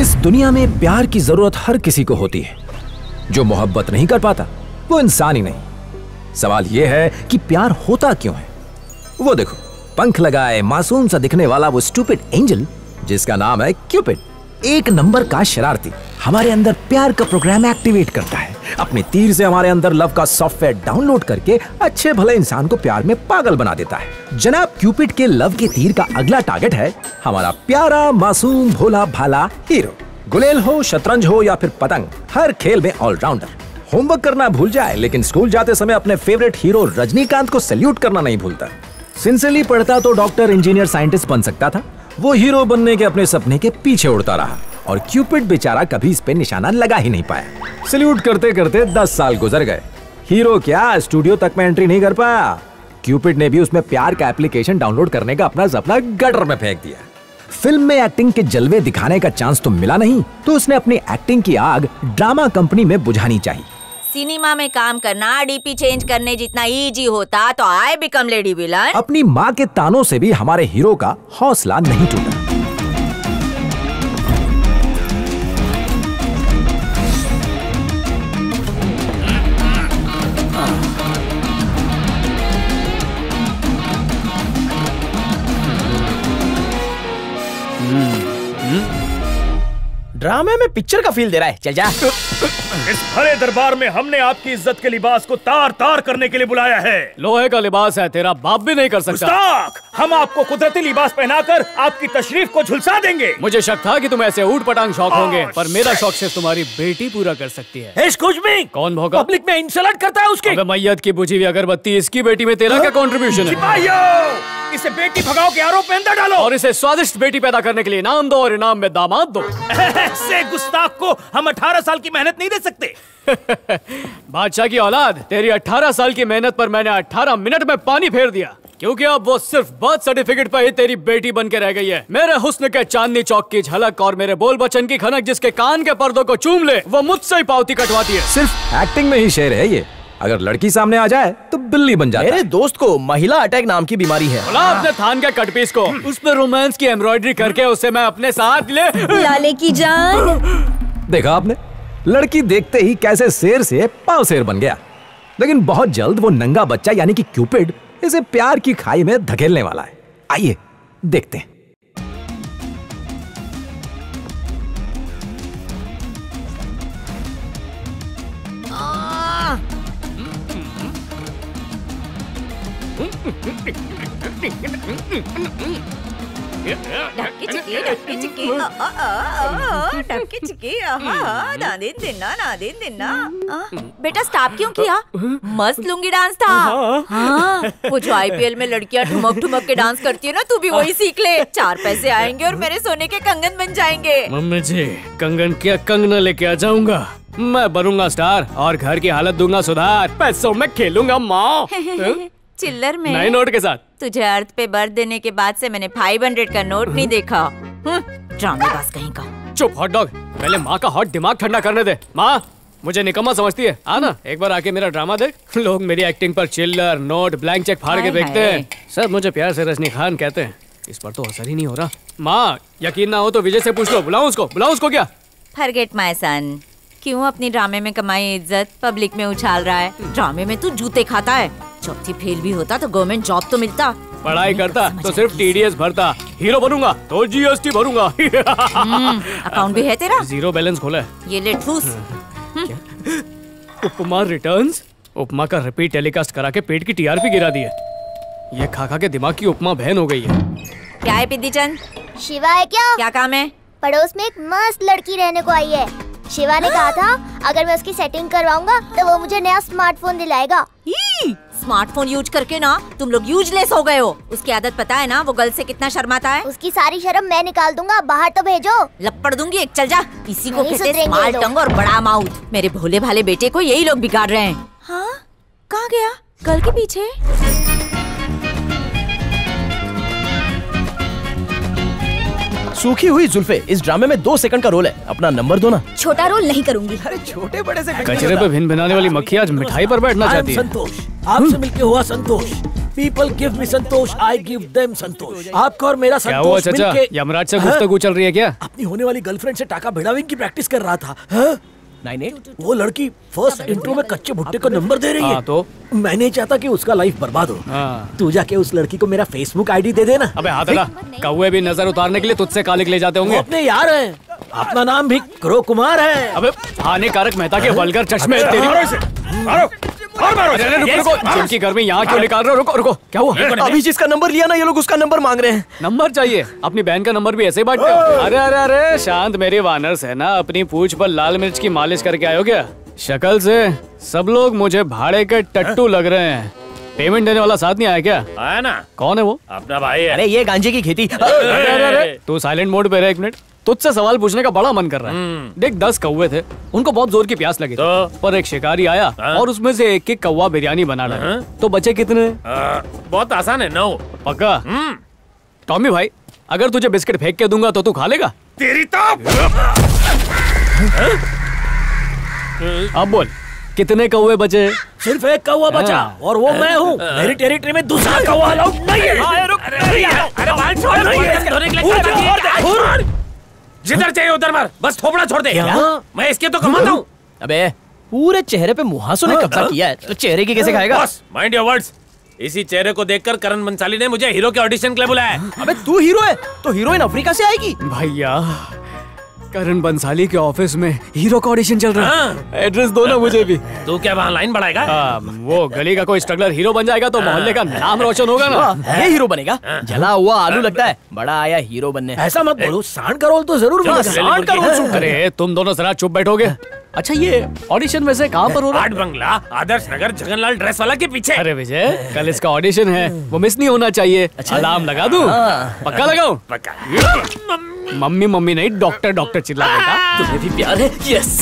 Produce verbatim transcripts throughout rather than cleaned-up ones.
इस दुनिया में प्यार की जरूरत हर किसी को होती है। जो मोहब्बत नहीं कर पाता वो इंसान ही नहीं। सवाल यह है कि प्यार होता क्यों है। वो देखो, पंख लगाए मासूम सा दिखने वाला वो स्टूपिड एंजल जिसका नाम है क्यूपिड, एक नंबर का शरारती, हमारे अंदर प्यार का प्रोग्राम एक्टिवेट करता है। अपने तीर से हमारे अंदर लव का सॉफ्टवेयर डाउनलोड करके अच्छे भले इंसान को प्यार में पागल बना देता है। जनाब क्यूपिड के लव के तीर का अगला टारगेट है हमारा प्यारा मासूम भोला भाला हीरो। गुलेल हो, शतरंज हो या फिर पतंग, हर खेल में ऑलराउंडर। होमवर्क करना भूल जाए लेकिन स्कूल जाते समय अपने फेवरेट हीरो रजनीकांत को सैल्यूट करना नहीं भूलता। सिंसियरली पढ़ता तो डॉक्टर, इंजीनियर, साइंटिस्ट बन सकता था। वो हीरो बनने के अपने सपने के पीछे उड़ता रहा और क्यूपिड बेचारा कभी इस पे निशाना लगा ही नहीं पाया। सैल्यूट करते करते दस साल गुजर गए। हीरो क्या स्टूडियो तक में एंट्री नहीं कर पाया। क्यूपिड ने भी उसमें प्यार का एप्लीकेशन डाउनलोड करने का अपना सपना गटर में फेंक दिया। फिल्म में एक्टिंग के जलवे दिखाने का चांस तो मिला नहीं, तो उसने अपनी एक्टिंग की आग ड्रामा कंपनी में बुझानी चाहिए। सिनेमा में काम करना डीपी चेंज करने जितना इजी होता तो आई बिकम लेडी विलन। अपनी माँ के तानों से भी हमारे हीरो का हौसला नहीं टूटा। ड्रामे में पिक्चर का फील दे रहा है, चल जा। इस भरे दरबार में हमने आपकी इज्जत के लिबास को तार तार करने के लिए बुलाया है। लोहे का लिबास है, तेरा बाप भी नहीं कर सकता। गुस्ताख! हम आपको कुदरती लिबास पहनाकर आपकी तशरीफ को झुलसा देंगे। मुझे शक था कि तुम ऐसे ऊट पटांग शौक होंगे, पर मेरा शौक सिर्फ तुम्हारी बेटी पूरा कर सकती है। Excuse me! कौन भौंका? पब्लिक में इंसल्ट करता है उसके। अबे मैयत की बुझी हुई अगरबत्ती, इसकी बेटी में तेरा क्या कंट्रीब्यूशन है? इसे बेटी भगाओ के आरोप में अंदर डालो और इसे स्वादिष्ट बेटी पैदा करने के लिए इनाम दो और इनाम में दामाद दो। ऐसे गुस्ताख को हम अठारह साल की मेहनत नहीं दे सकते। बादशाह की औलाद, तेरी अठारह साल की मेहनत पर मैंने अठारह मिनट में पानी फेर दिया, क्योंकि अब वो सिर्फ बर्थ सर्टिफिकेट पर ही तेरी बेटी बन के रह गई है। मेरे हुस्न के चांदनी चौक की झलक और मेरे बोल बचन की खनक जिसके कान के पर्दों को चूम ले, वो मुझसे ही पावती कटवाती है। सिर्फ एक्टिंग में ही शेर है ये, अगर लड़की सामने आ जाए तो बिल्ली बन जाता है। मेरे दोस्त को महिला अटैक नाम की बीमारी है। बोला अपने थान के कटपीस को, उस पर रोमांस की एम्ब्रॉयडरी करके उसे मैं अपने साथ ले। लाले की जान। देखा आपने, लड़की देखते ही कैसे शेर से पाव शेर बन गया। लेकिन बहुत जल्द वो नंगा बच्चा यानी कि क्यूपिड इसे प्यार की खाई में धकेलने वाला है। आइए देखते हैं। ढक्की चिकी ढक्की चिकी आ आ आ ढक्की चिकी आहा नादिन दिन्ना नादिन दिन्ना। बेटा स्टॉप क्यों किया? मस्त लुंगी डांस था। हाँ, वो जो आईपीएल में लड़कियां ठुमक ठुमक के डांस करती है ना, तू भी वही सीख ले। चार पैसे आएंगे और मेरे सोने के कंगन बन जाएंगे। मम्मी जी, कंगन क्या कंगना लेके आ जाऊंगा। मैं बनूंगा स्टार और घर की हालत दूंगा सुधार। पैसों में खेलूंगा माँ। चिल्लर में नए नोट के साथ। तुझे अर्थ पे बर्थ देने के बाद से मैंने फाइव हंड्रेड का नोट नहीं देखा। ड्रामेबाज कहीं का। चुप हॉट डॉग, पहले माँ का हॉट दिमाग ठंडा करने दे। माँ मुझे निकम्मा समझती है, आना एक बार आके मेरा ड्रामा देख। लोग मेरी एक्टिंग पर चिल्लर, नोट, ब्लैंक चेक फाड़ के देखते हैं। सब मुझे प्यार से रजनी खान कहते हैं। इस पर तो असर ही नहीं हो रहा। माँ यकीन ना हो तो विजय से पूछ लो। बुलाऊं उसको? बुलाऊं उसको क्या? Forget my son. क्यों अपनी ड्रामे में कमाई इज्जत पब्लिक में उछाल रहा है? ड्रामे में तू जूते खाता है। चौथी फेल भी होता तो गवर्नमेंट जॉब तो मिलता। पढ़ाई करता तो सिर्फ टीडीएस भरता। हीरो बनूंगा तो जीएसटी भरूंगा। अकाउंट भी है तेरा? जीरो बैलेंस खोला है। ये ले ठूस। उपमा रिटर्न्स। उपमा का रिपीट टेलीकास्ट करा के पेट की टीआरपी गिरा दी है। ये खा खा के दिमाग की उपमा बहन हो गई है। क्या है पिद्दी चंद? शिवा है क्या? क्या काम है? पड़ोस में एक मस्त लड़की रहने को आई है। शिवा ने कहा था अगर मैं उसकी सेटिंग करवाऊंगा तो वो मुझे नया स्मार्टफोन दिलाएगा। स्मार्टफोन यूज करके ना तुम लोग यूजलेस हो गए हो। उसकी आदत पता है ना, वो गर्ल से कितना शर्माता है। उसकी सारी शर्म मैं निकाल दूंगा, बाहर तो भेजो। लपड़ दूंगी एक, चल जा। इसी को कहते हैं स्मार्ट टंग और बड़ा माउथ। मेरे भोले भाले बेटे को यही लोग बिगाड़ रहे हैं। हाँ, कहाँ गया? गर्ल के पीछे। सूखी हुई जुल्फे इस ड्रामे में दो सेकंड का रोल है। अपना नंबर दो ना। छोटा रोल नहीं करूंगी। अरे छोटे बड़े से कचरे पे भिन भिनाने वाली मक्खी आज मिठाई पर बैठना चाहती है। संतोष, आपसे मिलके हुआ संतोष। People give me Santosh, I give them संतोष। आपका और मेरा क्या हुआ संतोष चाचा? मिलके यमराज से गुफ्तगू चल रही है क्या? अपनी होने वाली गर्लफ्रेंड से टाका भिड़ाने की प्रैक्टिस कर रहा था। हाँ? नाइन एट वो लड़की फर्स्ट इंट्रो में कच्चे भुट्टे को नंबर दे रही है। हाँ, तो मैं नहीं चाहता कि उसका लाइफ बर्बाद हो। हाँ। तू जाके उस लड़की को मेरा फेसबुक आईडी दे देना। अबे हाथ हटा, कौवे भी नजर उतारने के लिए तुझसे काले ले जाते वो होंगे। अपने यार हैं। अपना नाम भी क्रो कुमार है। अबे हानिकारक मेहता के वल्गर चश्मे तेरी। मारो इसे, मारो, मारो, मारो अरे इसे। रुको Yes, रुको, मारो। जिनकी गर्मी यहाँ क्यों निकाल रहे हो? रुको रुको, क्या हुआ? अभी जिसका नंबर लिया ना ये लोग उसका नंबर मांग रहे हैं। नंबर चाहिए? अपनी बहन का नंबर भी ऐसे ही बांटते हो? अरे अरे अरे शांत मेरी वानर्स है ना, अपनी पूंछ पर लाल मिर्च की मालिश करके आयो क्या? शक्ल से सब लोग मुझे भाड़े के टट्टू लग रहे हैं। पेमेंट देने वाला साथ नहीं आया क्या? आया ना, कौन है वो? अपना भाई है। अरे ये गांजे की खेती। अरे अरे अरे तू साइलेंट मोड पे रह एक मिनट। तुझसे सवाल पूछने का बड़ा मन कर रहा है। देख दस कौवे थे, उनको बहुत जोर की प्यास लगी तो? पर एक शिकारी आया और उसमें से एक एक कौवा बिरयानी बना डाला। तो बचे कितने? आ, बहुत आसान है, नौ। पक्का? टॉमी भाई अगर तुझे बिस्किट फेंक के दूंगा तो तू खा लेगा? तेरी तो अब बोल कितने कौवे बचे? सिर्फ एक कौवा बचा और वो मैं हूँ। मेरी टेरिटरी में दूसरा कौवा अलाउड नहीं है। अरे बाल छोड़, धोने के लिए क्या बाकी है? जिधर चाहिए उधर मार, बस थोपड़ा छोड़ दे। मैं इसके तो कमाता हूँ। अबे पूरे चेहरे पे मुहासों ने कब्जा किया है, तो चेहरे की कैसे खाएगा? Boss mind your words. इसी चेहरे को देखकर करण बंसाली ने मुझे हीरो के ऑडिशन के लिए बुलाया है। अबे तू हीरो है तो हीरोइन अफ्रीका से आएगी। भैया करण बंसाली के ऑफिस में हीरो का ऑडिशन चल रहा है। एड्रेस दो ना मुझे भी। तू क्या वहाँ लाइन बढ़ाएगा? आ, वो गली का कोई स्ट्रगलर हीरो बन जाएगा तो मोहल्ले का नाम रोशन होगा ना। ये हीरो बनेगा? जला हुआ आलू लगता है, बड़ा आया हीरो बनने। ऐसा मत बोलो, सांड का रोल तो जरूर मिलेगा। सांड का रोल शूट करे। तुम दोनों जरा चुप बैठोगे। अच्छा ये ऑडिशन वैसे कहाँ पर हो रहा है? आठ बंगला आदर्श नगर जगनलाल ड्रेस वाला के पीछे। अरे विजय कल इसका ऑडिशन है, वो मिस नहीं होना चाहिए। अलार्म लगा दूं? पक्का लगाऊं? पक्का। मम्मी मम्मी नहीं डॉक्टर डॉक्टर चिल्ला बेटा। तुम्हें भी प्यार है? यस।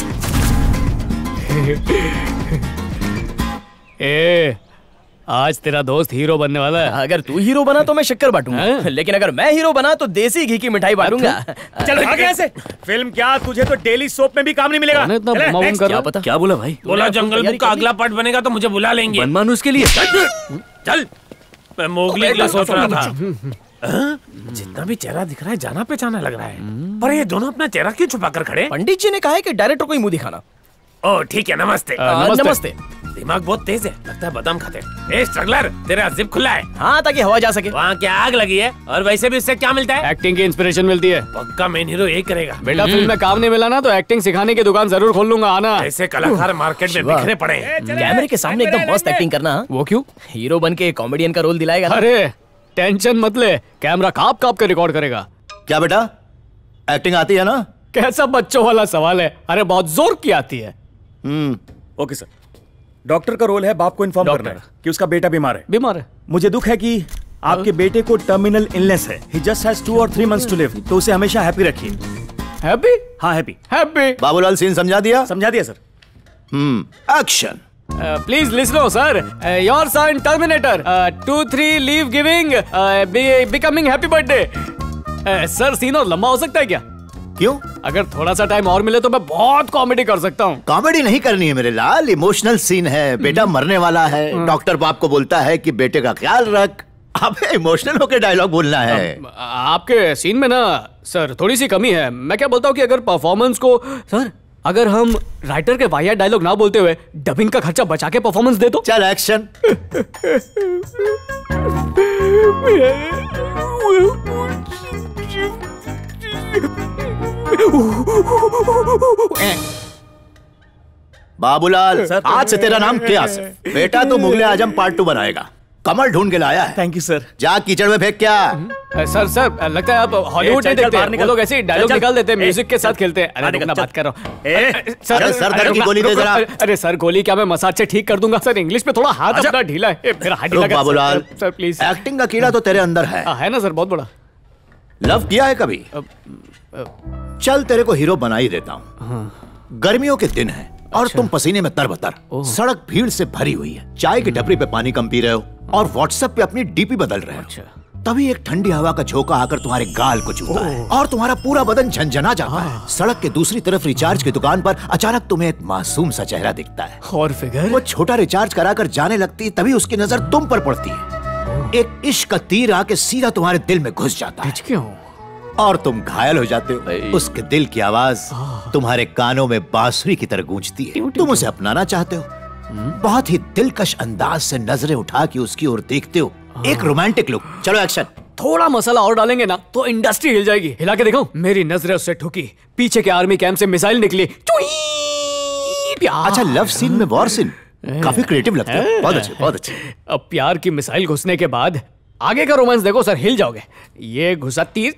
ए आज तेरा दोस्त हीरो बनने वाला है। अगर तू हीरो बना तो मैं शक्कर बांटूंगा, हैं? लेकिन अगर मैं हीरो बना तो देसी घी की मिठाई बांटूंगा। चल भाग यहाँ से। फिल्म क्या, तुझे तो डेली सोप में भी काम नहीं मिलेगा। कौन है इतना चले, बमाबम next। कर क्या रहा? पता? क्या बोला भाई? बोला जंगल बुक का अगला पार्ट बनेगा तो मुझे बुला लेंगे। बनमान उसके लिए। चल मैं मोगली के लिए सोच रहा था। हाँ? जितना भी चेहरा दिख रहा है जाना पहचाना लग रहा है, पर ये दोनों अपना चेहरा क्यों छुपा कर खड़े? पंडित जी ने कहा है कि डायरेक्टर को ही मुंह दिखाना। ओ ठीक है, नमस्ते। आ, नमस्ते। नमस्ते। दिमाग बहुत तेज है, लगता है बादाम खाते। ए स्ट्रगलर, तेरा जिप खुला है। हाँ ताकि हवा जा सके। वहाँ क्या आग लगी है? और वैसे भी इससे क्या मिलता है? एक्टिंग की इंस्पिरेशन मिलती है। पक्का मेन हीरो यही करेगा। बेटा फिल्म में काम नहीं मिला ना तो एक्टिंग सिखाने की दुकान जरूर खोल लूंगा, आना। ऐसे कलाकार मार्केट में बिखरे पड़े हैं। कैमरे के सामने एकदम मस्त एक्टिंग करना। वो क्यों? हीरो बन के कॉमेडियन का रोल दिलाएगा ना। अरे टेंशन मत ले, कैमरा काप काप के रिकॉर्ड करेगा। क्या बेटा एक्टिंग आती है ना? कैसा बच्चों वाला सवाल है? अरे बहुत जोर की आती है। Okay sir. डॉक्टर का रोल है बाप को इन्फॉर्म करना है कि उसका बेटा बीमार है। बीमार है? मुझे दुख है कि आपके बेटे को टर्मिनल इलनेस है। He just has two or three months to live, तो उसे हमेशा हैप्पी रखिए। हैप्पी? हाँ हैप्पी। हैप्पी। बाबूलाल सीन समझा दिया? समझा दिया सर। Hmm action. Please listen sir, your son terminator two three leave giving becoming happy birthday. Sir scene और लंबा हो सकता है क्या? क्यों? अगर थोड़ा सा टाइम और मिले तो मैं बहुत कॉमेडी कर सकता हूँ। कॉमेडी नहीं करनी है मेरे लाल, इमोशनल सीन है। बेटा मरने वाला है, डॉक्टर बाप को बोलता है कि बेटे का ख्याल रख। अबे इमोशनल होके डायलॉग बोलना है। आपके सीन में ना सर थोड़ी सी कमी है। मैं क्या बोलता हूँ कि अगर परफॉर्मेंस को सर अगर हम राइटर के वाहियात डायलॉग ना बोलते हुए डबिंग का खर्चा बचा के परफॉर्मेंस दे दो। चल एक्शन। बाबूलाल आज से तेरा नाम क्या है? बेटा तो मुगले आजम पार्ट टू बनाएगा। कमल ढूंढ के लाया है। Thank you sir. जा कीचड़ में फेंक क्या? सर सर लगता है आप हॉलीवुड नहीं देखते। वो लोग ऐसे डायलॉग निकाल देते हैं, म्यूजिक के साथ खेलते हैं। अरे रुकना, बात कर रहा हूँ। अरे सर दर्द की गोली दे जरा। अरे सर गोली क्या मैं मसाज से ठीक कर दूंगा सर। इंग्लिश में थोड़ा हाथ अपना ढीला है। मेरा हाथ ढीला। Babulal sir please. एक्टिंग का कीड़ा तो तेरे अंदर है। है ना सर, बहुत बड़ा। लव किया है कभी? चल तेरे को हीरो बना ही देता हूँ। गर्मियों के दिन है और तुम पसीने में तरबतर, सड़क भीड़ से भरी हुई है, चाय की टपरी पे पानी कम पी रहे हो और व्हाट्सएप पे अपनी डीपी बदल रहे हो। तभी एक ठंडी हवा का झोंका आकर तुम्हारे गाल को छूता है और तुम्हारा पूरा बदन झंझना जाता है। सड़क के दूसरी तरफ रिचार्ज की दुकान पर अचानक तुम्हें एक मासूम सा चेहरा दिखता है और फिगर वो छोटा रिचार्ज कराकर जाने लगती, तभी उसकी नजर तुम पर पड़ती है। एक इश्क का तीर आके सीधा तुम्हारे दिल में घुस जाता है क्यों? और तुम घायल हो जाते हो। उसके दिल की आवाज तुम्हारे कानों में बांसुरी की तरह गूंजती है। तुम उसे अपनाना चाहते हो, बहुत ही दिलकश अंदाज से नजरें उठा के उसकी ओर देखते हो। एक रोमांटिक लुक। चलो एक्शन। थोड़ा मसाला और डालेंगे ना तो इंडस्ट्री हिल जाएगी। हिला के देखो। मेरी नजरें उससे ठुकी, पीछे के आर्मी कैंप से मिसाइल निकली। अच्छा, लव सीन में वॉर सीन काफी क्रिएटिव लगता है। बहुत अच्छे, बहुत अच्छे। अब प्यार की मिसाइल घुसने के बाद आगे का रोमांस देखो सर, हिल जाओगे। ये घुसा तीर।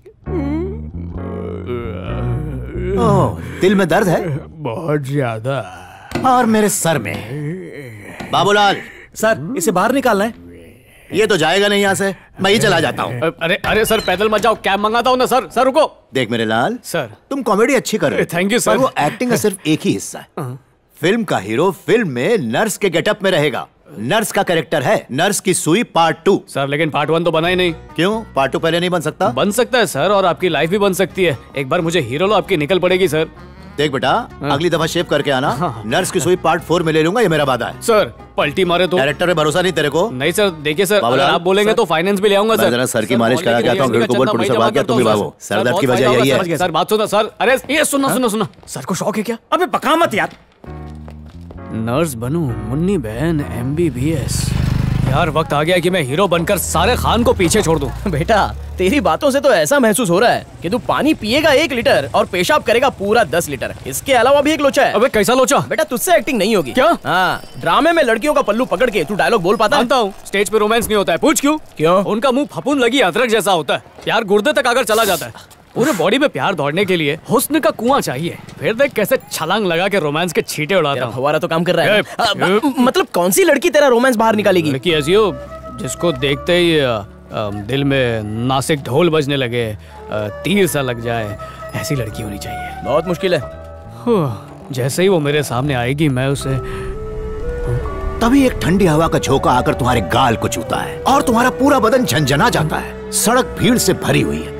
ओह, दिल में दर्द है बहुत ज्यादा और मेरे सर में। बाबूलाल सर, इसे बाहर निकालना है। ये तो जाएगा नहीं यहाँ से, मैं ही चला जाता हूँ। अरे अरे सर, पैदल मत जाओ, कैब मंगाता हूँ ना सर। सर रुको। देख मेरे लाल सर, तुम कॉमेडी अच्छी कर रहे हो। Thank you sir. पर वो एक्टिंग का सिर्फ एक ही हिस्सा है। फिल्म का हीरो फिल्म में नर्स के गेटअप में रहेगा। नर्स का कैरेक्टर है नर्स की सुई पार्ट टू। सर लेकिन पार्ट वन तो बना ही नहीं। क्यों? पार्ट टू पहले नहीं बन सकता? बन सकता है सर, और आपकी लाइफ भी बन सकती है। एक बार मुझे हीरो लो, आपकी निकल पड़ेगी सर। देख बेटा, अगली दफा शेव करके आना। नर्स की सुई पार्ट फोर में ले लूंगा, ये मेरा वादा है। सर पलटी मारे तो डायरेक्टर पे भरोसा नहीं तेरे को? नहीं सर, देखिए सर, अगर आप बोलेंगे तो फाइनेंस भी ले आऊंगा सर। जरा सर की मालिश करा के आता हूँ, भीड़ को बोल पुलिस वाला क्या तुम भी भागो। सर दर्द की वजह यही है। सर बात सुनो सर। अरे ये सुनो सुनो सुनो, सर को शौक है क्या? अबे पका मत यार। नर्स बनूं, मुन्नी बहन एम बी बी एस। यार वक्त आ गया कि मैं हीरो बनकर सारे खान को पीछे छोड़ दूं। बेटा तेरी बातों से तो ऐसा महसूस हो रहा है कि तू पानी पिएगा एक लीटर और पेशाब करेगा पूरा दस लीटर। इसके अलावा भी एक लोचा है। अबे कैसा लोचा? बेटा तुझसे एक्टिंग नहीं होगी। क्या? हाँ, ड्रामे में लड़कियों का पल्लू पकड़ के तू डायलॉग बोल पाता है? जानता हूँ, स्टेज पे रोमांस नहीं होता है। पूछ क्यों? क्यों? उनका मुंह फपून लगी अदरक जैसा होता है। प्यार गुर्दे तक आकर चला जाता है। पूरे बॉडी में प्यार दौड़ने के लिए हुस्न का कुआं चाहिए। फिर देख कैसे छलांग लगा के रोमांस के छींटे उड़ाता हूँ। हमारा तो काम कर रहा है। आ, मतलब कौन सी लड़की तेरा रोमांस बाहर निकालेगी? लड़की ऐसी हो जिसको देखते ही आ, आ, दिल में नासिक ढोल बजने लगे, आ, तीर सा लग जाए, ऐसी लड़की होनी चाहिए। बहुत मुश्किल है। जैसे ही वो मेरे सामने आएगी मैं उसे। तभी एक ठंडी हवा का झोंका आकर तुम्हारे गाल को छूता है और तुम्हारा पूरा बदन झंझना जाता है। सड़क भीड़ से भरी हुई है।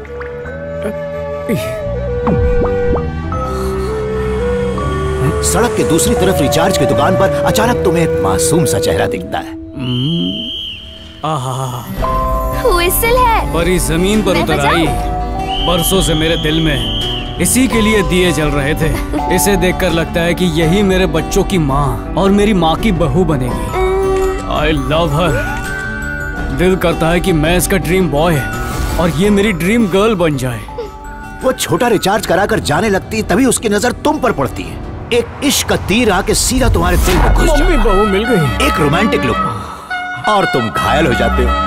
सड़क के दूसरी तरफ रिचार्ज की दुकान पर अचानक तुम्हें एक मासूम सा चेहरा दिखता है। व्हिसल है। परी जमीन पर उतर आई। बरसों से मेरे दिल में इसी के लिए दिए जल रहे थे। इसे देखकर लगता है कि यही मेरे बच्चों की माँ और मेरी माँ की बहू बनेगी। I love her. दिल करता है कि मैं इसका ड्रीम बॉय और ये मेरी ड्रीम गर्ल बन जाए। वो छोटा रिचार्ज कराकर जाने लगती, तभी उसकी नजर तुम पर पड़ती है। एक इश्क का तीर आके सीधा तुम्हारे दिल में घुस जाता है। मम्मी बहू मिल गई। एक रोमांटिक लुक और तुम घायल हो जाते हो।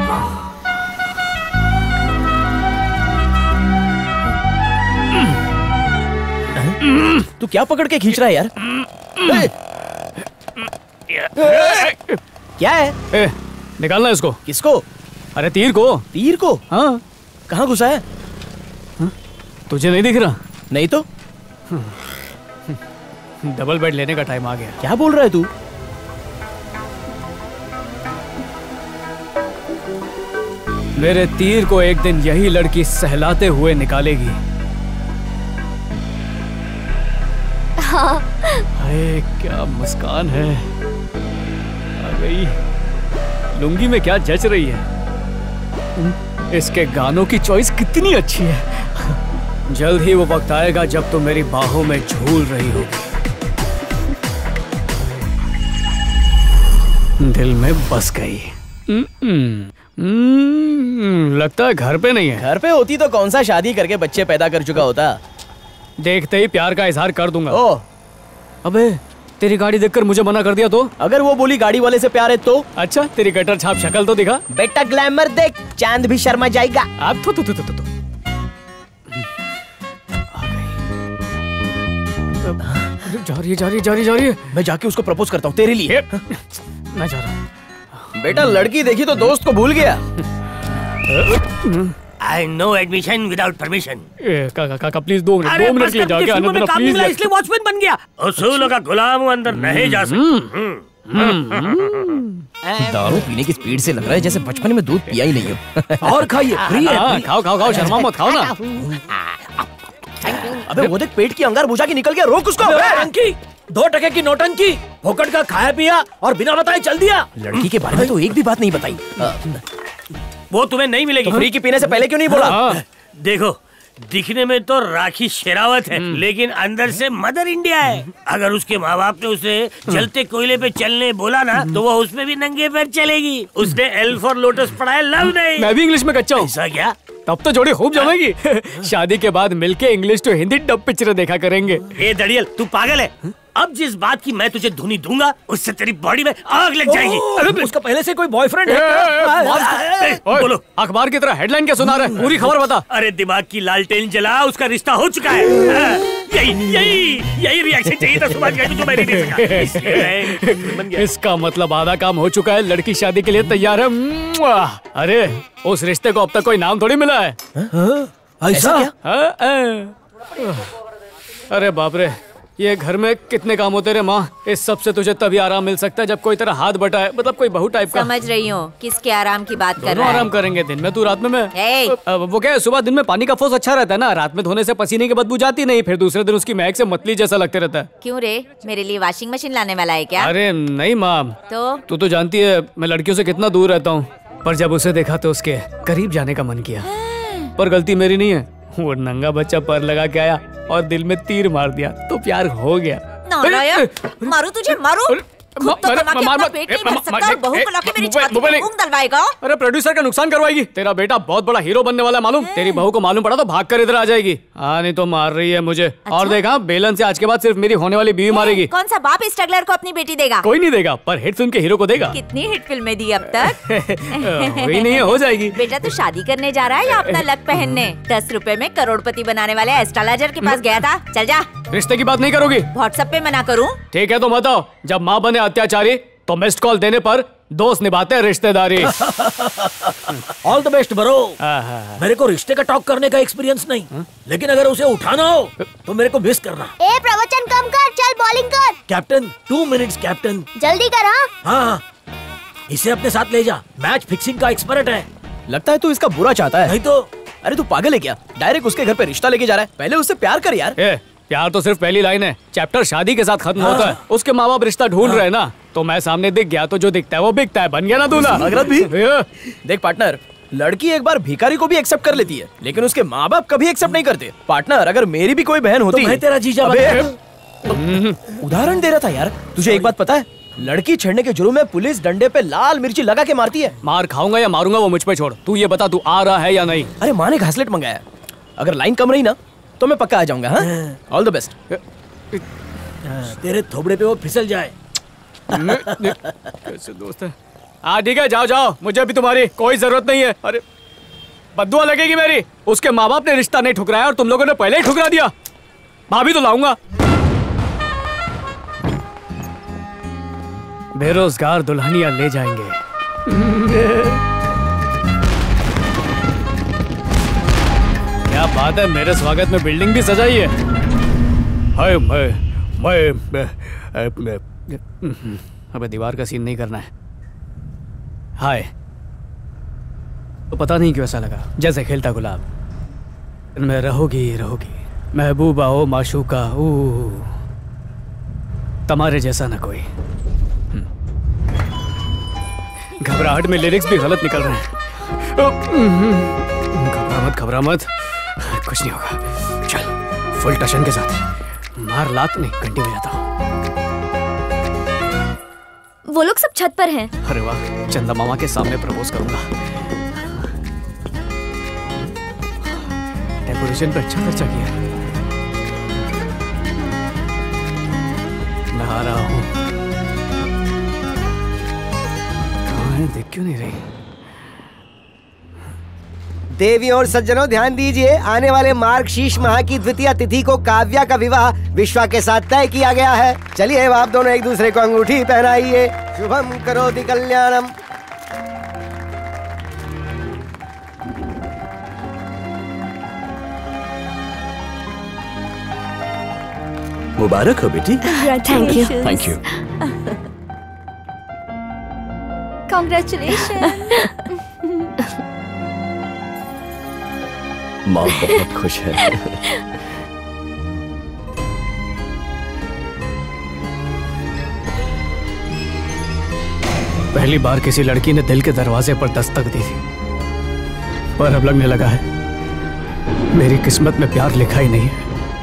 तू क्या पकड़ के खींच रहा है यार? क्या है? ए, निकालना इसको। किसको? अरे तीर को। तीर को? हाँ। कहाँ घुसा है? तुझे नहीं दिख रहा? नहीं तो। डबल बेड लेने का टाइम आ गया। क्या बोल रहा है तू? मेरे तीर को एक दिन यही लड़की सहलाते हुए निकालेगी। हाँ। अरे क्या मुस्कान है। आ गई। लुंगी में क्या जच रही है। इसके गानों की चॉइस कितनी अच्छी है। जल्द ही वो वक्त आएगा जब तुम मेरी बाहों में झूल रही होगी। दिल में बस गई। लगता है घर पे नहीं है। घर पे होती तो कौन सा शादी करके बच्चे पैदा कर चुका होता। देखते ही प्यार का इजहार कर दूंगा। ओ, अबे तेरी गाड़ी देखकर मुझे मना कर दिया तो? अगर वो बोली गाड़ी वाले से प्यार है तो? अच्छा तेरी गटर छाप शक्ल तो दिखा। बेटा ग्लैमर देख, चांद भी शर्मा जाएगा। अब तो तो तो तो तो जा रही है जा रही है जा रही है जा रही है। मैं जाके उसको प्रपोज करता हूँ तेरे लिए। मैं जा रहा हूँ। बेटा लड़की देखी तो दोस्त को भूल गया। I no admission without permission. काका काका प्लीज दो मिनट दो मिनट के लिए जाके आने देना प्लीज। इसलिए वॉचमैन बन गया। उसूलों का गुलाम हूँ, अंदर नहीं जा सकता। दारू पीने की स्पीड से लग रहा है जैसे बचपन में दूध पिया ही नहीं हो। और खाइए, फ्री है। हाँ, खाओ खाओ खाओ, शर्मा मत, खाओ ना। अबे वो देख पेट की अंगार बुझा के निकल गया, रोक उसको। टंकी, दो टके की नोटंकी, फोकट का खाया पिया और बिना बताए चल दिया। लड़की के बारे में तो एक भी बात नहीं बताई। वो तुम्हें नहीं मिलेगी। फ्री की पीने से पहले क्यों नहीं बोला? देखो, दिखने में तो राखी शेरावत है, लेकिन अंदर से मदर इंडिया है। अगर उसके माँ बाप ने उसे जलते कोयले पे चलने बोला ना, तो वो उसमें भी नंगे पैर चलेगी। उसने एल फॉर लोटस पढ़ा है, लव नहीं। मैं भी इंग्लिश में कच्चा हूँ। ऐसा क्या? तब तो जोड़ी खूब जमेगी। शादी के बाद मिलके English to Hindi dub picture देखा करेंगे। ए दड़ियल, तू पागल है? अब जिस बात की मैं तुझे धुनी दूंगा, उससे तेरी बॉडी में आग लग जाएगी। अरे उसका पहले से कोई बॉयफ्रेंड है? बोलो, अखबार की तरह हेडलाइन क्या सुना रहा है? पूरी खबर बता। अरे दिमाग की लालटेन जला, उसका रिश्ता हो चुका है। यही यही यही रिएक्शन चाहिए था सुभाष गांधी, जो मैंने नहीं सका। इसलिए इसका मतलब आधा काम हो चुका है, लड़की शादी के लिए तैयार है। अरे उस रिश्ते को अब तक कोई नाम थोड़ी मिला है। ऐसा क्या? अरे बाप रे, ये घर में कितने काम होते रे माँ। इस सब से तुझे तभी आराम मिल सकता है जब कोई तेरा हाथ बटाए, मतलब कोई बहू टाइप का। समझ रही हूँ किसके आराम की बात कर रहा है। आराम करेंगे दिन में, तू रात में मैं। ए! अब वो क्या है, सुबह दिन में पानी का फोर्स अच्छा रहता है ना, रात में धोने से पसीने की बदबू जाती नहीं, फिर दूसरे दिन उसकी महक से मतली जैसा लगते रहता है। क्यों रे, मेरे लिए वॉशिंग मशीन लाने वाला है क्या? अरे नहीं माँ, तो तू तो जानती है मैं लड़कियों से कितना दूर रहता हूँ, पर जब उसे देखा तो उसके करीब जाने का मन किया। पर गलती मेरी नहीं है, वो नंगा बच्चा पर लगा के आया और दिल में तीर मार दिया, तो प्यार हो गया। नालायक, मारू तुझे मारू। खुद तो कमा के अपना पेट नहीं भर सकता और बहू को लाके मेरी छाती पे मूंग दलवाएगा। अरे प्रोड्यूसर का नुकसान करवाएगी। तेरा बेटा बहुत बड़ा हीरो बनने वाला है मालूम। तेरी बहू को मालूम पड़ा तो भाग कर इधर आ जाएगी। हाँ नहीं तो मार रही है मुझे। अच्छा? और देखा, बेलन से आज के बाद सिर्फ मेरी होने वाली बीवी मारेगी। कौन सा बाप स्ट्रगलर को अपनी बेटी देगा? कोई नहीं देगा, पर हिट फिल्म के हीरो को देगा। कितनी हिट फिल्में दी अब तक? वही नहीं है, हो जाएगी। बेटा तू शादी करने जा रहा है या अपना लक पहनने? दस रुपए में करोड़पति बनाने वाले एस्ट्रोलॉजर के पास गया था, चल जा। रिश्ते की बात नहीं करोगी? व्हाट्सएप पे मना करूँ? ठीक है तो मत आओ। जब माँ बने अत्याचारी तो मिस्ड कॉल देने पर दोस्त निभाते हैं रिश्तेदारी। All the best bro. मेरे को रिश्ते का टॉक करने का एक्सपीरियंस नहीं, लेकिन अगर उसे उठाना हो तो मेरे को मिस करना। ए प्रवचन कम कर, चल बॉलिंग कर। Captain, two minutes captain. जल्दी कर। हाँ हाँ, इसे अपने साथ ले जा, मैच फिक्सिंग का एक्सपर्ट है। लगता है तू इसका बुरा चाहता है। नहीं तो। अरे तू पागल है क्या? डायरेक्ट उसके घर पे रिश्ता लेके जा रहा है। पहले उससे प्यार कर यार। ए, प्यार तो सिर्फ पहली लाइन है, चैप्टर शादी के साथ खत्म हाँ। होता है। उसके माँ बाप रिश्ता ढूंढ रहे हैं ना, तो मैं सामने दिख गया तो जो दिखता है वो बिकता है। बन गया ना दूल्हा। अगरत भी देख पार्टनर, लड़की एक बार भिखारी को भी एक्सेप्ट कर लेती है, लेकिन उसके माँ बाप कभी एक्सेप्ट नहीं करते। पार्टनर, अगर मेरी भी कोई बहन होती तो मैं तेरा जीजा उदाहरण दे रहा था यार। तुझे एक बात पता है, लड़की छेड़ने के जुर्म में पुलिस डंडे पे लाल मिर्ची लगा के मारती है। मार खाऊंगा या मारूंगा वो मुझ पे छोड़। तू ये बता, तू आ रहा है या नहीं? अरे माँ ने घासलेट मंगाया, अगर लाइन कम रही ना तो मैं पक्का आ जाऊंगा। हाँ, ऑल द बेस्ट। तेरे थोबड़े पे वो फिसल जाए। कैसे दोस्त है? हाँ ठीक है, जाओ जाओ, मुझे भी तुम्हारी कोई जरूरत नहीं है। अरे बद्दुआ लगेगी मेरी। उसके माँ बाप ने रिश्ता नहीं ठुकराया और तुम लोगों ने पहले ही ठुकरा दिया। भाभी तो लाऊंगा। बेरोजगार दुल्हनिया ले जाएंगे। क्या बात है, मेरे स्वागत में बिल्डिंग भी सजाई है। हाय मैं मैं, मैं, मैं, मैं अबे दीवार का सीन नहीं करना है। हाय, तो पता नहीं क्यों ऐसा लगा जैसे खेलता गुलाब। मैं रहोगी रहोगी महबूबा ओ माशूका ओ, तुम्हारे जैसा ना कोई। घबराहट में लिरिक्स भी गलत निकल रहे हैं। घबरा मत घबरा मत, कुछ नहीं होगा। चल फुल टशन के साथ मार लात नहीं, घंटी में जाता हूँ। वो लोग सब छत पर हैं। अरे वाह, चंदा मामा के सामने प्रपोज करूंगा। डेकोरेशन पे अच्छा खर्चा किया। नहा रहा हूँ, कहाँ है, देख क्यों नहीं रही? देवी और सज्जनों ध्यान दीजिए, आने वाले मार्गशीर्ष माह की द्वितीय तिथि को काव्या का विवाह विश्वा के साथ तय किया गया है। चलिए आप दोनों एक दूसरे को अंगूठी पहनाइए। शुभम करोति कल्याणम। मुबारक हो बेटी। Thank you. Thank you. Congratulation. माँ बहुत खुश है। पहली बार किसी लड़की ने दिल के दरवाजे पर दस्तक दी थी, पर अब लगने लगा है मेरी किस्मत में प्यार लिखा ही नहीं है।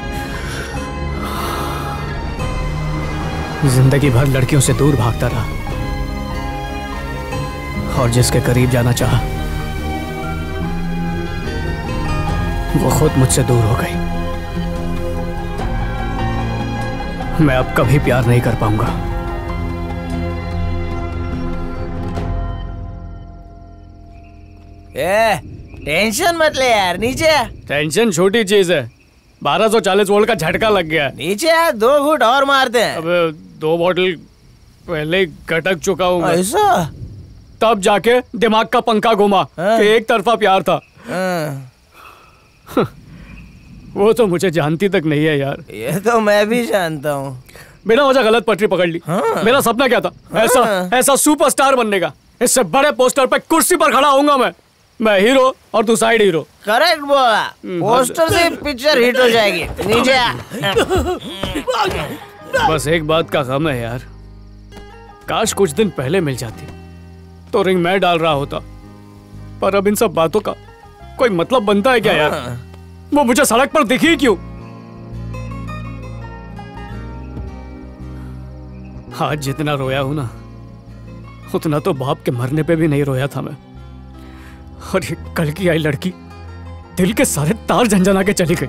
जिंदगी भर लड़कियों से दूर भागता रहा और जिसके करीब जाना चाहा वो खुद मुझसे दूर हो गई। मैं अब कभी प्यार नहीं कर पाऊंगा। ए, टेंशन मत ले यार, नीचे आ। टेंशन छोटी चीज है, बारह सौ चालीस वोल्ट का झटका लग गया। नीचे आ, दो घूंट और मारते हैं। अब दो बोतल पहले ही गटक चुका हूँ। ऐसा? तब जाके दिमाग का पंखा घुमा कि एक तरफा प्यार था। वो तो मुझे जानती तक नहीं है यार। ये तो मैं भी जानता हूँ। बिना वजह गलत पटरी पकड़ ली। हाँ। मेरा सपना क्या था? हाँ। ऐसा ऐसा सुपरस्टार बनने का। इससे बड़े पोस्टर पे कुर्सी पर खड़ा होऊंगा मैं मैं हीरो और तू साइड हीरो। करेक्ट बोला। पोस्टर से पिक्चर हिट हो जाएगी। नीचे आ। बस एक बात का गम है यार, काश कुछ दिन पहले मिल जाती तो रिंग मैं डाल रहा होता। पर अब इन सब बातों का कोई मतलब बनता है क्या यार? वो मुझे सड़क पर दिखी क्यों? आज जितना रोया हूं ना, उतना तो बाप के मरने पे भी नहीं रोया था मैं। और ये कल की आई लड़की दिल के सारे तार झंझना के चली गई।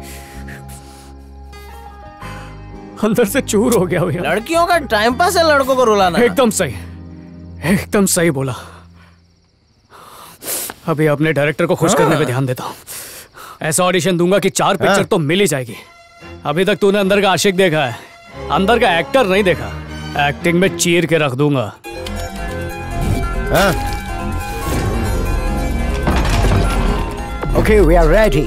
अंदर से चूर हो गया हुआ। लड़कियों का टाइम पास है लड़कों को रुलाना। एकदम सही, एकदम सही बोला। अभी अपने डायरेक्टर को खुश करने पे ध्यान देता हूँ। ऐसा ऑडिशन दूंगा कि चार पिक्चर तो मिल ही जाएगी। अभी तक तूने अंदर का आशिक देखा है, अंदर का एक्टर नहीं देखा। एक्टिंग में चीर के रख दूंगा। Okay, we are ready.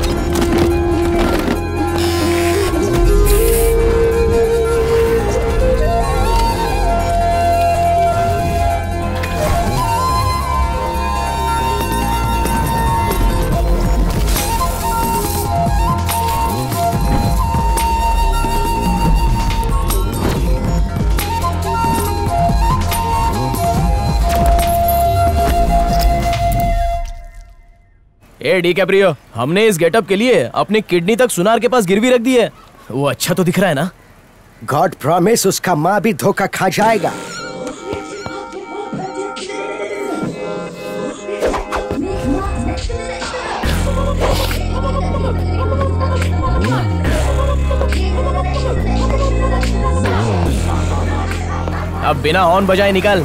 ए डी कैप्रियो, हमने इस गेटअप के लिए अपनी किडनी तक सुनार के पास गिरवी रख दी है। वो अच्छा तो दिख रहा है ना? गॉड प्रॉमिस उसका माँ भी धोखा खा जाएगा। अब बिना हॉर्न बजाए निकल।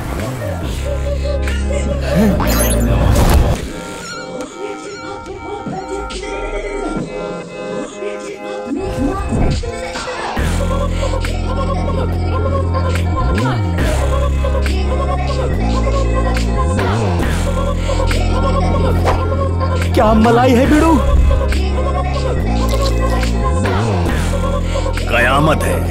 क्या मलाई है बिड़ू? कयामत है।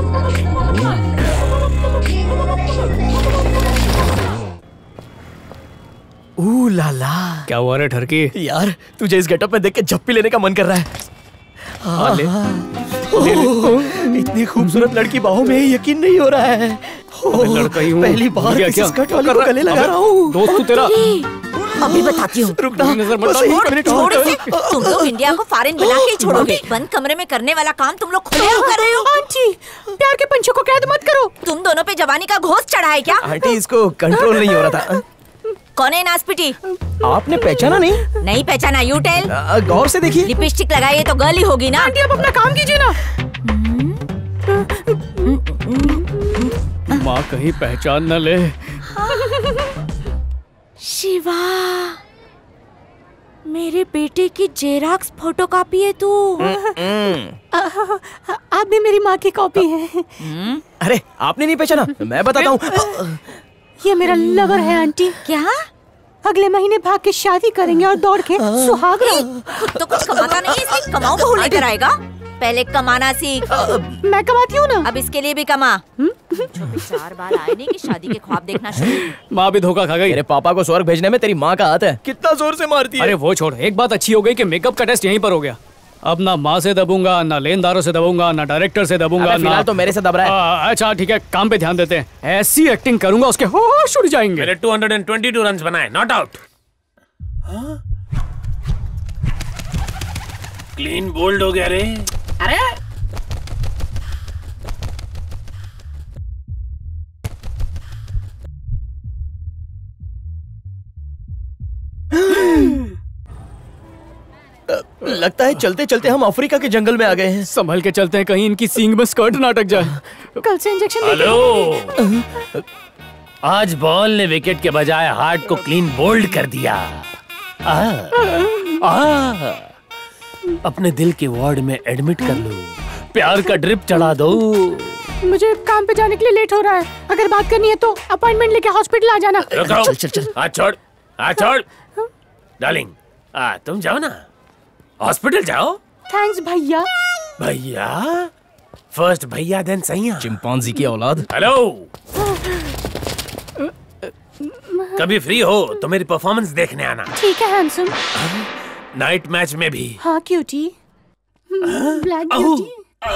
ऊ ला ला। क्या हुआ रे ठरकी? यार तुझे इस गेटअप में देख के झप्पी लेने का मन कर रहा है। हाँ, ले। ले ले। इतनी खूबसूरत लड़की बाहों में यकीन नहीं हो रहा है। लड़का ही हूँ। पहली बार किसी स्कर्ट वाले को गले लगा रहा हूँ। दोस्त तू तेरा। अभी बताती हूँ। रुकना। छोड़ इसे। तुम लोग इंडिया को फॉरेन बना के ही छोड़ोगे। बंद कमरे में करने वाला काम तुम लोग खुले हो कर रहे हो। आंटी, प्यार के पंछों को कैद मत करो। तुम दोनों पे जवानी का घोष चढ़ा है क्या? आंटी, इसको कंट्रोल नहीं हो रहा था। कौन है नासपिटी? आपने पहचाना नहीं? नहीं पहचाना। You tell. गौर से देखिए। लिपस्टिक लगाइए तो गर्ल ही होगी ना। आंटी, अब अपना काम कीजिए ना। माँ कहीं पहचान न ले। शिवा, मेरे बेटे की जेरॉक्स फोटोकॉपी है तू। आप भी मेरी माँ की कॉपी है। अरे आपने नहीं पहचाना? मैं बताता हूँ। ये मेरा लवर है आंटी। क्या? अगले महीने भाग के शादी करेंगे और दौड़ के सुहाग रात। खुद तो कुछ कमाता नहीं है, इसलिए कमाओ तो लेकर आएगा। पहले कमाना सीख। मैं कमाती हूँ ना। अब इसके लिए भी कमा। चार बार आए नहीं कि शादी के ख्वाब देखना शुरू। माँ भी धोखा खा गई। तेरे पापा को स्वर्ग भेजने में तेरी माँ का हाथ है। कितना जोर से मारती है। अरे वो छोड़, एक बात अच्छी हो गई कि मेकअप का टेस्ट यहीं पर हो गया। अब ना माँ से दबूंगा, ना लेनदारों से दबूंगा, ना डायरेक्टर से दबूंगा। फिलहाल तो मेरे से दब रहा है। आ, अच्छा ठीक है, काम पे ध्यान देते हैं। ऐसी एक्टिंग करूंगा उसके होश उड़ जाएंगे। मेरे दो सौ बाईस रन्स बनाए, नॉट आउट। क्लीन बोल्ड हो गया रे। अरे लगता है चलते चलते हम अफ्रीका के जंगल में आ गए हैं। संभल के चलते हैं, कहीं इनकी सींग में स्कर्ट ना अटक जाए। कल से इंजेक्शन। हेलो, आज बॉल ने विकेट के बजाय हार्ट को क्लीन बोल्ड कर दिया। आ, आ, अपने दिल के वार्ड में एडमिट कर लो, प्यार का ड्रिप चढ़ा दो। मुझे काम पे जाने के लिए लेट हो रहा है। अगर बात करनी है तो अपॉइंटमेंट लेके हॉस्पिटल आ जाना। चल चल चल, हाथ छोड़, हाथ छोड़। डार्लिंग, आ तुम जाओ ना, हॉस्पिटल जाओ। थैंक्स भैया। भैया? फर्स्ट भैया देन सैया। चिंपांजी की औलाद। हेलो, कभी फ्री हो तो मेरी परफॉर्मेंस देखने आना। ठीक है हैंडसम। नाइट मैच में भी। हाँ क्यूटी। Black beauty.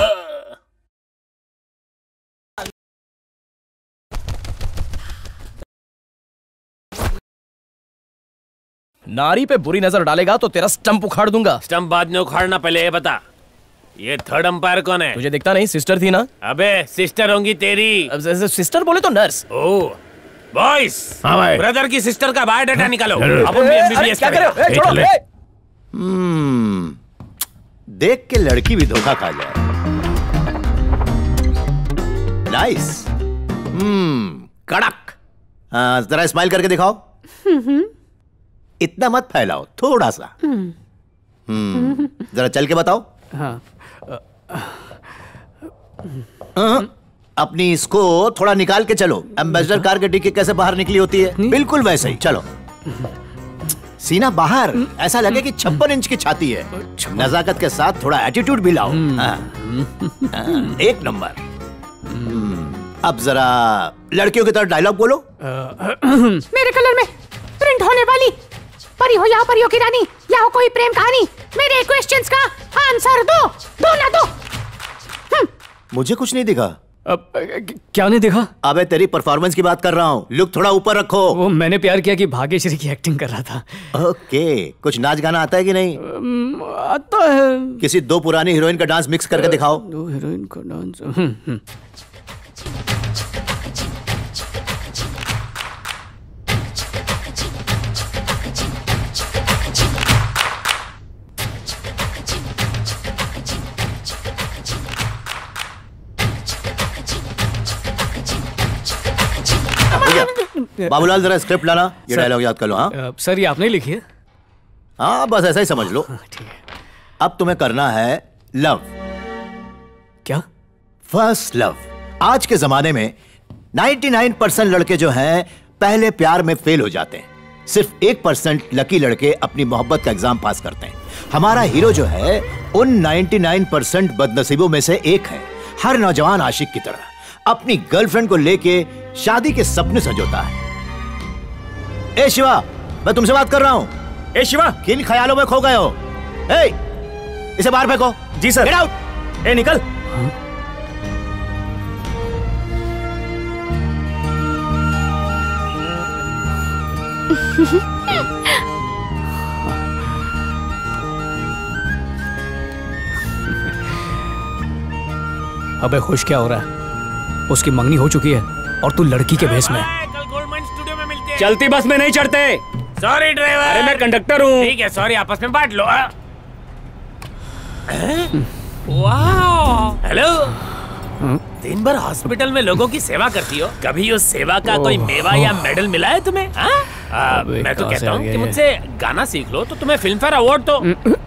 नारी पे बुरी नजर डालेगा तो तेरा स्टंप उखाड़ दूंगा। स्टंप बाद में उखाड़ना, पहले ये बता, ये थर्ड अंपायर कौन है? तुझे दिखता नहीं? सिस्टर थी ना। अबे सिस्टर होंगी तेरी। अब सिस्टर बोले तो नर्स। ओ बॉयज, हाँ भाई। ब्रदर की सिस्टर का बायोडाटा निकालो। अपन भी एमबीबीएस क्या करे? ए, छोड़ो, ए। हम्म, देख के लड़की भी धोखा खा जाए। नाइस। हम्म, कड़क। हाँ, जरा स्माइल करके दिखाओ। इतना मत फैलाओ, थोड़ा सा। हम्म, जरा चल के बताओ। हाँ। हाँ, अपनी इसको थोड़ा निकाल के चलो। एम्बेसडर कार की डिक्की कैसे बाहर निकली होती है, बिल्कुल वैसे ही चलो। सीना बाहर, ऐसा लगे कि छप्पन इंच की छाती है। नजाकत के साथ थोड़ा एटीट्यूड भी लाओ। हाँ, हाँ, एक नंबर। अब जरा लड़कियों की तरह डायलॉग बोलो। मेरे कलर में प्रिंट होने वाली परी हो या परियों की रानी, या हो कोई प्रेम कहानी, मेरे क्वेश्चंस का आंसर दो। दो ना दो। मुझे कुछ नहीं दिखा। अब क्या नहीं दिखा? अबे तेरी परफॉर्मेंस की बात कर रहा हूँ। लुक थोड़ा ऊपर रखो। वो मैंने प्यार किया कि भाग्यश्री की एक्टिंग कर रहा था। ओके, कुछ नाच गाना आता है कि नहीं? आता है। किसी दो पुरानी हीरोइन का डांस मिक्स करके दिखाओ। दो हीरोइन का डांस। बाबूलाल जरा स्क्रिप्ट लाना, ये डायलॉग याद कर लो। हाँ सर, ये आपने लिखी है? हाँ, बस ऐसा ही समझ लो। ठीक है। अब तुम्हें करना है लव। क्या? First love. आज के जमाने में निन्यानवे परसेंट लड़के जो हैं पहले प्यार में फेल हो जाते हैं। सिर्फ एक परसेंट लकी लड़के अपनी मोहब्बत का एग्जाम पास करते हैं। हमारा हीरो जो है उन निन्यानवे परसेंट बदनसीबों में से एक है। हर नौजवान आशिक की तरह अपनी गर्लफ्रेंड को लेके शादी के सपने संजोता है। ए शिवा, मैं तुमसे बात कर रहा हूं। ए शिवा, किन ख्यालों में खो गए हो? ए, इसे बाहर फेंको। जी सर। Get out. ए निकल। अबे खुश क्या हो रहा है? उसकी मंगनी हो चुकी है और तू लड़की के भेस में। कल गोल्डमैन स्टूडियो में मिलते हैं। चलती बस में नहीं चढ़ते। Sorry driver. अरे मैं कंडक्टर हूँ। ठीक है, सॉरी, आपस में बांट लो। वाह, हेलो। दिन भर हॉस्पिटल में लोगों की सेवा करती हो, कभी उस सेवा का कोई मेवा या मेडल मिला है तुम्हें? आ, मैं तो कहता हूँ कि मुझसे गाना सीख लो तो तुम्हें फिल्म फेयर अवार्ड तो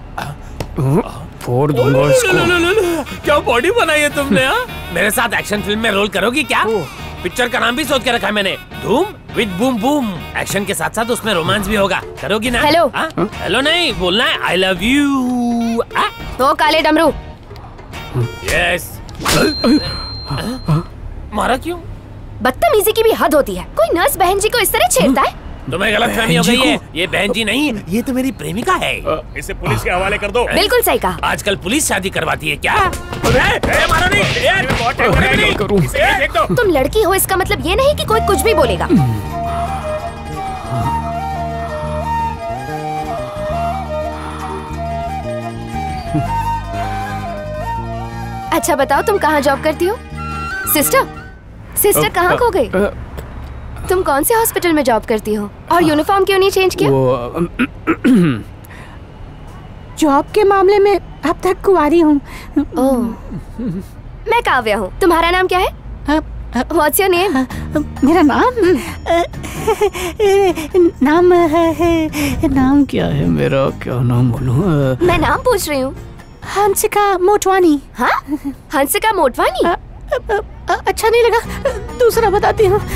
फोड़ दूंगा इसको। क्या बॉडी बनाई है तुमने? हा? मेरे साथ एक्शन फिल्म में रोल करोगी क्या? पिक्चर का नाम भी सोच के रखा है मैंने, धूम विद बूम बूम। एक्शन के साथ साथ उसमें रोमांस भी होगा। करोगी ना? हेलो। हेलो नहीं बोलना है, आई लव यू। तो काले डमरू, यस। मारा क्यों? बदतमीजी की भी हद होती है। कोई नर्स बहन जी को इस तरह छेड़ता है? तुम्हें गलतफहमी हो गई है। ये बहन जी नहीं, ये तो मेरी प्रेमिका है। इसे पुलिस के हवाले कर दो। बिल्कुल सही कहा। आजकल पुलिस शादी करवाती है क्या? मारो नहीं। तुम लड़की हो इसका मतलब ये नहीं कि कोई कुछ भी बोलेगा। अच्छा बताओ, तुम कहाँ जॉब करती हो? सिस्टर सिस्टर कहाँ खो गई? तुम कौन से हॉस्पिटल में जॉब करती हो और यूनिफॉर्म क्यों नहीं चेंज किया? जॉब के मामले में अब तक कुंवारी हूँ। ओह, मैं काव्या हूँ। तुम्हारा नाम क्या है? What's your name? मेरा नाम नाम है नाम क्या है मेरा? क्या नाम बोलूं? मैं नाम पूछ रही हूँ। हंसिका मोटवानी। हाँ, हंसिका मोटवानी। आ, आ, आ, अच्छा नहीं लगा, दूसरा बताती हूँ।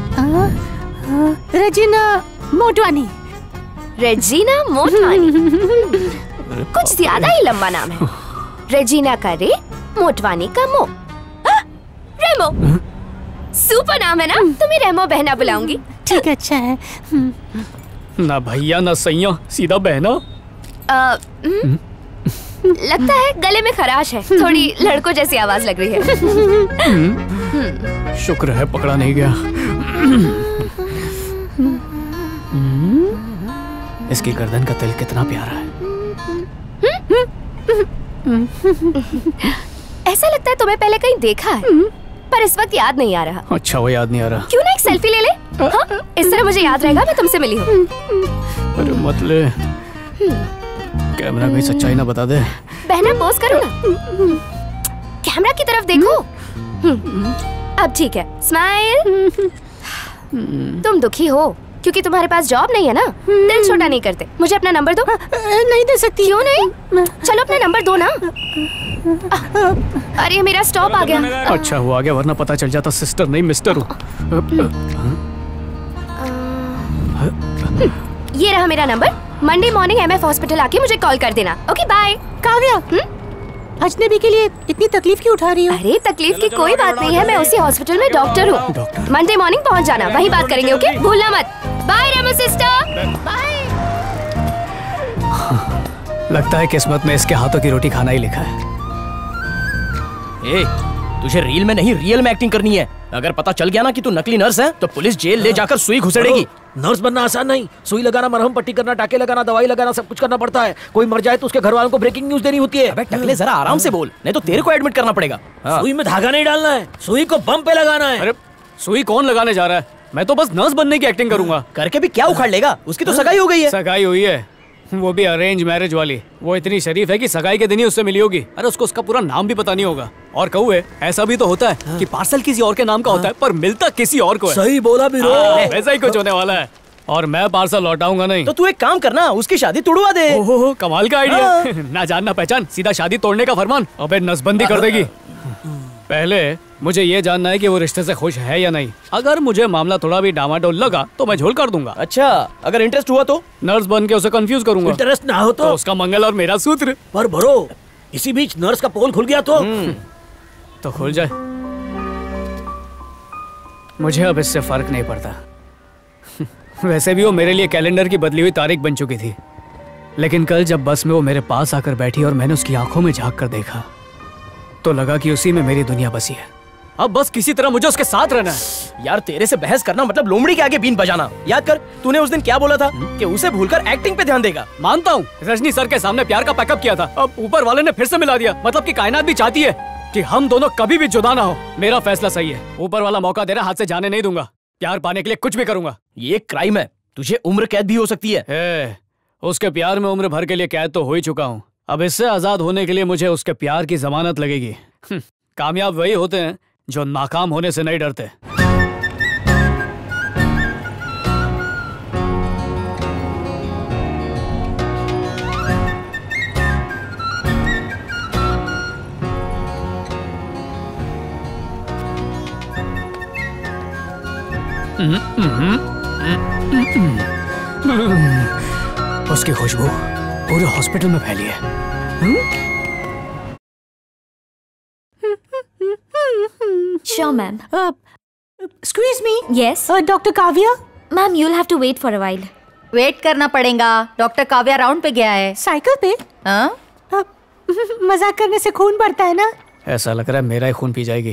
रेजिना मोटवानी। रेजिना मोटवानी कुछ ज्यादा ही लंबा नाम है। रेजिना का रे, मोटवानी का मो। रेमो, सुपर नाम है ना? तुम्हें रेमो बहना बुलाऊंगी। ठीक है, अच्छा है। ना भैया ना सैया, सीधा बहना। आ, लगता है गले में खराश है, थोड़ी लड़कों जैसी आवाज लग रही है। शुक्र है पकड़ा नहीं गया। इसकी गर्दन का तिल कितना प्यारा है। ऐसा लगता है तुम्हें पहले कहीं देखा है, पर इस वक्त याद नहीं आ रहा। अच्छा, वो याद नहीं आ रहा। क्यों ना एक सेल्फी ले ले? हाँ? इस तरह मुझे याद रहेगा मैं तुमसे मिली हूँ। अरे मत ले, कैमरा कहीं सच्चाई ना बता दे। बहना पोज करो ना, कैमरा की तरफ देखो। अब ठीक है, स्माइल। तुम दुखी हो क्योंकि तुम्हारे पास जॉब नहीं है ना? दिल छोटा नहीं करते। मुझे अपना नंबर दो। नहीं दे सकती। क्यों नहीं? चलो अपना नंबर दो ना। अरे मेरा स्टॉप आ गया। अच्छा हुआ आ गया, वरना पता चल जाता सिस्टर नहीं मिस्टर हूँ। ये रहा मेरा number. Monday morning MF hospital आके मुझे कॉल कर देना। Okay bye. काव्या, अजनबी के लिए इतनी तकलीफ क्यों उठा रही हो? अरे तकलीफ की कोई बात नहीं है, मैं उसी हॉस्पिटल में डॉक्टर हूँ। मंडे मॉर्निंग पहुँच जाना, वहीं बात करेंगे। ओके, भूलना मत। Bye Remo sister, bye. लगता है किस्मत में इसके हाथों की रोटी खाना ही लिखा है। ए, तुझे रील में नहीं रियल में एक्टिंग करनी है। अगर पता चल गया ना कि तू नकली नर्स है तो पुलिस जेल ले जाकर सुई घुसेड़ेगी। नर्स बनना आसान नहीं। सुई लगाना, मरहम पट्टी करना, टाके लगाना, दवाई लगाना, सब कुछ करना पड़ता है। कोई मर जाए तो उसके घर वालों को ब्रेकिंग न्यूज देनी होती है। अबे टकले, जरा आराम से बोल, नहीं तो तेरे को एडमिट करना पड़ेगा। हाँ। सुई में धागा नहीं डालना है, सुई को बम पे लगाना है। अरे सुई कौन लगाने जा रहा है? मैं तो बस नर्स बनने की एक्टिंग करूंगा। करके भी क्या उखाड़ लेगा? उसकी तो सगाई हो गई है। सगाई हुई है, वो भी अरेंज मैरिज वाली। वो इतनी शरीफ है कि सगाई के दिन ही उससे मिली होगी। अरे उसको उसका पूरा नाम भी पता नहीं होगा। और कहुए, ऐसा भी तो होता है कि पार्सल किसी और के नाम का होता है पर मिलता किसी और को है। सही बोला भी रो। वैसा ही कुछ होने वाला है। और मैं पार्सल लौटाऊंगा नहीं। तो तू एक काम करना, उसकी शादी तुड़वा दे। ओहो, कमाल का आइडिया। ना जान ना पहचान, सीधा शादी तोड़ने का फरमान। अबे नसबंदी कर देगी। पहले मुझे ये जानना है कि वो रिश्ते से खुश है या नहीं। अगर मुझे मामला थोड़ा भी डामाडोल लगा तो मैं झोल कर दूंगा। अच्छा, अगर इंटरेस्ट हुआ तो? नर्स बन के उसे कंफ्यूज करूंगा। इंटरेस्ट ना हो तो? तो उसका मंगल और मेरा सूत्र। पर ब्रो, इसी बीच नर्स का पोल खुल गया तो? तो खुल जाए, मुझे अब इससे फर्क नहीं पड़ता। वैसे भी वो मेरे लिए कैलेंडर की बदली हुई तारीख बन चुकी थी। लेकिन कल जब बस में वो मेरे पास आकर बैठी और मैंने उसकी आंखों में झांक कर देखा तो लगा कि उसी में मेरी दुनिया बसी है। अब बस किसी तरह मुझे उसके साथ रहना है। यार तेरे से बहस करना मतलब लोमड़ी के आगे बीन बजाना। याद कर, तूने उस दिन क्या बोला था कि उसे भूलकर एक्टिंग पे ध्यान देगा। मानता हूँ, रजनी सर के सामने प्यार का पैकअप किया था। अब ऊपर वाले ने फिर से मिला दिया। मतलब कि कायनात भी चाहती है कि हम दोनों कभी भी जुदा ना हो। मेरा फैसला सही है। ऊपर वाला मौका दे रहा, हाथ से जाने नहीं दूंगा। प्यार पाने के लिए कुछ भी करूंगा। ये एक क्राइम है, तुझे उम्र कैद भी हो सकती है। ए, उसके प्यार में उम्र भर के लिए कैद तो हो ही चुका हूँ। अब इससे आजाद होने के लिए मुझे उसके प्यार की जमानत लगेगी। कामयाब वही होते हैं जो नाकाम होने से नहीं डरते। उसकी खुशबू पूरे हॉस्पिटल में फैली है। Sure, ma'am. Uh, excuse me. Yes. Uh, Doctor Kavya. Ma'am, you'll have to wait for a while. Wait करना पड़ेगा. डॉक्टर काव्या राउंड पे गया है. साइकिल पे? हाँ? uh, मजाक करने से खून बढ़ता है ना? ऐसा लग रहा है मेरा ही खून पी जाएगी.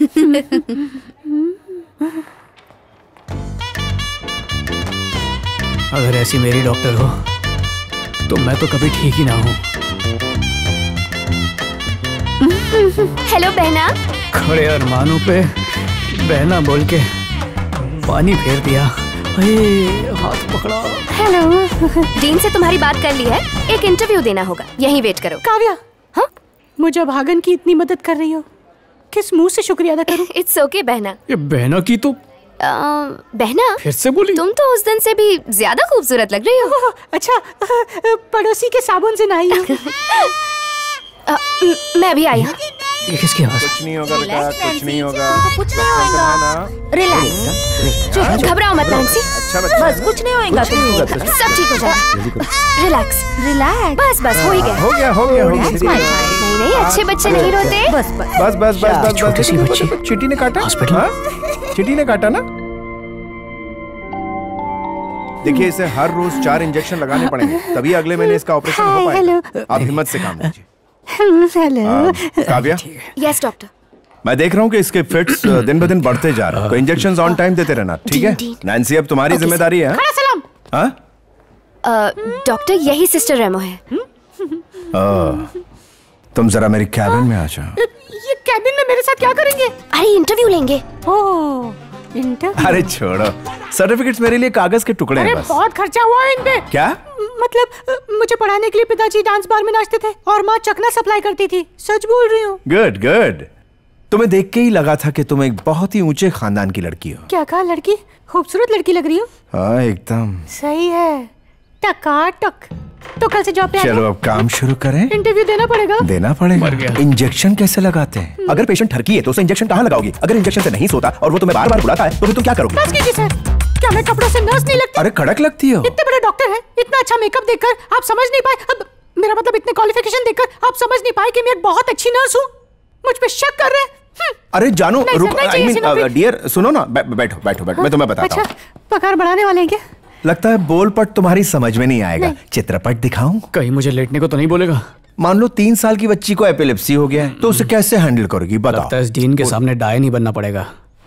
अगर ऐसी मेरी डॉक्टर हो तो मैं तो कभी ठीक ही ना हूँ. हेलो बहना. खड़े अरमानों पे बहना बोल के पानी फेर दिया. अरे हाथ पकड़ा. हेलो. डीन से तुम्हारी बात कर ली है. एक इंटरव्यू देना होगा. यहीं वेट करो. काव्या. हाँ? मुझे भागन की इतनी मदद कर रही हो. किस मुंह से शुक्रिया अदा करूं? इट्स ओके बहना. ये बहना की तो आ, बहना फिर से बोली. तुम तो उस दिन से भी ज्यादा खूबसूरत लग रही हो. अच्छा पड़ोसी के साबुन से नहाई हो. मैं भी आई हूँ. ये किसकी आवाज? कुछ नहीं होगा बेटा, कुछ नहीं होगा. कुछ नहीं होगा. रिलैक्स. घबराओ मत नैन्सी. अच्छा बच्चा. बस कुछ नहीं होगा. सब ठीक हो जाएगा. रिलैक्स. रिलैक्स. बस बस हो ही गया. हो गया हो गया हो गया. नहीं नहीं अच्छे बच्चे नहीं रोते. बस बस बस बस बस बस. छोटी सी बच्ची. चींटी ने काटा. हॉस्पिटल. चींटी ने काटा ना. देखिए इसे हर रोज चार इंजेक्शन लगाने पड़ेंगे तभी अगले महीने इसका ऑपरेशन हो पाएगा. आप हिम्मत से काम लीजिए. हेलो. काव्या. Yes doctor. मैं देख रहा हूँ कि इसके फिट्स दिन ब दिन बढ़ते जा रहे हैं. तो इंजेक्शंस ऑन टाइम देते रहना. ठीक है नैन्सी, अब तुम्हारी जिम्मेदारी है. सलाम. हाँ डॉक्टर यही सिस्टर रेमो है. तुम जरा मेरी कैबिन में आ जाओ. ये कैबिन में मेरे साथ क्या करेंगे? अरे इंटरव्यू लेंगे. Oh interview. अरे छोड़ो, सर्टिफिकेट्स मेरे लिए कागज के टुकड़े हैं अरे बस. बहुत खर्चा हुआ है इन पे. क्या मतलब मुझे पढ़ाने के लिए पिताजी डांस बार में नाचते थे और माँ चकना सप्लाई करती थी. सच बोल रही हूँ. Good good. तुम्हें देख के ही लगा था कि तुम एक बहुत ही ऊंचे खानदान की लड़की हो. क्या कहा? लड़की? खूबसूरत लड़की लग रही हो. हाँ एकदम सही है. टकाटक. तो कल से जॉब पे आ चलो अब काम शुरू करें. इंटरव्यू देना पड़ेगा. देना पड़ेगा. इंजेक्शन कैसे लगाते हैं? अगर पेशेंट ठरकी है तो उसे इंजेक्शन कहाँ लगाओगी? अगर इंजेक्शन से नहीं सोता और वो तुम्हें बार बार बुलाता है तो फिर तुम क्या करोगी? बस कीजिए सर. क्या मैं कपड़ों से नर्स नहीं लगती? अरे कड़क लगती हो. इतने बड़े डॉक्टर हैं, इतना अच्छा मेकअप देखकर आप समझ नहीं पाए. अब मेरा मतलब इतने क्वालिफिकेशन देखकर आप समझ नहीं पाए कि मैं एक बहुत अच्छी नर्स हूँ. मुझ पे शक कर रहे हैं. अरे जानू रुक. आई मीन डियर सुनो ना. बैठो बैठो बैठो. मैं तुम्हें बताता हूँ. पगार बढ़ाने वाले हैं क्या? लगता है बोलपट तुम्हारी समझ में नहीं आएगा. चित्रपट दिखाऊं? कहीं मुझे लेटने को तो नहीं बोलेगा? मान लो तीन साल की बच्ची को एपिलेप्सी हो गया है तो उसे कैसे हैंडल करोगी बताओ? लगता है इस डीन के सामने डाय नहीं बनना पड़ेगा.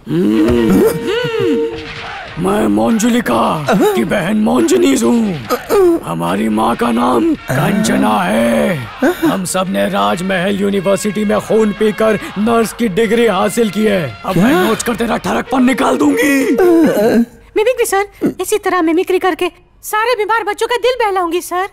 मैं मोंजुलिका की बहन मोंजनीज हूँ. हमारी माँ का नाम कंचना है. हम सब ने राजमहल यूनिवर्सिटी में खून पीकर नर्स की डिग्री हासिल की है. अब मैं नोच कर तेरा ठरकपन निकाल दूंगी. Mimicry sir. इसी तरह मिमिक्री करके सारे बीमार बच्चों का दिल बहलाऊंगी सर.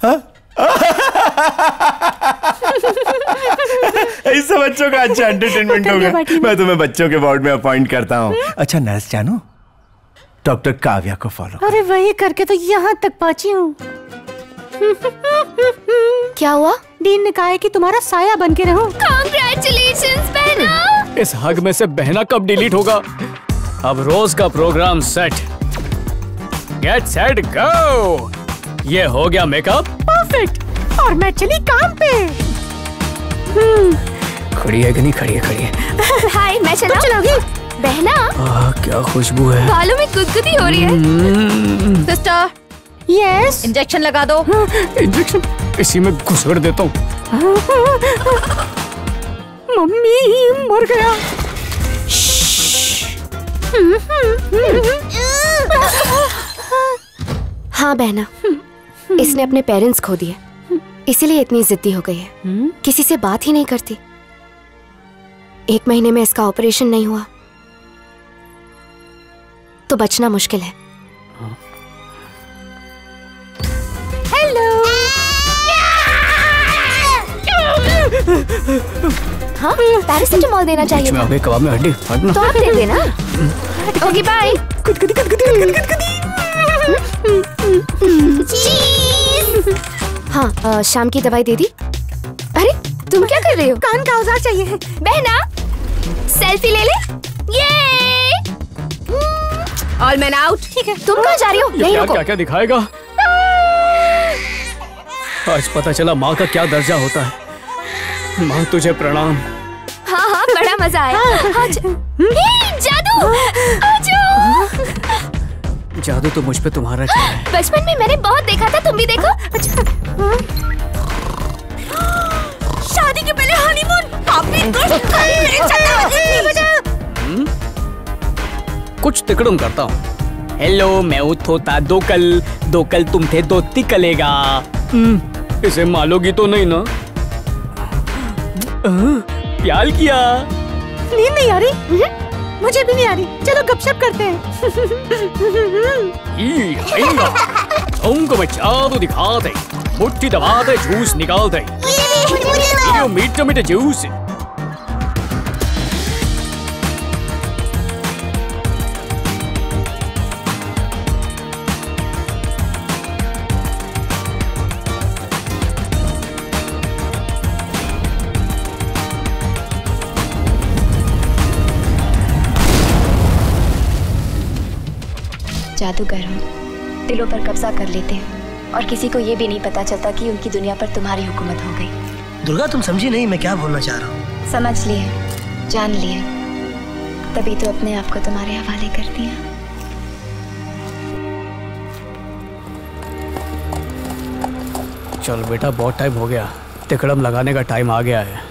इससे बच्चों का अच्छा एंटरटेनमेंट होगा. मैं तुम्हें बच्चों के वार्ड में अपॉइंट करता हूँ. अच्छा नर्स जानू, डॉक्टर काव्या को फॉलो. अरे वही करके तो यहाँ तक पहुँची हूँ. क्या हुआ? डीन ने कहा है कि तुम्हारा साया बन के रहूं. कांग्रेचुलेशंस बहना. इस हग में से बहना कब डिलीट होगा? अब रोज का program set. Get set go. ये हो गया मेकअप. परफेक्ट. और मैं चली काम पे. खड़ी है कि नहीं? खड़ी है खड़ी है. हाय मैं चला. चलोगी? बहना आ, क्या खुशबू है. बालों में गुदगुदी हो रही है. सिस्टर. यस. इंजेक्शन लगा दो. इंजेक्शन इसी में घुसड़ देता हूँ. मम्मी मर गया. हाँ बहना, इसने अपने पेरेंट्स खो दिए, इसीलिए इतनी जिद्दी हो गई है. किसी से बात ही नहीं करती. एक महीने में इसका ऑपरेशन नहीं हुआ तो बचना मुश्किल है. हेलो. हाँ पैरासिटामोल देना चाहिए था. अबे कबाब में हड्डी. तो आप दे देना. Okay bye. हाँ आ, शाम की दवाई दे दी. अरे तुम क्या कर रहे हो? कान का औजार चाहिए. बहना सेल्फी ले ले. ये ऑल मैन आउट. ठीक है. तुम कहाँ जा रही हो? यहीं रुको. क्या क्या दिखाएगा? आज पता चला माँ का क्या दर्जा होता है. माँ तुझे प्रणाम. हाँ हाँ बड़ा मजा आया। आजा। हे, जादू आ जाओ। जादू तो मुझ पे तुम्हारा चला है। बचपन में मैंने बहुत देखा था, तुम भी देखो। अच्छा। शादी के पहले हनीमून। काफी दुष्ट था ये मेरे चंदा। कुछ तिकड़म करता हूँ। हेलो, मैं उठोता दो कल दो कल तुम थे दो तिकलेगा। इसे मालोगी तो नहीं ना? प्यार किया। नींद नहीं आ रही? मुझे भी नहीं आ रही। चलो गपशप करते हैं। तुमको मैं जादू दिखा दे, मुट्ठी दबा दे, जूस निकाल दे। मीठा मीठा जूस। जादूगर हो, दिलों पर कब्जा कर लेते हैं और किसी को ये भी नहीं पता चलता कि उनकी दुनिया पर तुम्हारी हुकूमत हो गई। दुर्गा, तुम समझी नहीं मैं क्या बोलना चाह रहा हूँ। समझ लिए, जान लिए, तभी तो अपने आप को तुम्हारे हवाले कर दिया। चल बेटा, बहुत टाइम हो गया, तिकड़म लगाने का टाइम आ गया है।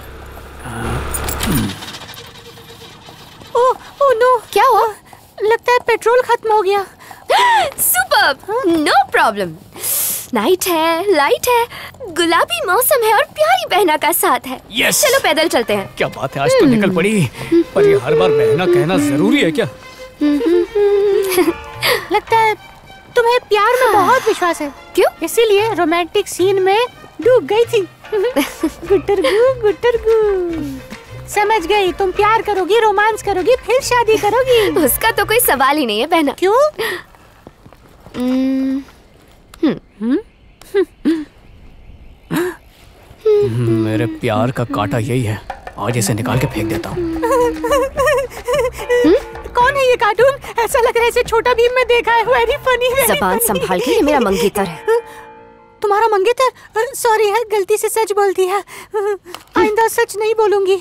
ओ, ओ नो, क्या हुआ? लगता है पेट्रोल खत्म हो गया। Superb, no problem. नाइट है, लाइट है, गुलाबी मौसम है और प्यारी बहना का साथ है। yes. चलो पैदल चलते हैं। क्या बात है, आज तो निकल पड़ी। पर ये हर बार बहना कहना जरूरी है क्या? लगता है तुम्हें प्यार में बहुत विश्वास है। क्यों? इसीलिए रोमांटिक सीन में डूब गई थी। गुटरगू गुटरगू। समझ गई, तुम प्यार करोगी, रोमांस करोगी, फिर शादी करोगी। उसका तो कोई सवाल ही नहीं है बहना। क्यों? मेरे प्यार का कांटा यही है, आज इसे निकाल के फेंक देता हूँ। कौन है ये कार्टून? ऐसा लग रहा है इसे छोटा भीम में देखा है। Very funny. ज़बान संभाल के, ये मेरा मंगेतर है। तुम्हारा मंगेतर? सॉरी है, गलती से सच बोल दिया। आइंदा सच नहीं बोलूंगी।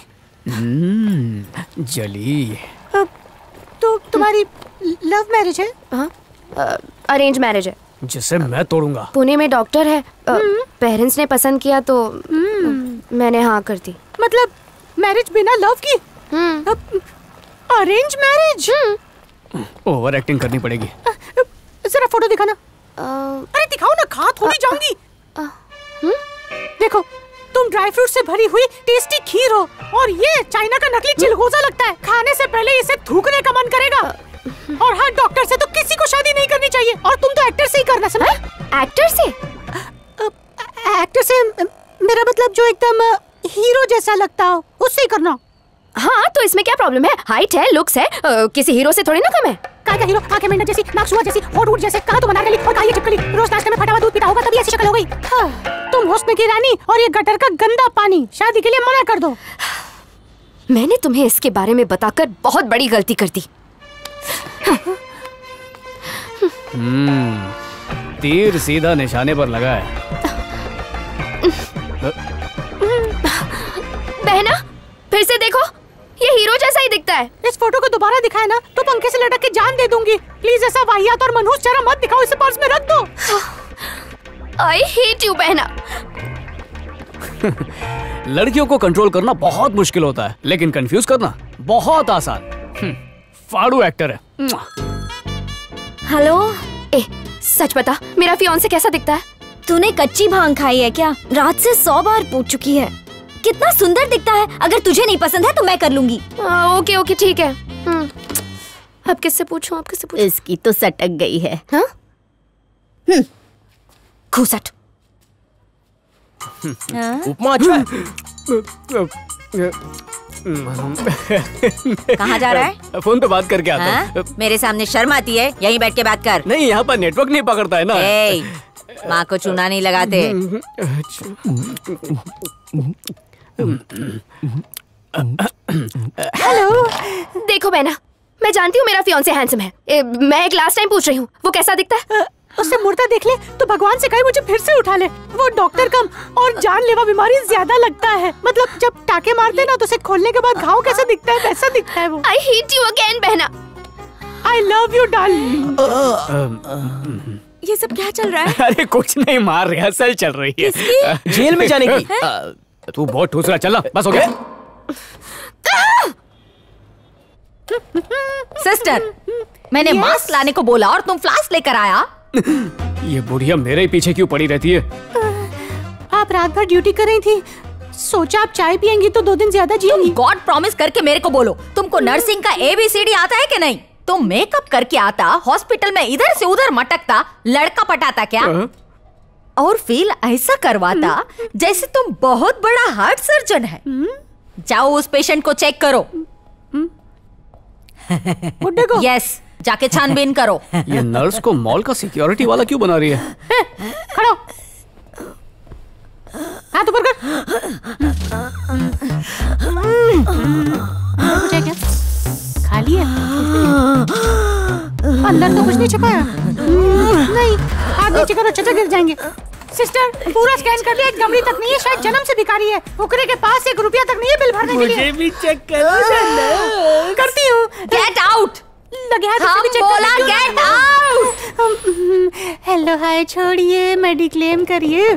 जली। तो तुम्हारी लव मैरिज है? हाँ, अरेंज मैरिज है। जिसे मैं तोड़ूंगा। पुणे में डॉक्टर है, पेरेंट्स ने पसंद किया तो मैंने हाँ कर दी। मतलब मैरिज बिना लव की? Arrange marriage? ओवर एक्टिंग करनी पड़ेगी। जरा फोटो दिखाना। अरे दिखाओ ना, खा थोड़ी जाऊंगी। देखो, तुम ड्राई फ्रूट से भरी हुई टेस्टी खीर हो और ये चाइना का नकली चिलगोजा लगता है। खाने से पहले इसे थूकने का मन करेगा। और हाँ, डॉक्टर से तो किसी को शादी नहीं करनी चाहिए। और तुम तो एक्टर से ही करना, समझे? एक्टर से? एक्टर से मेरा मतलब जो एकदम हीरो जैसा लगता हो, उससे ही करना। हाँ, तो इसमें क्या प्रॉब्लम है? हाइट है, लुक्स है, आ, किसी हीरो से थोड़ी ना कम है। कहाँ का हीरो? आंखें मेंढक जैसी, नाक सुअर जैसी, होंठ ऊँट जैसे, कहाँ तो बना गली और कहाँ ये चिपकली। रोज नाश्ते में फटा हुआ दूध पीता होगा तभी ऐसी शक्ल हो गई। हाँ, तुम हुस्न की रानी और ये गटर का गंदा पानी। शादी के लिए मना कर दो। मैंने तुम्हें इसके बारे में बताकर बहुत बड़ी गलती कर दी। हम्म, तीर सीधा निशाने पर लगा है। बहना, फिर से देखो, ये हीरो जैसा ही दिखता है। इस फोटो को दोबारा दिखाए ना तो पंखे से लटक के जान दे दूंगी। प्लीज ऐसा वाहियात और मनहूस चेहरा मत दिखाओ, इसे पर्स में रख दो। I hate you, बहना। लड़कियों को कंट्रोल करना बहुत मुश्किल होता है, लेकिन कंफ्यूज करना बहुत आसान। फाड़ू एक्टर है। हेलो, ए, सच बता, मेरा फियांसे कैसा दिखता है? तूने कच्ची भांग खाई है क्या? रात से सौ बार पूछ चुकी है। कितना सुंदर दिखता है। अगर तुझे नहीं पसंद है तो मैं कर लूंगी। आ, ओके ओके ठीक है। अब किससे पूछूं? अब किससे पूछूं? इसकी तो सटक गई है। हाँ? खूसट। उपमा अच्छा है। कहाँ जा रहा है? फोन पे बात करके आता हूँ। मेरे सामने शर्म आती है? यहीं बैठ के बात कर। नहीं, यहाँ पर नेटवर्क नहीं पकड़ता है ना। ए, माँ को चूना नहीं लगाते। हेलो। देखो बहना, मैं जानती हूँ मेरा फियांसे हैंडसम है। ए, मैं एक लास्ट टाइम पूछ रही हूँ, वो कैसा दिखता है? उससे मुर्दा देख ले तो भगवान से कहे मुझे फिर से उठा ले। वो डॉक्टर कम और जानलेवा बीमारी ज्यादा लगता है। मतलब जब टाके मारते ना तो उसे खोलने के बाद घाव कैसा दिखता है वैसा दिखता है वो। I hate you again बहना। I love you darling। ये सब क्या चल रहा है? अरे कुछ नहीं, मार रिहर्सल चल रही है। जेल में जाने की। तू बहुत ठूस रहा, चल बस हो गया। सिस्टर, मैंने yes. मास्क लाने को बोला और तुम फ्लास्क लेकर आया। ये बुढ़िया मेरे ही पीछे क्यों पड़ी रहती है? आप रात भर ड्यूटी कर रही थी, सोचा आप चाय पियेंगी तो दो दिन ज्यादा जिएंगी। गॉड प्रॉमिस करके मेरे को बोलो, तुमको नर्सिंग का ए बी सी डी आता है कि नहीं? तुम मेकअप करके आता, हॉस्पिटल में इधर से उधर मटकता, लड़का पटाता क्या? और फील ऐसा करवाता जैसे तुम बहुत बड़ा हार्ट सर्जन है। जाओ उस पेशेंट को चेक करो। को? यस, जाके छानबीन करो। ये नर्स को मॉल का सिक्योरिटी वाला क्यों बना रही है? खड़ो, हाथ ऊपर कर। क्या खाली है? अंदर तो कुछ नहीं छुपाया। नहीं, हाथ नीचे करो, चचा गिर जाएंगे। सिस्टर, पूरा स्कैन कर लिया, एक कमरी तक नहीं है, शायद जन्म से भिखारी है। ओकरे के पास एक रुपया तक नहीं है बिल भरने के लिए। मुझे भी चेक करो। करती हूँ। Get out. लगे हाथ हम से भी चेक बोला गेट आउट। हेलो हाय छोड़िए, मेडिक्लेम करिए।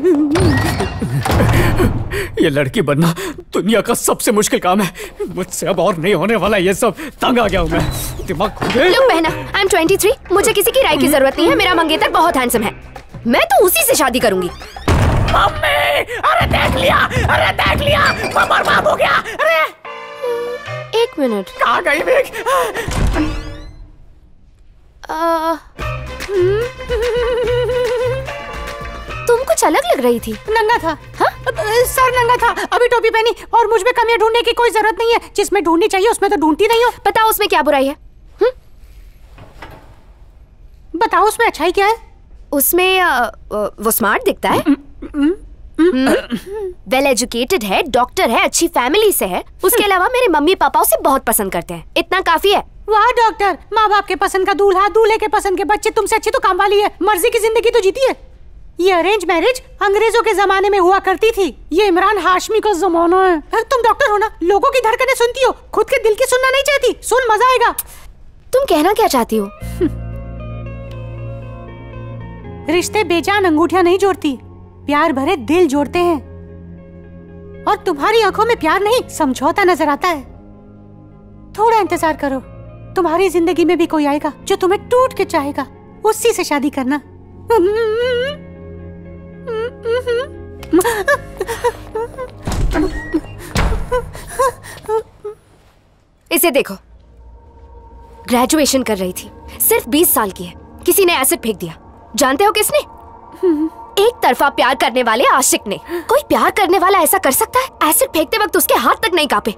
ये लड़की बनना दुनिया का सबसे मुश्किल काम है। मुझसे अब और नहीं होने वाला ये सब। तंग आ गया हूँ मैं, दिमाग खो गया। लो बहना, आई एम ट्वेंटी थ्री, मुझे किसी की राय की जरूरत नहीं है। मेरा मंगेतर बहुत हैंडसम है, मैं तो उसी से शादी करूंगी। मम्मी, अरे देख लिया, अरे देख लिया, मैं बर्बाद हो गया। अरे एक मिनट, कहाँ गई विक? तुम कुछ अलग लग रही थी। नंगा था। हाँ? सर नंगा था, अभी टोपी पहनी, और मुझ में कमियां ढूंढने की कोई जरूरत नहीं है। जिसमें ढूंढनी चाहिए उसमें तो ढूंढती नहीं हो। बताओ उसमें क्या बुराई है? हुँ? बताओ उसमें अच्छाई क्या है? उसमें आ, वो स्मार्ट दिखता है, वेल एजुकेटेड है, डॉक्टर है, अच्छी फैमिली से है। उसके अलावा मेरे मम्मी पापा उसे बहुत पसंद करते हैं, इतना काफी है। वाह डॉक्टर, माँ बाप के पसंद का दूल्हा, दूल्हे के पसंद के बच्चे, तुमसे अच्छी तो काम वाली है। मर्जी की जिंदगी तो जीती है। ये अरेंज मैरिज अंग्रेजों के जमाने में हुआ करती थी, ये इमरान हाशमी का जमाना है। तुम डॉक्टर हो ना, लोगों की धड़कनें सुनती हो, खुद के दिल की सुनना नहीं चाहती। सुन, मजा आएगा। तुम कहना क्या चाहती हो? रिश्ते बेजान अंगूठियां नहीं जोड़ती, प्यार भरे दिल जोड़ते हैं। और तुम्हारी आंखों में प्यार नहीं, समझौता नजर आता है। थोड़ा इंतजार करो, तुम्हारी जिंदगी में भी कोई आएगा जो तुम्हें टूट के चाहेगा। उसी से शादी करना। इसे देखो, ग्रेजुएशन कर रही थी, सिर्फ बीस साल की है, किसी ने एसिड फेंक दिया। जानते हो किसने? एक तरफा प्यार करने वाले आशिक ने। कोई प्यार करने वाला ऐसा कर सकता है? एसिड फेंकते वक्त उसके हाथ तक नहीं कांपे।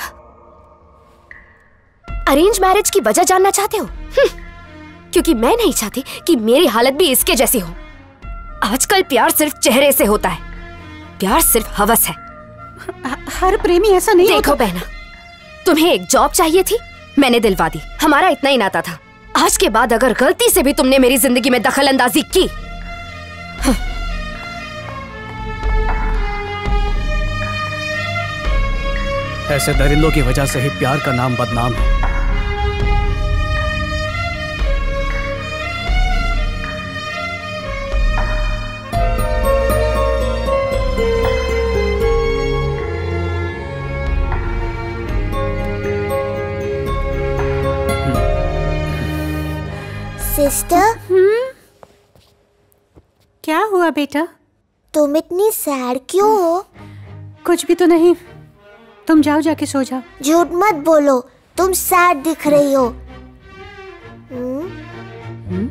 अरेंज मैरिज की वजह जानना चाहते हो? क्योंकि मैं नहीं चाहती कि मेरी हालत भी इसके जैसी हो। आजकल प्यार सिर्फ चेहरे से होता है, प्यार सिर्फ हवस है। हर प्रेमी ऐसा नहीं। देखो बहना, तुम्हें एक जॉब चाहिए थी, मैंने दिलवा दी। हमारा इतना ही नाता था। आज के बाद अगर गलती से भी तुमने मेरी जिंदगी में दखल अंदाजी की, ऐसे दरिंदों की वजह से ही प्यार का नाम बदनाम है। सिस्टर, क्या हुआ बेटा? तुम इतनी सैड क्यों हो? कुछ भी तो नहीं, तुम जाओ, जाके सो जाओ। झूठ मत बोलो, तुम सैड दिख रही हो। हुँ? हुँ?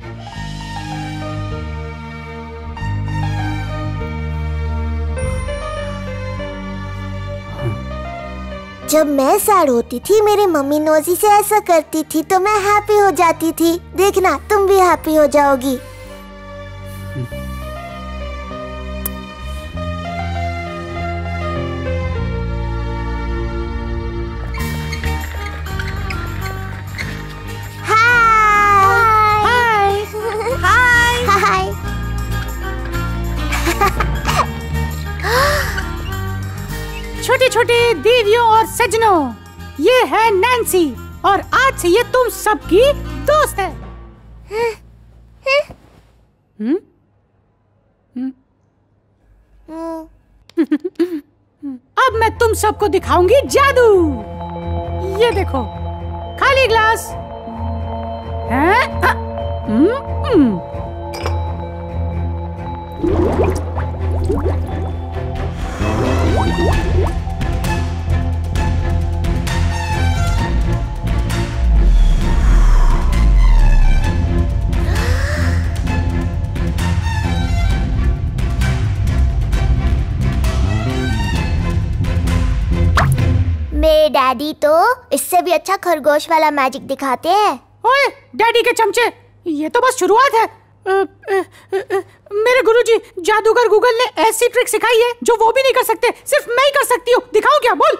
जब मैं सैड होती थी, मेरी मम्मी नोजी से ऐसा करती थी तो मैं हैप्पी हो जाती थी। देखना, तुम भी हैप्पी हो जाओगी। हाय हाय सजनों, ये है नैन्सी और आज से ये तुम सबकी दोस्त है। हम्म? अब मैं तुम सबको दिखाऊंगी जादू। ये देखो, खाली ग्लास। हैं? हम्म, हम्म। मेरे डैडी तो इससे भी अच्छा खरगोश वाला मैजिक दिखाते हैं। ओए डैडी के चमचे, ये तो बस शुरुआत है। आ, आ, आ, आ, मेरे गुरुजी जादूगर गूगल ने ऐसी ट्रिक सिखाई है जो वो भी नहीं कर सकते, सिर्फ मैं ही कर सकती हूँ। दिखाओ क्या? बोल।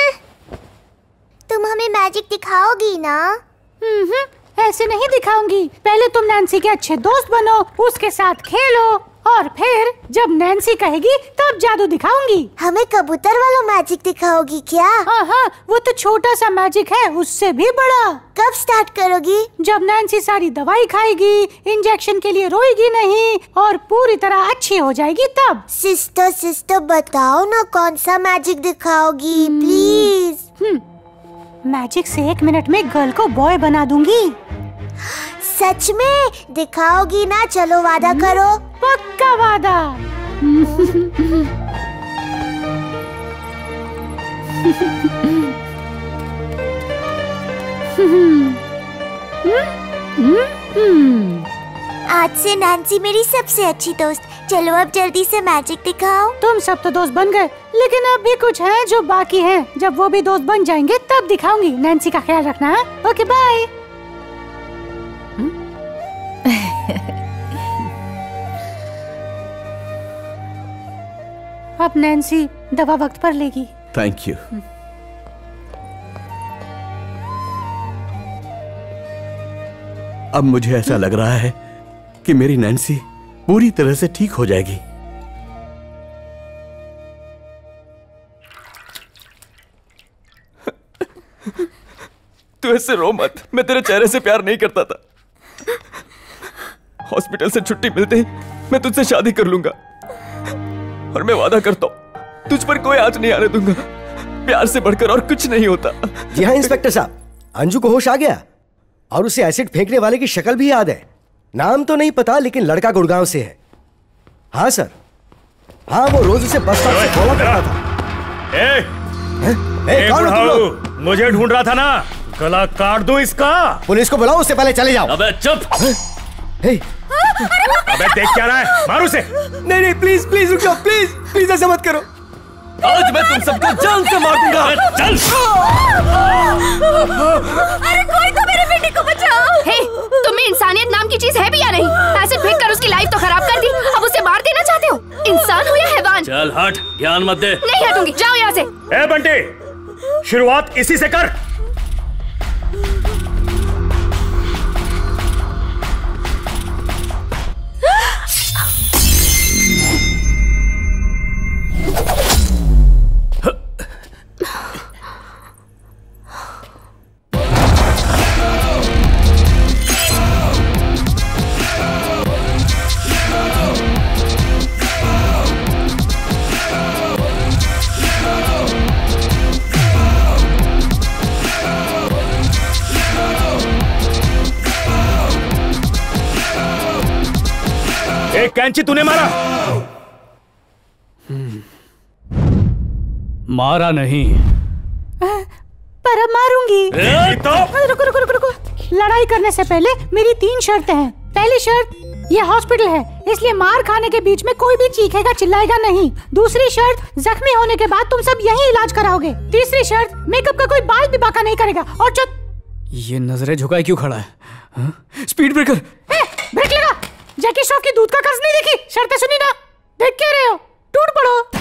तुम हमें मैजिक दिखाओगी ना? हम्म, ऐसे नहीं दिखाऊंगी। पहले तुम नैन्सी के अच्छे दोस्त बनो, उसके साथ खेलो, और फिर जब नैन्सी कहेगी तब जादू दिखाऊंगी। हमें कबूतर वाला मैजिक दिखाओगी क्या? हाँ हाँ, वो तो छोटा सा मैजिक है, उससे भी बड़ा। कब स्टार्ट करोगी? जब नैन्सी सारी दवाई खाएगी, इंजेक्शन के लिए रोएगी नहीं और पूरी तरह अच्छी हो जाएगी तब। सिस्टर सिस्टर बताओ ना कौन सा मैजिक दिखाओगी प्लीज। हम्म, मैजिक से एक मिनट में गर्ल को बॉय बना दूंगी। सच में दिखाओगी ना? चलो वादा करो। पक्का वादा। आज से नैन्सी मेरी सबसे अच्छी दोस्त। चलो अब जल्दी से मैजिक दिखाओ। तुम सब तो दोस्त बन गए, लेकिन अब भी कुछ है जो बाकी है। जब वो भी दोस्त बन जाएंगे तब दिखाऊंगी। नैन्सी का ख्याल रखना। Okay bye. अब नैन्सी दवा वक्त पर लेगी। Thank you. अब मुझे ऐसा लग रहा है कि मेरी नैन्सी पूरी तरह से ठीक हो जाएगी। तू ऐसे रो मत, मैं तेरे चेहरे से प्यार नहीं करता था। हॉस्पिटल से छुट्टी मिलते ही मैं तुझसे शादी कर लूंगा और मैं वादा करता हूं तुझ पर कोई आंच नहीं आने दूंगा। प्यार से बढ़कर और कुछ नहीं होता। जी हाँ इंस्पेक्टर साहब, अंजू को होश आ गया और उसे एसिड फेंकने वाले की शक्ल भी याद है। नाम तो नहीं पता लेकिन लड़का गुड़गांव से है। हाँ सर, हाँ वो रोज उसे बस स्टॉप से फॉलो करता था। ए, ए, कौन हो तुम लोग? मुझे ढूंढ रहा था ना? गला काट दूं इसका। पुलिस को बुलाओ, उससे पहले चले जाओ। अबे चुप। अबे देख क्या रहा है? मारो उसे। नहीं नहीं प्लीज प्लीज रुक जाओ, प्लीज प्लीज ऐसा मत करो। आज मैं तुम सबको जान से मार दूंगा। चल। अरे कोई तो मेरे बेटे को बचाओ। हे, तुम्हें इंसानियत नाम की चीज है भी या नहीं? एसिड फेंक कर उसकी लाइफ तो खराब कर दी, अब उसे मार देना चाहते हो? इंसान हो या हैवान? चल हट, ज्ञान मत दे। नहीं हटूंगी, जाओ यहाँ से। ए बंटी, शुरुआत इसी से कर। एक कैंची तूने मारा? मारा नहीं, पर अब मारूंगी। तो? रुको रुको रुको रुको। लड़ाई करने से पहले मेरी तीन शर्तें हैं। पहली शर्त, ये हॉस्पिटल है इसलिए मार खाने के बीच में कोई भी चीखेगा चिल्लाएगा नहीं। दूसरी शर्त, जख्मी होने के बाद तुम सब यही इलाज कराओगे। तीसरी शर्त, मेकअप का कोई बाल भी बाका नहीं करेगा। और चौथ ये नजरें झुकाए क्यों खड़ा है? हा? Speed breaker. ब्रेक लगा। जैकी श्रॉफ की दूध का कर्ज नहीं देखी? शर्तें सुनी ना? देख क्या रहे हो? टूट पड़ो।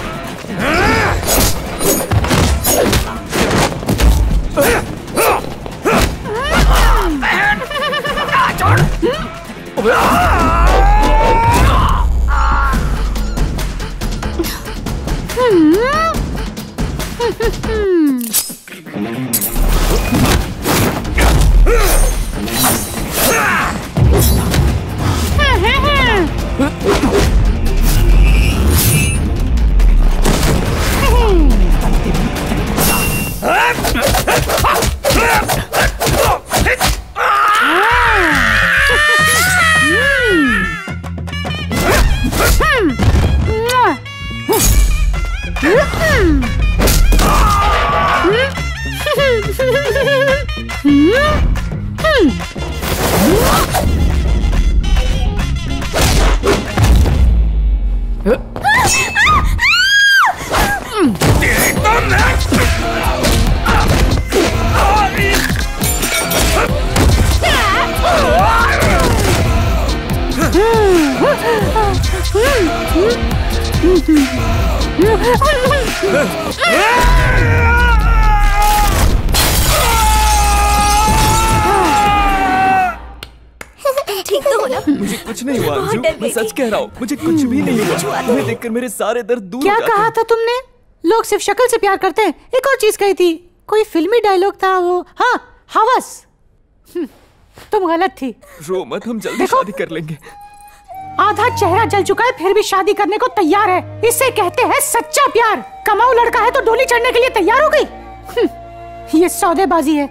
ठीक तो हो ना? मुझे कुछ नहीं हुआ अंजू, मैं सच कह रहा हूँ, मुझे कुछ भी नहीं हुआ। तुम्हें देखकर मेरे सारे दर्द दूर क्या हो जाते कहा हैं। था तुमने? लोग सिर्फ शक्ल से प्यार करते हैं। एक और चीज कही थी, कोई फिल्मी डायलॉग था वो, हाँ हवस। हम्म, तुम गलत थी। रो मत, हम जल्दी शादी कर लेंगे। आधा चेहरा जल चुका है फिर भी शादी करने को तैयार है, इसे कहते हैं सच्चा प्यार। कमाऊ लड़का है तो डोली चढ़ने के लिए तैयार हो गई। हम्म, ये सौदेबाजी है।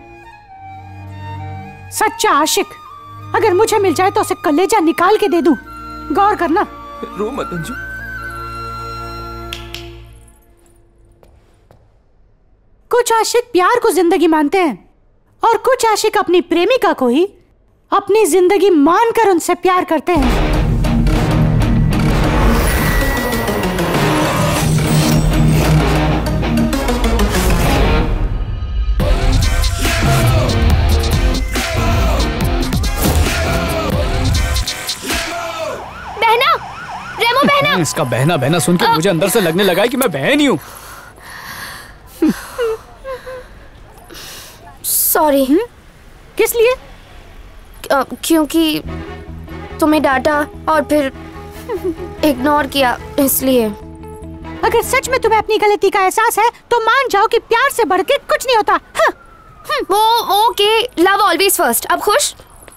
सच्चा आशिक अगर मुझे मिल जाए तो उसे कलेजा निकाल के दे दूं। गौर करना। रो मत अंजू। कुछ आशिक प्यार को जिंदगी मानते हैं और कुछ आशिक अपनी प्रेमिका को ही अपनी जिंदगी मानकर उनसे प्यार करते हैं। बहना, रेमो बहना। इसका बहना बहना सुन के मुझे अंदर से लगने लगा है कि मैं बहन ही हूँ। सॉरी। किस लिए? क्योंकि तुम्हें डांटा और फिर इग्नोर किया, इसलिए। अगर सच में तुम्हें अपनी गलती का एहसास है तो मान जाओ कि प्यार से बढ़ के कुछ नहीं होता। हाँ। वो ओके, लव ऑलवेज फर्स्ट। अब खुश?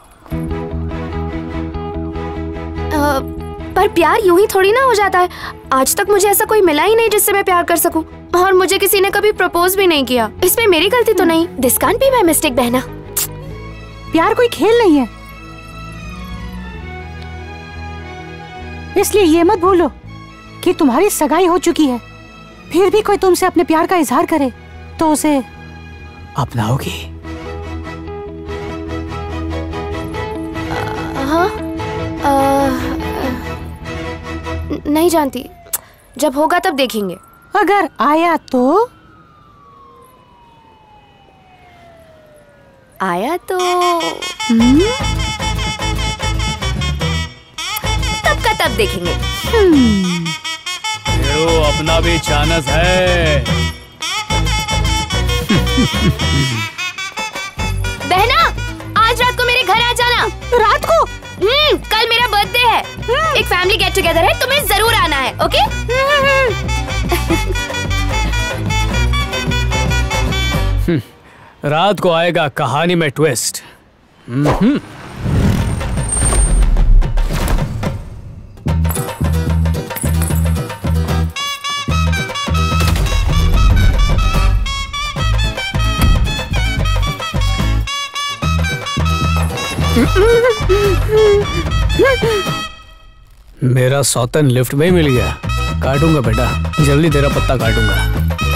आ, पर प्यार यूं ही थोड़ी ना हो जाता है। आज तक मुझे ऐसा कोई मिला ही नहीं जिससे मैं प्यार कर सकूं, और मुझे किसी ने कभी प्रपोज भी नहीं किया। इसमें मेरी गलती तो नहीं। This can't be my mistake बहना। प्यार कोई खेल नहीं है, इसलिए ये मत भूलो कि तुम्हारी सगाई हो चुकी है। फिर भी कोई तुमसे अपने प्यार का इजहार करे तो उसे अपनाओगी? हाँ, नहीं जानती, जब होगा तब देखेंगे। अगर आया तो आया तो तब का तब देखेंगे। तेरो अपना भी चानस है। बहना, आज रात को मेरे घर आ जाना। रात को? हम्म, कल मेरा बर्थडे है। एक फैमिली गेट टुगेदर है, तुम्हें जरूर आना है। ओके? रात को आएगा कहानी में ट्विस्ट। हम्म। मेरा सौतन लिफ्ट में ही मिल गया। काटूंगा बेटा, जल्दी तेरा पत्ता काटूंगा।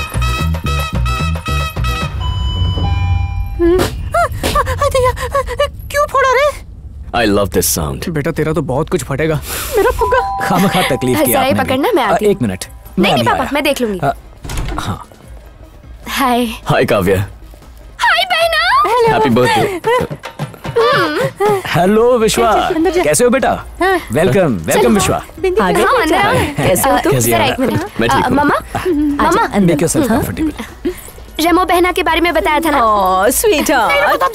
क्यों फोड़ा रे? I love this sound। बेटा तेरा तो बहुत कुछ फटेगा। मेरा फुग्गा। खामखा तकलीफ की जरा ये आपने पकड़ना, मैं भी। आती आ, हूँ। एक मिनट। नहीं नहीं अभी पापा, आया। मैं देख लूंगी। आ, हाँ। हाय। हाय काव्या। हाय बहना। Happy birthday. हेलो विश्वा, अंदर जा। कैसे हो बेटा? वेलकम वेलकम विश्वा। हाँ, अंदर आओ। कैसे हो तुम? अ, जरा एक मिनट। मैं ठीक अ, हूँ। मामा, मामा, मेक योरसेल्फ कंफर्टेबल। रेमो बहना के बारे में बताया था ना? Oh sweetheart.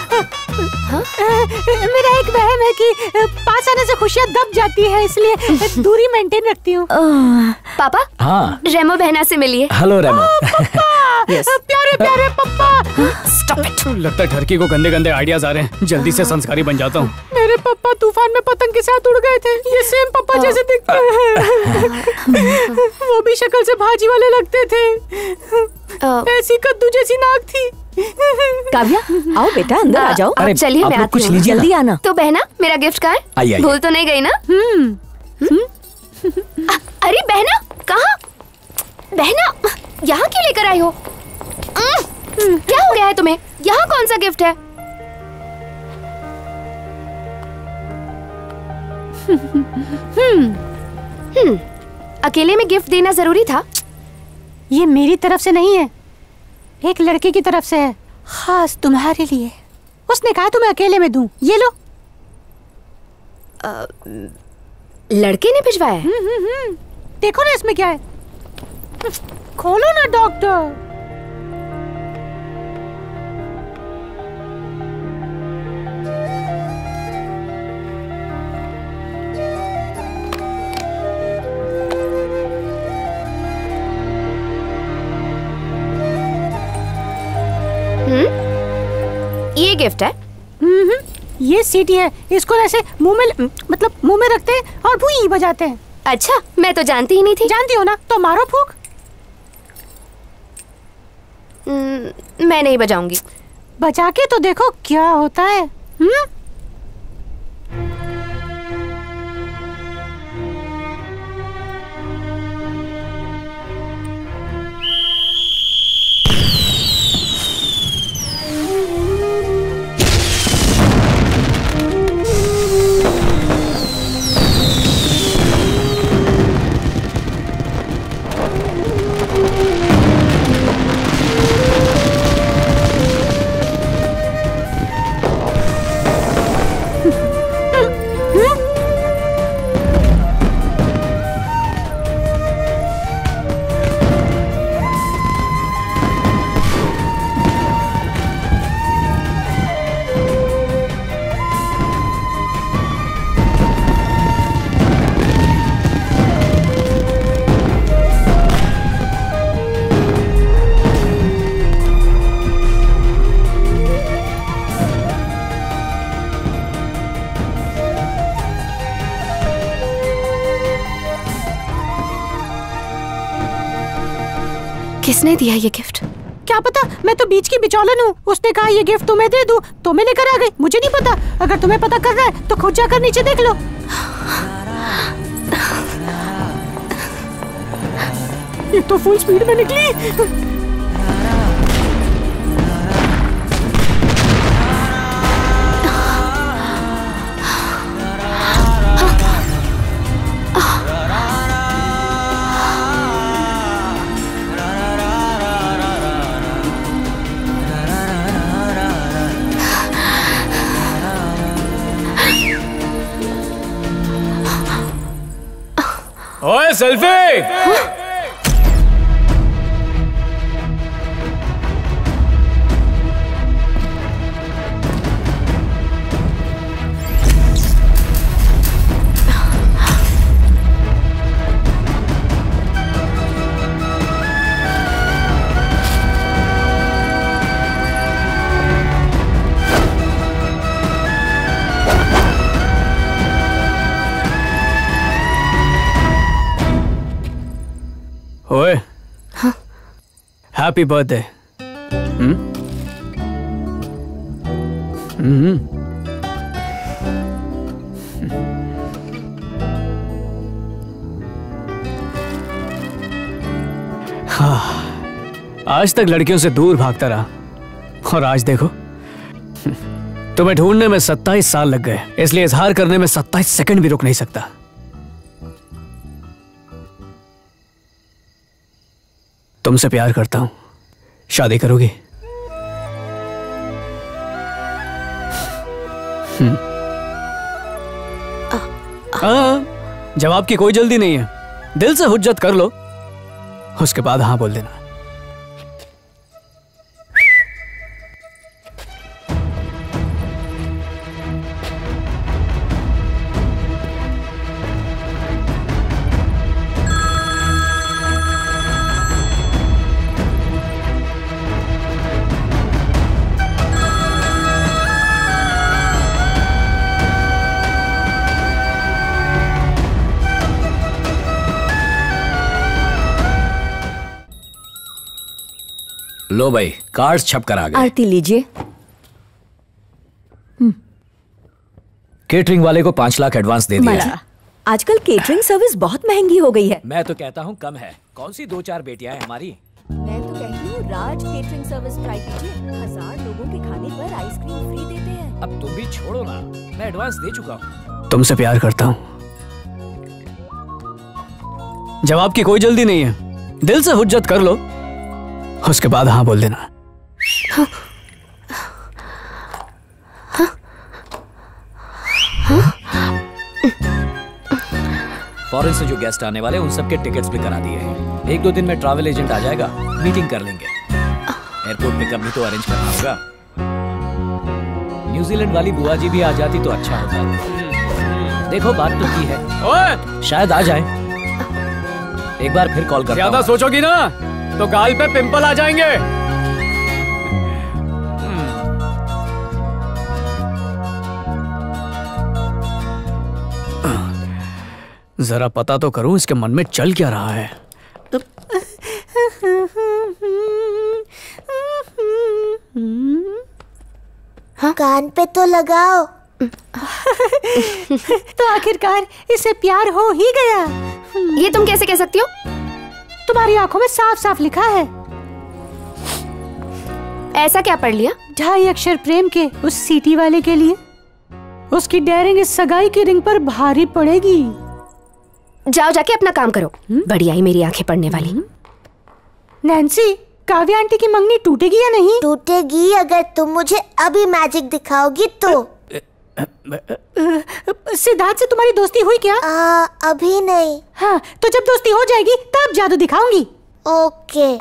मेरा एक वहम है कि पास आने से खुशियाँ दब जाती है, इसलिए दूरी मेंटेन रखती हूँ। पापा, हाँ। रेमो बहना से मिलिए। Hello Remo. yes. प्यारे प्यारे पप्पा। Stop it। लगता है ठरकी को गंदे गंदे आइडियाज आ रहे हैं। जल्दी से संस्कारी बन जाता हूँ। मेरे पापा तूफान में पतंग के साथ उड़ गए थे। ये सेम पापा जैसे दिखते हैं। वो भी शक्ल से भाजी वाले लगते थे। ऐसी कद्दू जैसी नाक थी। काव्या, आओ बेटा अंदर आ जाओ। आप चलिए, मैं आती हूँ। जल्दी आना। तो बहना, मेरा गिफ्ट कार्ड आइए, आइए। भूल तो नहीं गई ना? अरे बहना, कहाँ? बहना, यहाँ क्यों लेकर आई हो? क्या हो गया है तुम्हें? यहाँ कौन सा गिफ्ट है? हम्म, अकेले में गिफ्ट देना जरूरी था? ये मेरी तरफ से नहीं है, एक लड़के की तरफ से है, खास तुम्हारे लिए। उसने कहा तुम्हें अकेले में दूं। ये लो। आ, लड़के ने भिजवाया है? हम्म हम्म हम्म। देखो ना इसमें क्या है। खोलो ना डॉक्टर। ये गिफ्ट है? हम्म, ये सीटी है। इसको ऐसे मुंह में, मतलब मुंह में रखते हैं और भूई बजाते हैं। अच्छा, मैं तो जानती ही नहीं थी। जानती हो ना, तो मारो फूक। मैं नहीं बजाऊंगी। बजा के तो देखो क्या होता है। हम्म? किसने दिया ये गिफ्ट? क्या पता, मैं तो बीच की बिचौलन हूँ। उसने कहा ये गिफ्ट तुम्हें दे दूँ, तो मैं लेकर आ गई। मुझे नहीं पता। अगर तुम्हें पता कर रहा है तो खुद जाकर नीचे देख लो। ये तो फुल स्पीड में निकली। ओए सेल्फी! ओए, हैप्पी बर्थडे। हम्म हम्म हाँ, आज तक लड़कियों से दूर भागता रहा और आज देखो तुम्हें ढूंढने में सत्ताईस साल लग गए, इसलिए इजहार करने में सत्ताईस सेकंड भी रुक नहीं सकता। तुमसे प्यार करता हूं, शादी करोगी? हम्म हाँ, जवाब की कोई जल्दी नहीं है। दिल से हुज्जत कर लो, उसके बाद हाँ बोल देना। लो भाई, कार्ड्स छप कर आ गए। आरती लीजिए। केटरिंग वाले को पांच लाख एडवांस दे दिया। आजकल केटरिंग सर्विस बहुत महंगी हो गई है। मैं तो कहता हूँ कम है। कौन सी दो चार बेटियां हैं हमारी। मैं तो कहती हूँ राज केटरिंग सर्विस ट्राई कीजिए। हजार लोगों के खाने पर आइसक्रीम फ्री देते हैं। अब तुम भी छोड़ो ना, मैं एडवांस दे चुका हूँ। तुमसे प्यार करता हूँ। जवाब की कोई जल्दी नहीं है, दिल से हुज्जत कर लो, उसके बाद हाँ बोल देना। हाँ। फॉरेन से जो गेस्ट आने वाले उन सबके टिकट्स भी करा दिए हैं। एक दो दिन में ट्रैवल एजेंट आ जाएगा, मीटिंग कर लेंगे। एयरपोर्ट पिकअप भी तो अरेंज करना होगा। न्यूजीलैंड वाली बुआ जी भी आ जाती तो अच्छा होता। देखो बात तो की है, ओए शायद आ जाए। एक बार फिर कॉल करता हूं। ज्यादा सोचोगी ना तो गाल पे पिंपल आ जाएंगे। जरा पता तो करूं इसके मन में चल क्या रहा है। हाँ? कान पे तो लगाओ। तो आखिरकार इसे प्यार हो ही गया। ये तुम कैसे कह सकती हो? तुम्हारी आंखों में साफ साफ लिखा है। ऐसा क्या पढ़ लिया? ढाई अक्षर प्रेम के उस सीटी वाले के लिए। उसकी डेयरिंग इस सगाई की रिंग पर भारी पड़ेगी। जाओ जाके अपना काम करो। बढ़िया ही मेरी आंखें पढ़ने वाली। नैन्सी, काव्या आंटी की मंगनी टूटेगी या नहीं? टूटेगी अगर तुम मुझे अभी मैजिक दिखाओगी तो। सिद्धार्थ से तुम्हारी दोस्ती हुई क्या? आ, अभी नहीं। हाँ, तो जब दोस्ती हो जाएगी तब जादू दिखाऊंगी। ओके।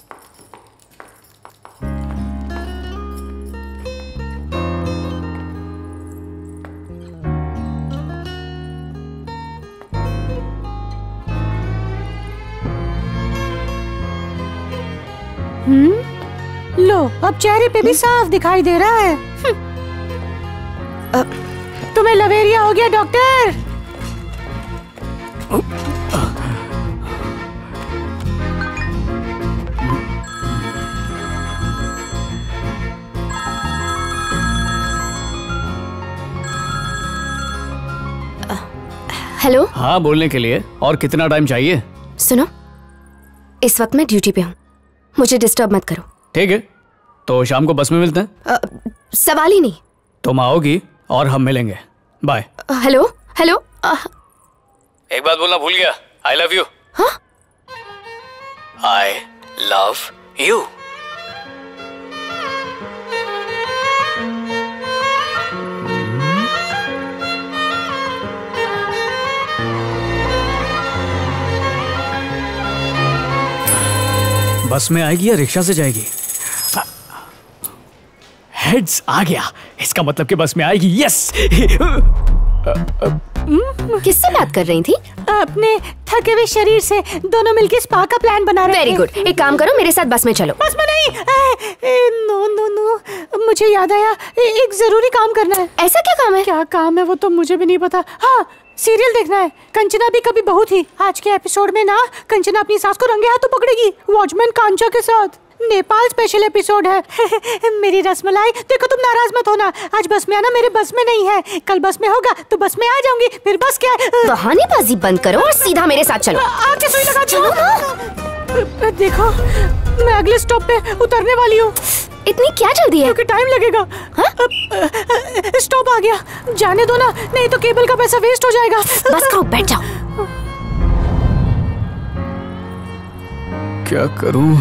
हम्म, लो अब चेहरे पे भी साफ दिखाई दे रहा है। तुम्हें लवेरिया हो गया डॉक्टर। हेलो। हाँ बोलने के लिए। और कितना टाइम चाहिए? सुनो, इस वक्त मैं ड्यूटी पे हूँ, मुझे डिस्टर्ब मत करो। ठीक है, तो शाम को बस में मिलते हैं। आ, सवाल ही नहीं। तुम आओगी और हम मिलेंगे। बाय। Hello hello. एक बात बोलना भूल गया, आई लव यू। हाँ? I love you. बस में आएगी या रिक्शा से जाएगी? हेड्स आ गया, इसका मतलब कि बस में आएगी। यस। किससे बात कर रही थी? अपने थके हुए शरीर से। दोनों मिलकर स्पा का प्लान बना रहे थे। Very good. एक काम करो, मेरे साथ बस में चलो। बस में नहीं। ए, ए, नो नो नो, मुझे याद आया, ए, एक जरूरी काम करना है। ऐसा क्या काम है? क्या काम है वो तो मुझे भी नहीं पता। हाँ, सीरियल देखना है। कंचना भी कभी बहू थी। आज के एपिसोड में ना कंचना अपनी सास को रंगे हाथों पकड़ेगी, वॉचमैन कांचा के साथ। नेपाल स्पेशल एपिसोड है। मेरी रसमलाई, देखो तुम नाराज मत होना। आज बस में आना, मेरे बस में नहीं है। कल बस में होगा तो बस में आ जाऊंगी। फिर बस क्या है? बहानेबाजी बंद करो और सीधा मेरे साथ चलो। आके सुई लगा चलो। देखो, मैं अगले स्टॉप पे उतरने वाली हूँ। इतनी क्या जल्दी है? क्योंकि टाइम लगेगा। स्टॉप आ गया, जाने दो ना, नहीं तो केबल का पैसा वेस्ट हो जाएगा। बस खाओ, बैठ जाओ। क्या करूं?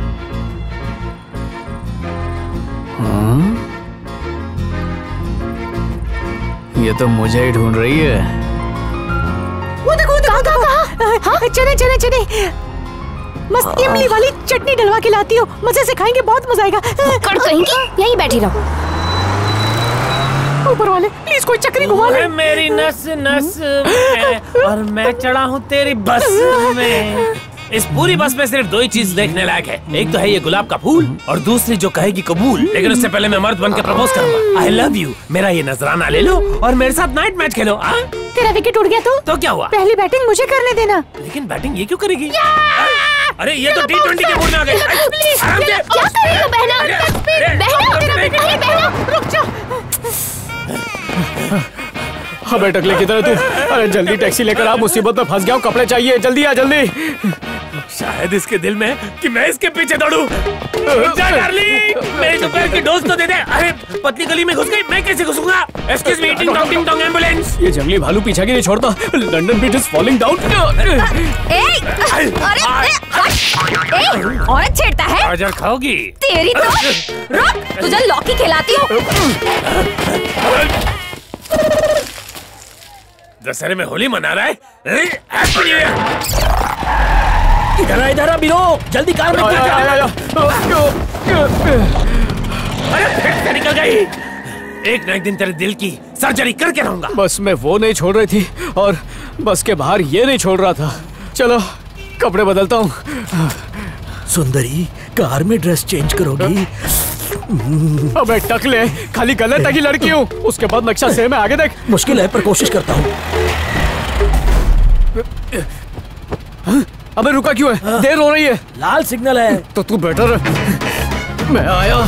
हाँ? ये तो मुझे ही ढूंढ रही है। वो देखो, वो देखो, देखो। हाँ? चने चने चने मस्त इमली वाली चटनी डलवा के लाती हो, मजे से खाएंगे, बहुत मजा आएगा। कर कहेंगी, यहीं बैठी रहो। ऊपर वाले प्लीज कोई चक्री घुमा ले। मेरी नस नस में और मैं चढ़ा हूँ तेरी बस में। इस पूरी बस में सिर्फ दो ही चीज देखने लायक है। एक तो है ये गुलाब का फूल और दूसरी जो कहेगी कबूल। लेकिन उससे पहले मैं मर्द बन के प्रपोज करूंगा। I love you. मेरा ये नजराना ले लो और मेरे साथ नाइट मैच खेलो। आ? तेरा विकेट उड़ गया तो? तो क्या हुआ? पहली बैटिंग मुझे करने देना। लेकिन बैटिंग ये क्यों करेगी? अरे ये तो टी ट्वेंटी के मूड में आ गई। क्या कर रही हो बहना? बहना, बहना, रुक जा। हाँ बेटा, किधर है तू? अरे जल्दी टैक्सी लेकर आ, मुसीबत में फंस गया हूँ। कपड़े चाहिए, जल्दी आ, जल्दी। शायद इसके दिल में कि मैं इसके पीछे दौड़ूं। जा डार्लिंग, मेरे दोपहर की डोज तो दे दे। अरे पतली गली में घुस गई, मैं कैसे घुसूंगा? एक्सक्यूज मी, टिंग टॉंग टिंग टॉंग एम्बुलेंस। ये जंगली भालू पीछा क्यों नहीं छोड़ता? London bridge is falling down. औरत छेड़ता है? गाजर खाओगी? तेरी तो रुक, तुझे लौकी खिलाती हूँ। दशहरे में होली मना रहा है? Happy new year. इधर आ, इधर आ बीरो, जल्दी कार में आया, आया, आया। अरे फिर से निकल गई। एक ना एक दिन तेरे दिल की सर्जरी करके रहूंगा। बस में वो नहीं छोड़ रही थी और बस के बाहर ये नहीं छोड़ रहा था। चलो कपड़े बदलता हूँ। सुंदरी, कार में ड्रेस चेंज करोगी? अबे टकले, खाली गले तक ही लड़की हूँ, उसके बाद नक्शा सेम है, आगे देख। मुश्किल है पर कोशिश करता हूँ। अबे रुका क्यों है? देर हो रही है। लाल सिग्नल है। तो तू बेटर है। मैं आया।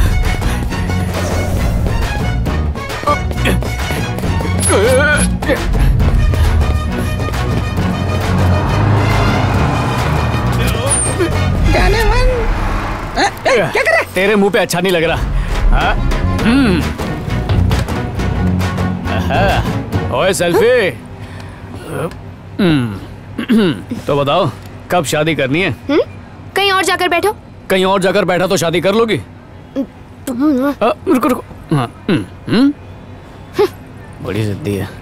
क्या कर रहा है? तेरे मुंह पे अच्छा नहीं लग रहा। हम्म। ओए सेल्फी। तो बताओ कब शादी करनी है? हुँ? कहीं और जाकर बैठो। कहीं और जाकर बैठा तो शादी कर लोगी? रुको रुको। हाँ, बड़ी जिद्दी है।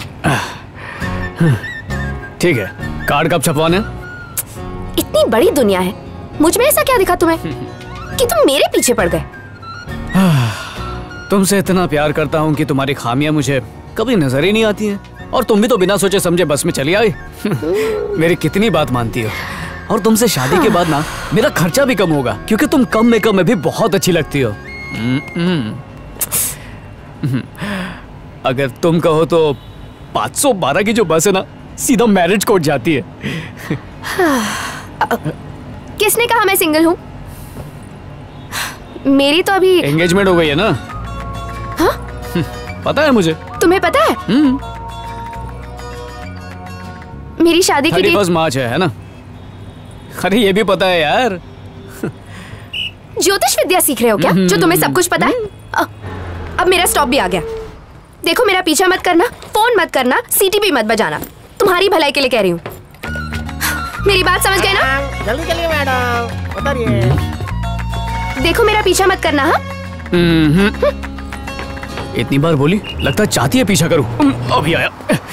ठीक है, कार्ड कब छपवाने? इतनी बड़ी दुनिया है, मुझ में ऐसा क्या दिखा तुम्हें कि तुम मेरे पीछे पड़ गए? तुमसे इतना प्यार करता हूँ कि तुम्हारी खामियां मुझे कभी नजर ही नहीं आती हैं। और तुम भी तो बिना सोचे समझे बस में चली आई। मेरी कितनी बात मानती हो। और तुमसे शादी के बाद ना मेरा खर्चा भी कम होगा, क्योंकि तुम कम मेकअप में भी बहुत अच्छी लगती हो। अगर तुम कहो तो पाँच सौ बारह की जो बस है ना, सीधा मैरिज कोर्ट जाती है। किसने कहा मैं सिंगल हूँ? मेरी तो अभी एंगेजमेंट हो गई है ना। हाँ? पता है मुझे। तुम्हें पता है? मेरी शादी की डेट मार्च है, है ना? अरे ये भी पता है यार। ज्योतिष विद्या सीख रहे हो क्या, जो तुम्हें सब कुछ पता है? अ, अब मेरा स्टॉप भी आ गया। देखो मेरा पीछा मत करना, फोन मत करना, सीटी भी मत बजाना। तुम्हारी भलाई के लिए कह रही हूँ। मेरी बात समझ गए ना? जल्दी चलिए मैडम, उतरिए। देखो मेरा पीछा मत करना। हाँ? इतनी बार बोली, लगता चाहती है पीछा करूं। अभी आया।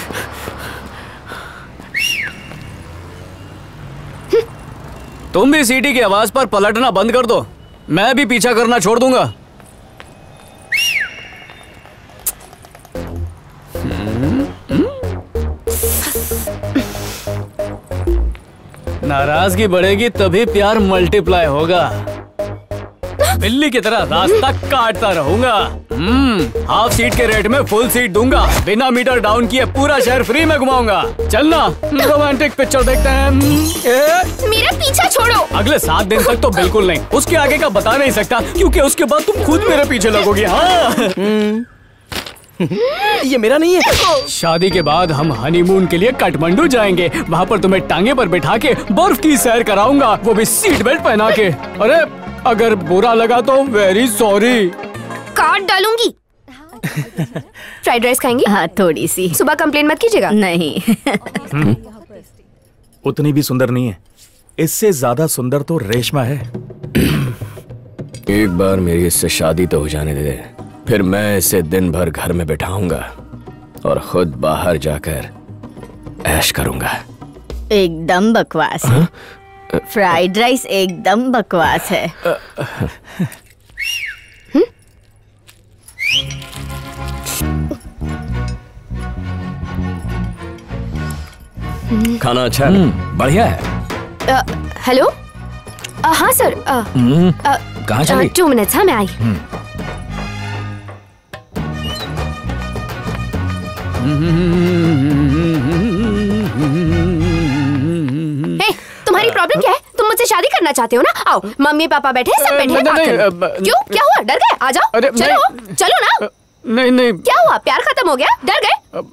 तुम भी सीटी की आवाज पर पलटना बंद कर दो, मैं भी पीछा करना छोड़ दूंगा। नाराजगी बढ़ेगी तभी प्यार मल्टीप्लाई होगा। बिल्ली की तरह रास्ता काटता रहूंगा। हम्म, हाफ सीट के रेट में फुल सीट दूंगा, बिना मीटर डाउन किए पूरा शहर फ्री में घुमाऊंगा। चलना, रोमांटिक पिक्चर देखते हैं। ए? मेरा पीछा छोड़ो। अगले सात दिन तक तो बिल्कुल नहीं, उसके आगे का बता नहीं सकता, क्योंकि उसके बाद तुम खुद मेरे पीछे लगोगी। हाँ। ये मेरा नहीं है। शादी के बाद हम हनीमून के लिए काठमांडू जाएंगे, वहाँ पर तुम्हें टांगे पर बिठा के बर्फ की सैर कराऊंगा, वो भी सीट बेल्ट पहना के। अरे अगर बुरा लगा तो वेरी सॉरी। काट डालूंगी। फ्राइड राइस खाएंगी? हाँ थोड़ी सी। सुबह कंप्लेन मत कीजिएगा। नहीं। उतनी भी सुंदर नहीं है, इससे ज्यादा सुंदर तो रेशमा है। एक बार मेरी इससे शादी तो हो जाने दे, फिर मैं इसे दिन भर घर में बिठाऊंगा और खुद बाहर जाकर ऐश करूंगा। एकदम बकवास है। फ्राइड राइस एकदम बकवास है। खाना अच्छा है? बढ़िया है। हेलो, हाँ सर। कहाँ चली? Two minutes. हाँ मैं आई। Hey, तुम्हारी प्रॉब्लम क्या है? तुम मुझसे शादी करना चाहते हो ना? आओ, मम्मी पापा बैठे हैं, सब बैठे हैं, बात करो। क्यों, क्या हुआ? डर गए? आ जाओ। चलो चलो ना। नहीं नहीं। क्या हुआ? प्यार खत्म हो गया? डर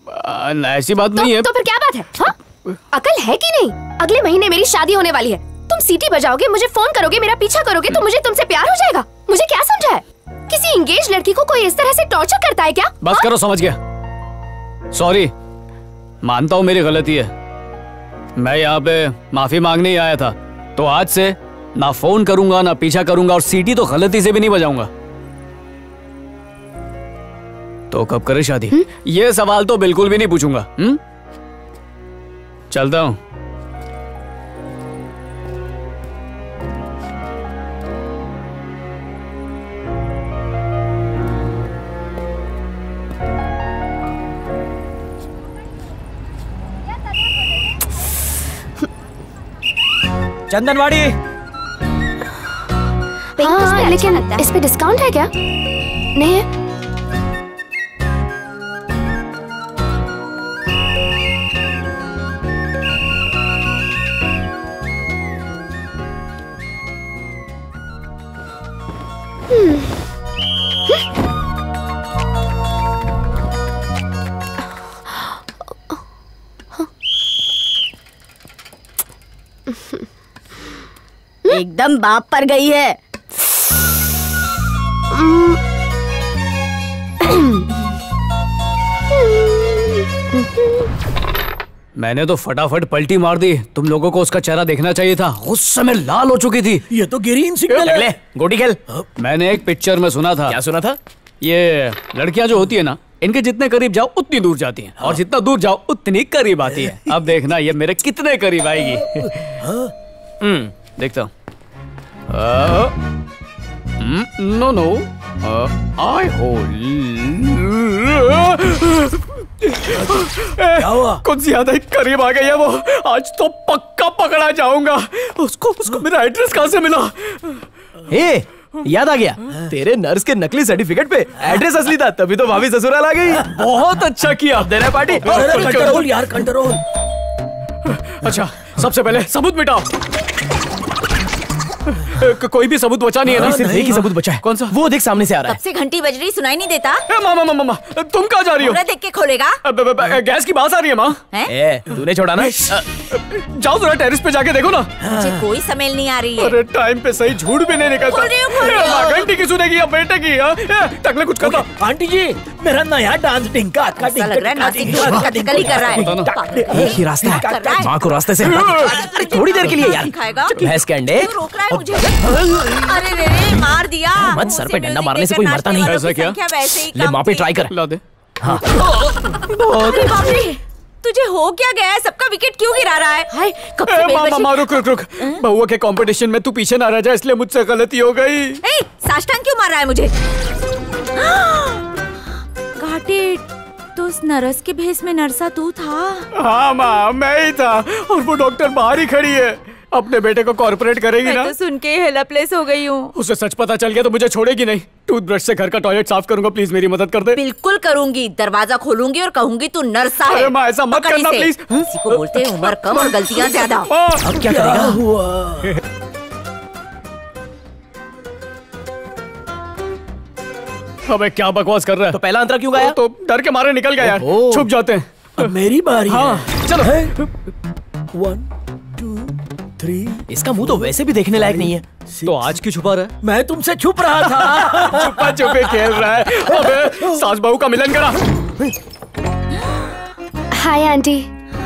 गए? ऐसी बात नहीं है। तो फिर क्या बात है? हाँ? अकल है कि नहीं? अगले महीने मेरी शादी होने वाली है, तुम सीटी बजाओगे, मुझे फोन करोगे, मेरा पीछा करोगे तो मुझे तुमसे प्यार हो जाएगा? मुझे क्या समझा है? किसी इंगेज लड़की को कोई इस तरह से टॉर्चर करता है क्या? बस करो, समझ गया। सॉरी, मानता हूँ मेरी गलती है। मैं यहाँ पे माफी मांगने ही आया था। तो आज से ना फोन करूंगा ना पीछा करूंगा और सीटी तो गलती से भी नहीं बजाऊंगा। तो कब करे शादी? हुँ? ये सवाल तो बिल्कुल भी नहीं पूछूंगा। हुँ? चलता हूं। चंदनवाड़ी। हाँ, लेकिन इस पे डिस्काउंट है क्या? नहीं है। एकदम बाप पर गई है। मैंने तो फटाफट पलटी मार दी। तुम लोगों को उसका चेहरा देखना चाहिए था। गुस्से में लाल हो चुकी थी। ये तो ग्रीन सिग्नल है। गोटी खेल। मैंने एक पिक्चर में सुना था। क्या सुना था? ये लड़कियां जो होती है ना, इनके जितने करीब जाओ उतनी दूर जाती हैं, और जितना दूर जाओ उतनी करीब आती है। अब देखना ये मेरे कितने करीब आएगी। हम्म, देखता हूँ। नो नो, आई हो कुछ ज्यादा ही करीब आ गई है वो। आज तो पक्का पकड़ा जाऊंगा। उसको उसको मेरा एड्रेस कहाँ से मिला? हे, याद आ गया, तेरे नर्स के नकली सर्टिफिकेट पे एड्रेस असली था, तभी तो भाभी ससुराल आ गई। बहुत अच्छा किया। देना पार्टी। कंट्रोल यार, कंट्रोल। अच्छा, सबसे पहले सबूत मिटाओ। को, कोई भी सबूत बचा नहीं है ना? सिर्फ एक ही सबूत बचा है। कौन सा? वो देख सामने से आ रहा है। कब से घंटी बज रही, सुनाई नहीं देता? मामा मामा मामा, तुम कहाँ जा रही हो? देख के खोलेगा। गैस की बात आ रही है माँ। ए, तूने छोड़ा ना? जाओ जरा टेरेस पे जाके देखो ना। मुझे कोई स्मेल नहीं आ रही है। अरे टाइम पे सही झूठ भी नहीं निकलता। खोल रही हूँ, खोल रही हूँ। घंटी की सुनेगी या बेटे की? टकले कुछ करना। आंटी जी, मेरा नया डांस डिंका का ऐसा लग रहा है नासिक कतकली कर रहा है। एक ही रास्ता है, माँ को रास्ते से थोड़ी देर के लिए यार। भैंस के अंडे। रोक रहा है मुझे। अरे रे रे, मार दिया। मत, सर पे डंडा मारने से कोई मरता नहीं। ऐसा क्या? वैसे ही ले माँ पे ट्राई कर। ला दे। हाँ। अरे बाप रे, तुझे हो क्या गया है? सबका विकेट क्यों गिरा रहा है? हाय, कब से बेल बजी? मामा रुक रुक रुक। बहुआ के कंपटीशन में तू पीछे ना रह जा, इसलिए मुझसे गलती हो गई। ए, साष्टांग क्यों मार रहा है मुझे? घाटे, तो उस नर्स के भेस में नरसा तू था? हाँ माँ, मैं ही था। और वो डॉक्टर बाहर ही खड़ी है। अपने बेटे को कॉर्पोरेट करेगी मैं ना? तो सुन के हेल्पलेस हो गई हूँ। उसे सच पता चल गया तो मुझे छोड़ेगी नहीं। टूथब्रश से घर का टॉयलेट साफ करूंगा, प्लीज मेरी मदद कर दे। बिल्कुल करूंगी। दरवाजा खोलूंगी और कहूंगी तू नरसा है। अरे माँ, ऐसा मत करना प्लीज। किसी को बोलते हैं उम्र कम और गलतियाँ ज्यादा। अब क्या करेगा? हुआ? अबे क्या बकवास कर रहा है? तो पहला अंतरा क्यों गाया? तो डर के मारे निकल गया यार। छुप जाते हैं। अब मेरी बारी है। हाँ, चलो। One, two, three. इसका मुंह तो वैसे भी देखने लायक नहीं है। तो आज क्यों छुपा रहा है? मैं तुमसे छुप रहा था। छुपा छुपे खेल रहा है। अबे सास बहू का मिलन करा। Hi aunty.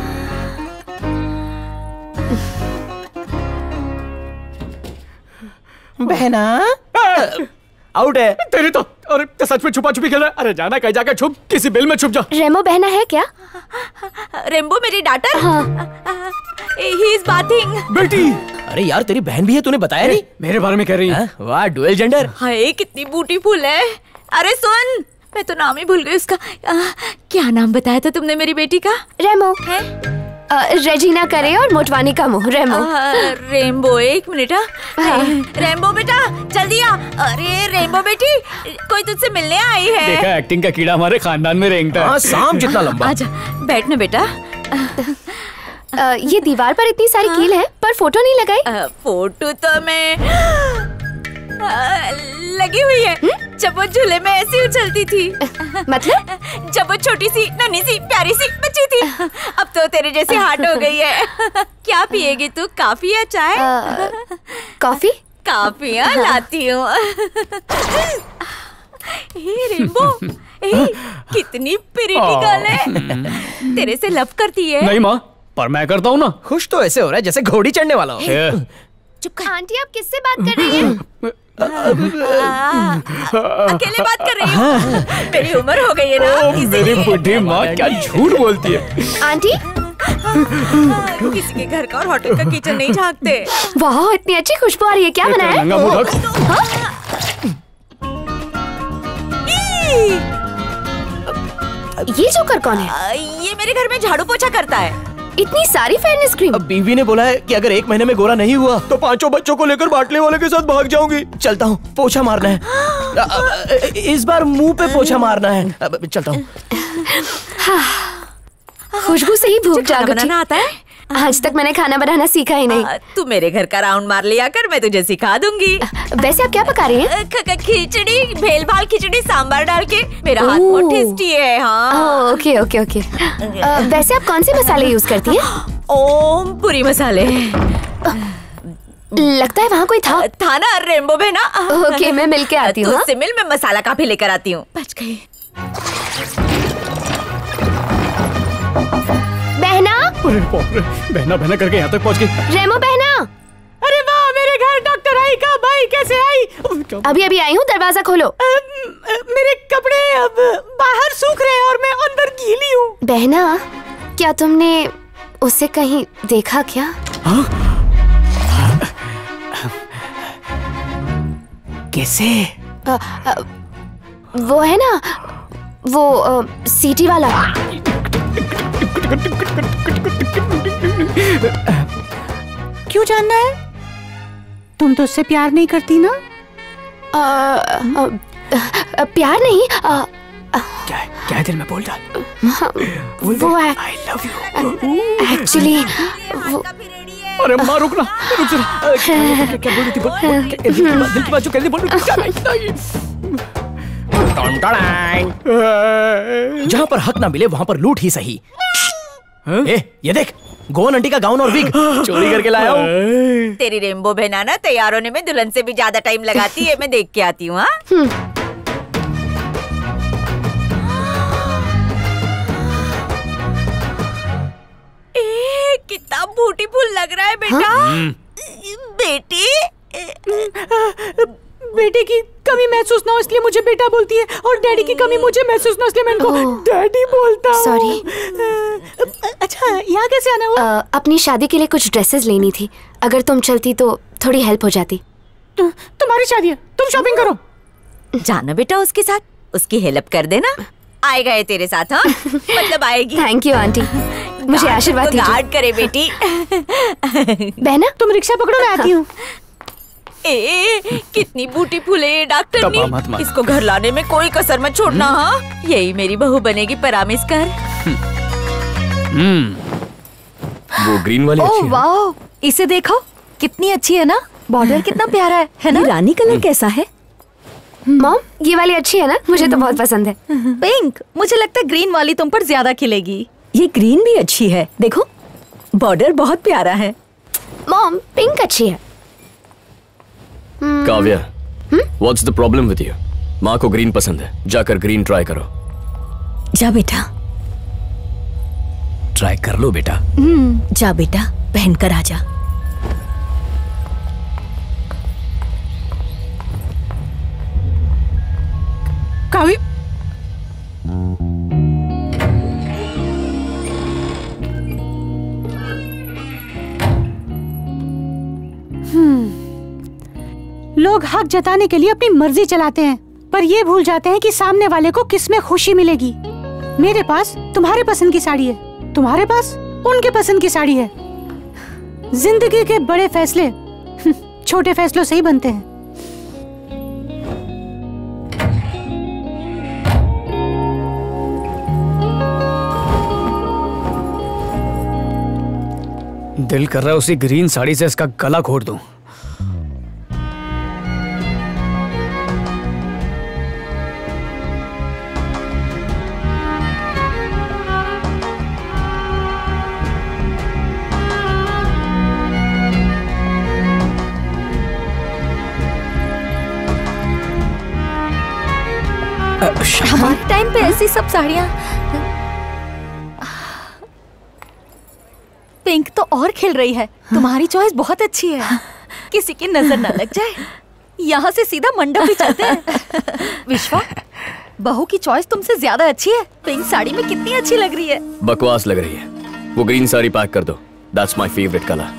बहना आउट है। तेरी तो, अरे सच में छुपा छुपी खेल रहा है। अरे जाना कहीं जाकर छुप, किसी बिल में छुप जा। रेमो बहना है क्या? रेम्बो मेरी डॉटर? हाँ। He is bathing. बेटी। अरे यार, तेरी बहन भी है, तूने बताया नहीं। मेरे बारे में कह रही है? वाह, डुअल जेंडर। हाय, कितनी ब्यूटीफुल है। अरे सुन, मैं तो नाम ही भूल गई उसका। आ, क्या नाम बताया था तुमने मेरी बेटी का? रेमो है। रेजिना करे और मोटवानी का मुंह रेमो। आ, रेम्बो, एक मिनट। हाँ। रेम्बो बेटा जल्दी आ। अरे रेम्बो बेटी, कोई तुझसे मिलने आई है। देखा, एक्टिंग का कीड़ा हमारे खानदान में रेंगता है। हाँ, सांप जितना लंबा। आजा, बैठ ना बेटा। आ, ये दीवार पर इतनी सारी कील है, पर फोटो नहीं लगाई। आ, फोटो तो मैं आ, लगी हुई है। जब वो झूले में ऐसी उछलती थी। मतलब? जब वो छोटी सी नन्ही सी प्यारी सी बच्ची थी। अब तो तेरे जैसी हार्ट हो गई है। क्या पिएगी तू, कॉफी या चाय? कॉफी? कॉफी हाँ लाती हूँ। रेनबो, कितनी प्रिटी गर्ल है। तेरे से लव करती है? नहीं माँ, पर मैं करता हूँ ना। खुश तो ऐसे हो रहा है जैसे घोड़ी चढ़ने वाला हो। चुप कर। आंटी आप किससे बात कर रही हैं? अकेले बात कर रही हूँ। मेरी उम्र हो गई है ना। मेरी बुढ़ी माँ क्या झूठ बोलती है। आंटी किसी के घर का और होटल का किचन नहीं झांकते। वाह, इतनी अच्छी खुशबू आ रही है। क्या बनाया? ये जोकर कौन है? ये मेरे घर में झाड़ू पोछा करता है। इतनी सारी फेयरनेस क्रीम। अब बीवी ने बोला है कि अगर एक महीने में गोरा नहीं हुआ तो पांचों बच्चों को लेकर बाटले वाले के साथ भाग जाऊंगी। चलता हूँ, पोछा मारना है। इस बार मुंह पे पोछा मारना है। चलता हूँ। खुशबू से ही भूख जाग बनाना आता है? आज तक मैंने खाना बनाना सीखा ही नहीं। तू मेरे घर का राउंड मार लिया कर, मैं तुझे सिखा दूंगी। वैसे आप क्या पका रही हैं? खिचड़ी, भेल भाल खिचड़ी सांबार डाल के। मेरा हाथ बहुत टेस्टी है। हाँ। Okay okay okay. वैसे आप कौन से मसाले यूज करती हैं? ओम पूरी मसाले। लगता है वहाँ कोई था। था ना रेनबो बहना। ओके, मैं मिल के आती हूँ। उससे मिल, मैं मसाला काफी लेकर आती हूँ। बच गई। बहना। अरे बाप रे, बहना बहना करके यहाँ तक पहुँच गई। रेमो बहना। अरे वाह, मेरे घर डॉक्टर आई का भाई कैसे आई? अभी अभी आई हूँ, दरवाजा खोलो। आ, मेरे कपड़े अब बाहर सूख रहे हैं और मैं अंदर गीली हूँ। बहना, क्या तुमने उसे कहीं देखा क्या? हाँ? कैसे? आ, आ, वो है ना, वो आ, सीटी वाला। क्यों जानना है? तुम तो उससे प्यार नहीं करती ना? आ, आ, आ, प्यार नहीं। आ, आ, क्या है? क्या है दिल में बोल डाल। वो है I love you। एक्चुअली वो... अरे माँ रुक ना, रुक जरा। क्या क्या बोल रही थी? बोल, दिल की बात जो कह रही थी बोल। जहाँ पर हक ना मिले वहाँ पर लूट ही सही। ए, ये देख, गोवन आंटी का गाउन और विग चोरी करके लाया हूँ। तेरी रेनबो बहना ना तैयार होने में दुल्हन से भी ज्यादा टाइम लगाती है। मैं देख के आती हूँ। कितना ब्यूटीफुल लग रहा है बेटा। बेटी, बेटे की कमी महसूस ना हो इसलिए मुझे बेटा बोलती है, और डैडी की कमी मुझे महसूस ना हो इसलिए मैं इनको डैडी बोलता हूँ। सॉरी। अच्छा, यहाँ कैसे आना हुआ? आ, अपनी शादी के लिए कुछ ड्रेसेस लेनी थी। अगर तुम चलती तो थोड़ी हेल्प हो जाती। तु, तुम्हारी शादी है, तुम शॉपिंग करो। जाना बेटा उसके साथ, उसकी हेल्प कर देना। आएगा ये तेरे साथ? हाँ, मतलब आएगी। थैंक यू आंटी, मुझे आशीर्वाद दीजिए। गार्ड करे बेटी। बहना, तुम रिक्शा पकड़ो, मैं आती हूँ। ए, कितनी ब्यूटीफुल है डॉक्टर। इसको घर लाने में कोई कसर मत छोड़ना। हाँ, यही मेरी बहू बनेगी, प्रॉमिस कर। वो ग्रीन वाली अच्छी है। वाह, इसे देखो कितनी अच्छी है ना। बॉर्डर कितना प्यारा है, है ना? रानी कलर कैसा है? मॉम, ये वाली अच्छी है ना? मुझे तो बहुत पसंद है। पिंक, मुझे लगता है ग्रीन वाली तुम पर ज्यादा खिलेगी। ये ग्रीन भी अच्छी है, देखो बॉर्डर बहुत प्यारा है। मॉम, पिंक अच्छी है। Kavya, what's the problem with you? माँ को ग्रीन पसंद है, जाकर ग्रीन ट्राई करो। जा बेटा, ट्राई कर लो बेटा। जा बेटा, पहन कर आ जा। काव्य, लोग हक जताने के लिए अपनी मर्जी चलाते हैं, पर ये भूल जाते हैं कि सामने वाले को किसमें खुशी मिलेगी। मेरे पास तुम्हारे पसंद की साड़ी है, तुम्हारे पास उनके पसंद की साड़ी है। जिंदगी के बड़े फैसले छोटे फैसलों से ही बनते हैं। दिल कर रहा है उसी ग्रीन साड़ी से इसका गला घोट दूं। हमारे टाइम पे ऐसी सब साड़ियाँ। पिंक तो और खिल रही है। तुम्हारी चॉइस बहुत अच्छी है, किसी की नजर न लग जाए। यहाँ से सीधा मंडप ही चलते हैं। विश्वा, बहू की चॉइस तुमसे ज्यादा अच्छी है। पिंक साड़ी में कितनी अच्छी लग रही है। बकवास लग रही है। वो ग्रीन साड़ी पैक कर दो। That's my favorite color.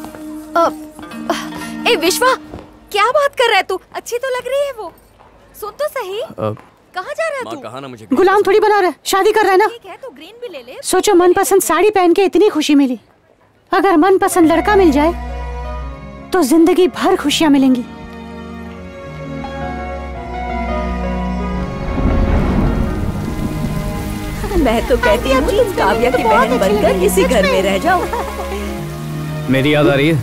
ए विश्वा, क्या बात कर रहा है तू? अच्छी तो लग रही है वो। सुन तो सही। कहाँ जा रहा है तू? कहा ना मुझे। गुलाम थोड़ी बना रहा है, शादी कर रहा है ना। ठीक है तो ग्रीन भी ले ले। सोचो मनपसंद साड़ी पहन के इतनी खुशी मिली, अगर मनपसंद लड़का मिल जाए तो जिंदगी भर खुशियां मिलेंगी। मैं तो कहती हूँ तुम काव्या की बहन बनकर इसी घर में रह जाओ। मेरी याद आ रही है।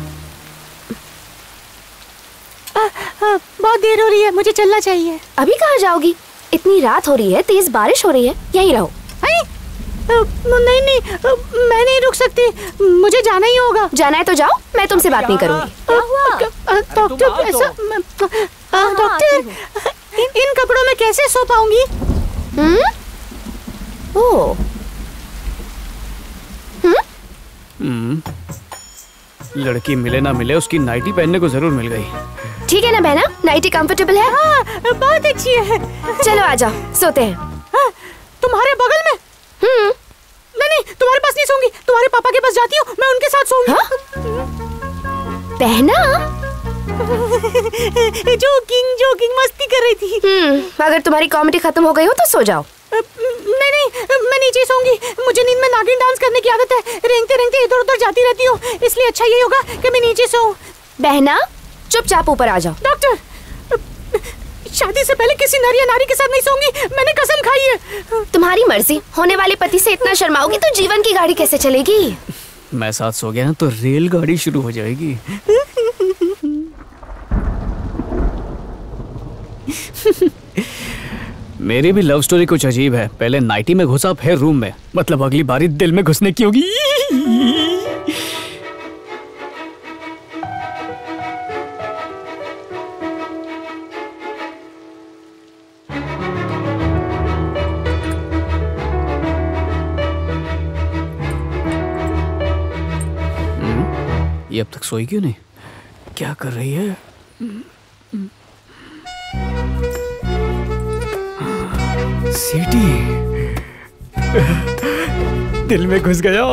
आ, आ, बहुत देर हो रही है, मुझे चलना चाहिए। अभी कहाँ जाओगी? इतनी रात हो रही है, तेज बारिश हो रही है, यहीं रहो। नहीं नहीं, मैं नहीं रुक सकती, मुझे जाना ही होगा। जाना है तो जाओ, मैं तुमसे बात नहीं करूंगी। डॉक्टर, ऐसा डॉक्टर, इन कपड़ों में कैसे सो पाऊंगी? ओह, हम्म, लड़की मिले ना मिले, उसकी नाइटी पहनने को जरूर मिल गई। ठीक है ना बहना, नाइटी कंफर्टेबल है? हाँ, बहुत अच्छी है। चलो आ जाओ, सोते हैं। हाँ, तुम्हारे बगल में? हम्म। नहीं नहीं, तुम्हारे पास नहीं सोऊंगी, तुम्हारे पापा के पास जाती हूँ, मैं उनके साथ सोऊंगी। हाँ? बहना? जोकिंग जोकिंग मस्ती कर रही थी। हम्म, अगर तुम्हारी कॉमेडी खत्म हो गई हो तो सो जाओ। नहीं नहीं, मैं नीचे सोऊंगी, मुझे नींद में नागिन डांस करने की आदत है, रेंगते रेंगते इधर उधर जाती रहती हूँ, इसलिए अच्छा यही होगा कि मैं नीचे सोऊं। बहना, चुपचाप ऊपर आ जाओ। डॉक्टर, शादी से पहले किसी नर या नारी के साथ नहीं सोऊंगी, मैंने कसम खाई है। तुम्हारी मर्जी, होने वाले पति से इतना शर्माओगी तो जीवन की गाड़ी कैसे चलेगी? मैं साथ सो गया ना तो रेलगाड़ी शुरू हो जाएगी। मेरी भी लव स्टोरी कुछ अजीब है। पहले नाइटी में घुसा, फिर रूम में, मतलब अगली बारी दिल में घुसने की होगी। ये अब तक सोई क्यों नहीं? क्या कर रही है? सीटी दिल में घुस गया।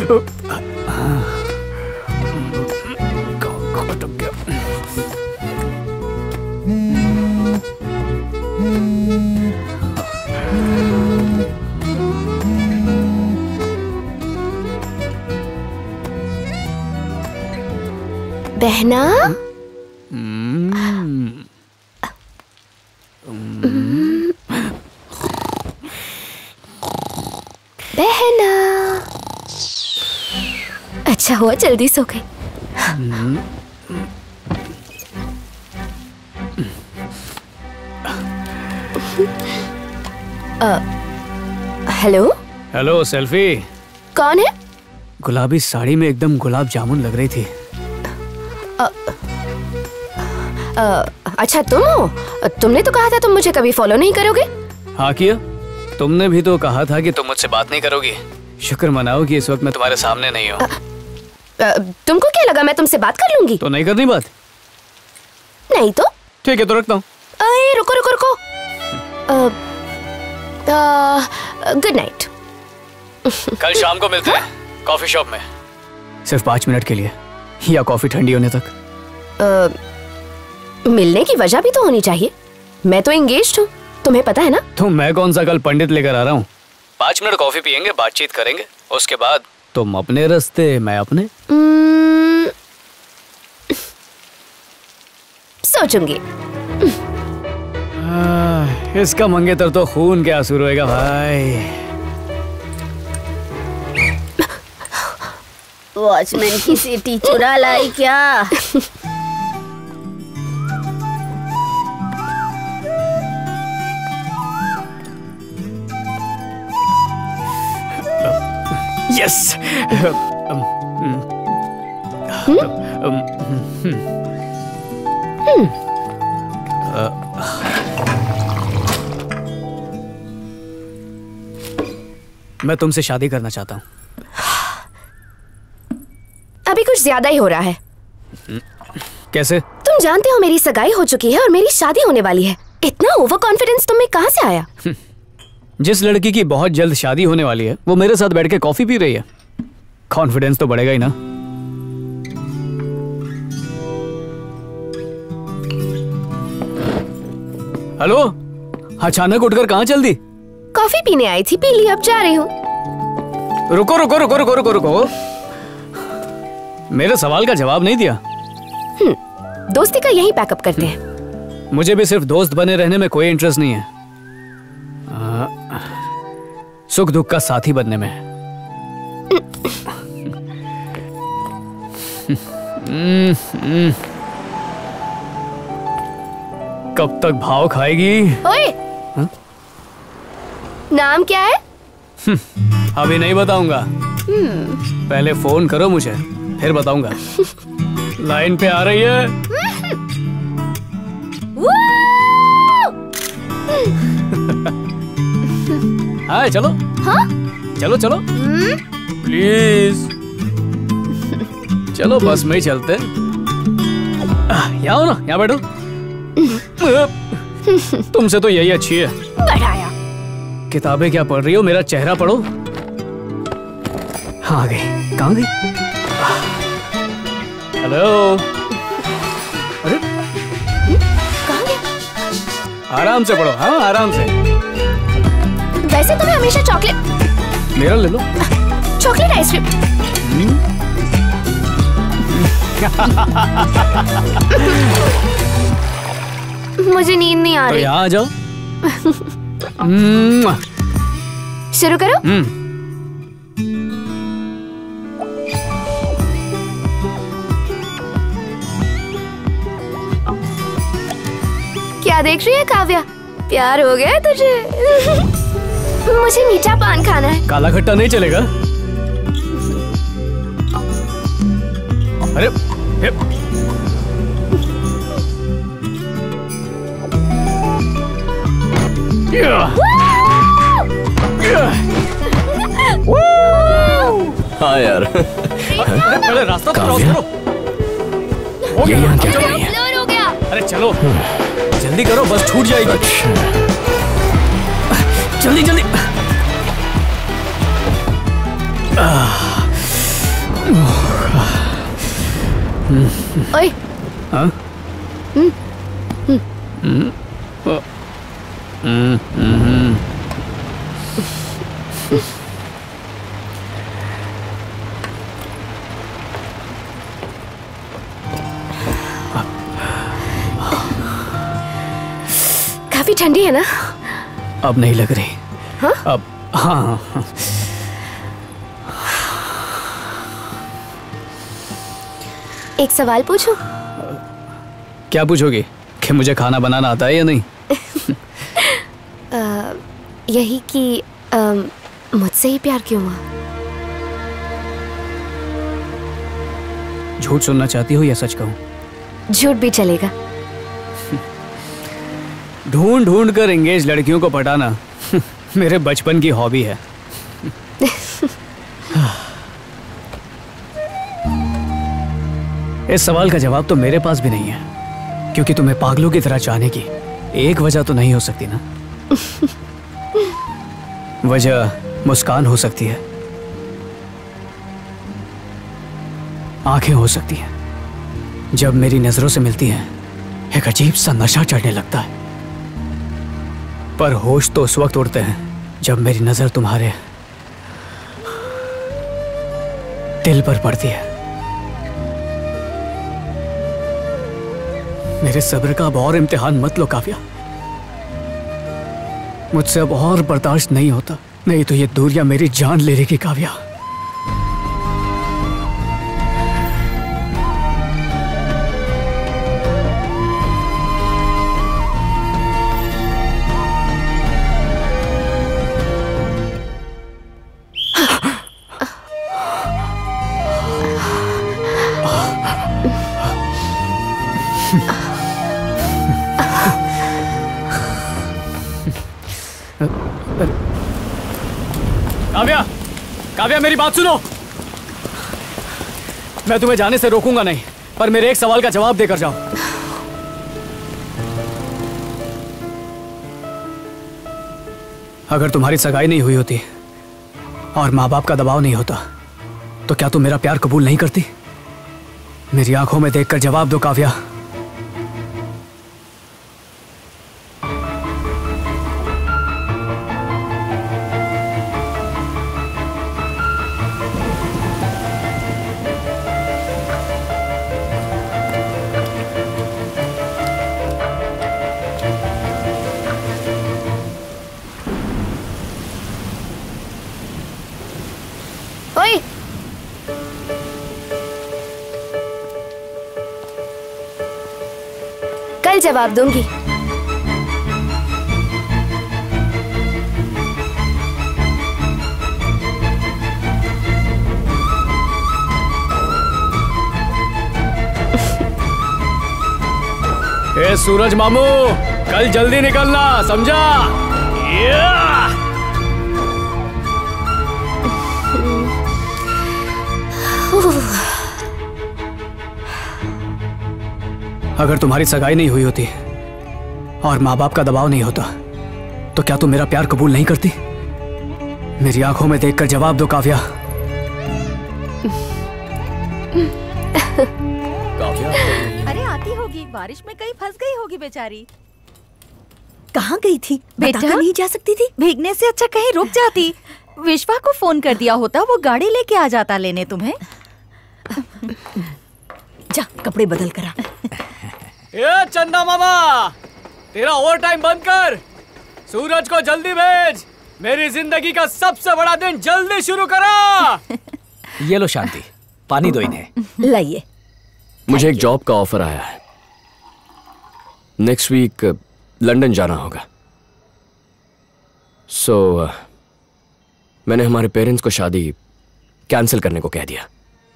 बहना, बहना, अच्छा हुआ जल्दी सो गई। Hello hello, selfie. कौन है? गुलाबी साड़ी में एकदम गुलाब जामुन लग रही थी। आ, आ, अच्छा तुम हो? तुमने तो कहा था तुम मुझे कभी फॉलो नहीं करोगे। हाँ किया, तुमने भी तो कहा था कि तुम मुझसे बात नहीं करोगी। शुक्र मनाओ कि इस वक्त मैं तुम्हारे सामने नहीं हूँ। तुमको क्या लगा मैं तुमसे बात कर लूंगी? तो नहीं करनी बात? नहीं तो ठीक है, तो रखता हूँ। अरे रुको रुको रुको, गुड नाइट। कल शाम को मिलते हैं कॉफी शॉप में, सिर्फ पाँच मिनट के लिए, या कॉफी ठंडी होने तक। आ, मिलने की वजह भी तो होनी चाहिए। मैं तो एंगेज्ड हूँ, तुम्हें पता है ना। तो मैं कौन सा कल पंडित लेकर आ रहा हूँ? पाँच मिनट कॉफी पियेंगे, बातचीत करेंगे, उसके बाद तुम अपने रास्ते, मैं अपने। सोचूंगी। इसका मंगेतर तो खून के आंसू रोएगा भाई। वॉचमैन की सीटी चुरा लाई क्या? यस। मैं तुमसे शादी करना चाहता हूँ। अभी कुछ ज्यादा ही हो रहा है। कैसे? तुम जानते हो मेरी सगाई हो चुकी है और मेरी शादी होने वाली है। इतना ओवर कॉन्फिडेंस तुम्हें कहाँ से आया? जिस लड़की की बहुत जल्द शादी होने वाली है वो मेरे साथ बैठ के कॉफी पी रही है, कॉन्फिडेंस तो बढ़ेगा ही ना। हेलो, अचानक उठकर कहाँ चल दी? कॉफी पीने आई थी, पी ली, अब जा रही हूँ। रुको रुको रुको रुको रुको रुको मेरे सवाल का जवाब नहीं दिया। दोस्ती का यही बैकअप करते हैं। मुझे भी सिर्फ दोस्त बने रहने में कोई इंटरेस्ट नहीं है, आ, सुख दुख का साथी बनने में। कब तक भाव खाएगी? ओए, हा? नाम क्या है? अभी नहीं बताऊंगा, पहले फोन करो मुझे फिर बताऊंगा। लाइन पे आ रही है। हाँ चलो। हाँ? चलो चलो प्लीज चलो, बस में ही चलते। यहाँ हो ना, यहाँ बैठो। तुमसे तो यही अच्छी है। बढ़ाया। किताबें क्या पढ़ रही हो, मेरा चेहरा पढ़ो। हाँ, आ गई। कहाँ गई? हेलो। अरे कहाँ गई? आराम से पढ़ो। हाँ आराम से। वैसे तुम्हें हमेशा चॉकलेट। मेरा ले लो। Chocolate ice cream. मुझे नींद नहीं आ रही। तो यहाँ आ जाओ। शुरू करो। क्या देख रही है काव्या? प्यार हो गया तुझे? मुझे मीठा पान खाना है। काला खट्टा नहीं चलेगा? अरे हाँ यार। पहले रास्ता तो क्रॉस करो। ये यहाँ क्या कर रही है? हो गया। अरे चलो जल्दी करो, बस छूट जाएगी। जल्दी जल्दी। ओए। हाँ? काफी ठंडी है ना? अब नहीं लग रही। हाँ? अब हाँ, हाँ। एक सवाल पूछूं? क्या पूछोगी? कि मुझे खाना बनाना आता है या नहीं? आ, यही कि आ, मुझसे ही प्यार क्यों हुआ? झूठ सुनना चाहती हो या सच कहूं? झूठ भी चलेगा। ढूंढ ढूंढ कर एंगेज लड़कियों को पटाना मेरे बचपन की हॉबी है। इस सवाल का जवाब तो मेरे पास भी नहीं है, क्योंकि तुम्हें पागलों की तरह चाहने की एक वजह तो नहीं हो सकती ना। वजह मुस्कान हो सकती है, आंखें हो सकती हैं। जब मेरी नजरों से मिलती हैं एक अजीब सा नशा चढ़ने लगता है, पर होश तो उस वक्त उड़ते हैं जब मेरी नजर तुम्हारे दिल पर पड़ती है। मेरे सब्र का अब और इम्तिहान मत लो काव्या, मुझसे अब और बर्दाश्त नहीं होता, नहीं तो ये दूरियां मेरी जान ले लेगी काव्या। काव्या, काव्या मेरी बात सुनो। मैं तुम्हें जाने से रोकूंगा नहीं, पर मेरे एक सवाल का जवाब देकर जाओ। अगर तुम्हारी सगाई नहीं हुई होती और माँ बाप का दबाव नहीं होता तो क्या तुम मेरा प्यार कबूल नहीं करती? मेरी आंखों में देखकर जवाब दो काव्या। कल जवाब दूंगी। ए सूरज मामू, कल जल्दी निकलना, समझा? अगर तुम्हारी सगाई नहीं हुई होती और माँ बाप का दबाव नहीं होता तो क्या तुम मेरा प्यार कबूल नहीं करती? मेरी आंखों में देखकर जवाब दो काव्या। काव्या, अरे आती होगी, बारिश में कहीं फंस गई होगी बेचारी। कहाँ गई थी? बेटा? बताकर नहीं जा सकती थी? भीगने से अच्छा कहीं रुक जाती। विश्वा को फोन कर दिया होता, वो गाड़ी लेके आ जाता लेने तुम्हें। जा कपड़े बदल कर आ। ए चंदा मामा, तेरा ओवर टाइम बंद कर, सूरज को जल्दी भेज, मेरी जिंदगी का सबसे बड़ा दिन जल्दी शुरू करा। ये लो शांति, पानी दो इन्हें। लाइए। मुझे एक जॉब का ऑफर आया है, नेक्स्ट वीक लंदन जाना होगा। सो so, uh, मैंने हमारे पेरेंट्स को शादी कैंसिल करने को कह दिया।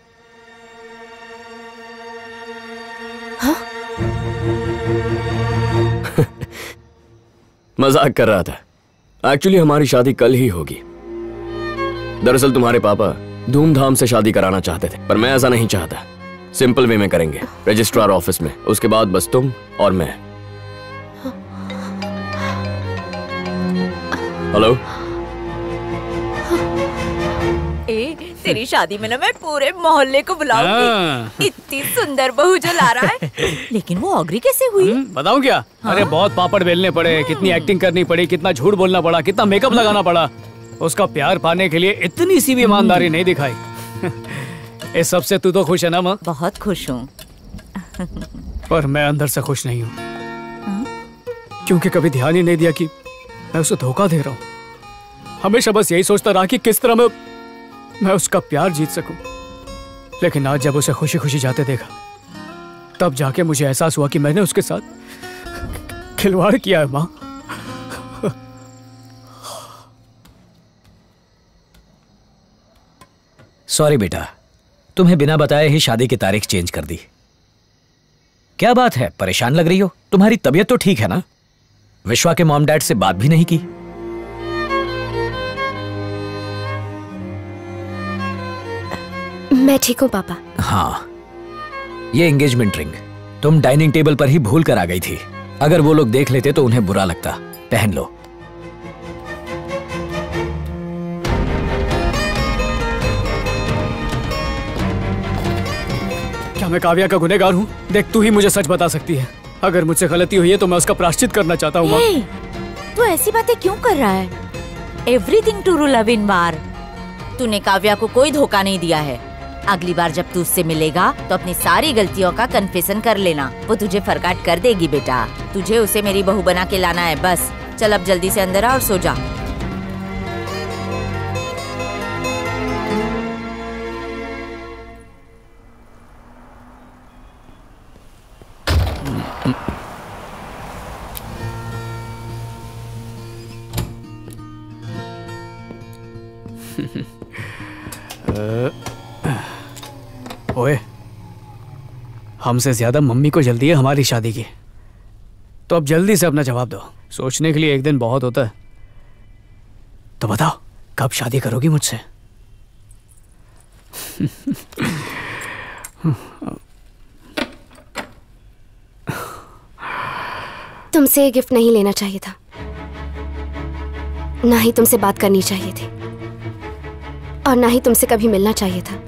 मजाक कर रहा था। एक्चुअली हमारी शादी कल ही होगी। दरअसल तुम्हारे पापा धूमधाम से शादी कराना चाहते थे, पर मैं ऐसा नहीं चाहता। सिंपल वे में करेंगे, रजिस्ट्रार ऑफिस में, उसके बाद बस तुम और मैं। हेलो। ए, तेरी शादी में ना मैं पूरे मोहल्ले को बुलाऊंगी। इतनी सुंदर बहू जो ला रहा है। लेकिन वो अग्री कैसे हुई? बताऊं क्या? हाँ? अरे बहुत पापड़ बेलने पड़े, कितनी एक्टिंग करनी पड़ी, कितना झूठ बोलना पड़ा, कितना मेकअप लगाना पड़ा। उसका प्यार पाने के लिए इतनी सी भी ईमानदारी नहीं दिखाई। इस सबसे तू तो खुश है ना माँ? बहुत खुश हूँ। पर मैं अंदर से खुश नहीं हूँ, क्योंकि कभी ध्यान ही नहीं दिया कि मैं उसे धोखा दे रहा हूँ। हमेशा बस यही सोचता रहा कि किस तरह मैं मैं उसका प्यार जीत सकूं। लेकिन आज जब उसे खुशी खुशी जाते देखा, तब जाके मुझे एहसास हुआ कि मैंने उसके साथ खिलवाड़ किया है माँ। सॉरी बेटा, तुम्हें बिना बताए ही शादी की तारीख चेंज कर दी। क्या बात है, परेशान लग रही हो? तुम्हारी तबीयत तो ठीक है ना? विश्वा के मॉम डैड से बात भी नहीं की? मैं ठीक हूँ पापा। हाँ, ये एंगेजमेंट रिंग तुम डाइनिंग टेबल पर ही भूल कर आ गई थी। अगर वो लोग देख लेते तो उन्हें बुरा लगता। पहन लो। क्या मैं काव्या का गुनहगार हूँ? देख, तू ही मुझे सच बता सकती है। अगर मुझसे गलती हुई है तो मैं उसका प्रायश्चित करना चाहता हूँ। hey, तू ऐसी बातें क्यों कर रहा है? Everything to love in bar. तूने काव्या को कोई धोखा नहीं दिया है। अगली बार जब तू उससे मिलेगा तो अपनी सारी गलतियों का कन्फेशन कर लेना। वो तुझे फरकाट कर देगी बेटा। तुझे उसे मेरी बहू बना के लाना है बस। चल अब जल्दी से अंदर आ और सो जा। ओए, हमसे ज्यादा मम्मी को जल्दी है हमारी शादी की, तो अब जल्दी से अपना जवाब दो। सोचने के लिए एक दिन बहुत होता है। तो बताओ, कब शादी करोगी मुझसे? तुमसे ये गिफ्ट नहीं लेना चाहिए था, ना ही तुमसे बात करनी चाहिए थी, और ना ही तुमसे कभी मिलना चाहिए था।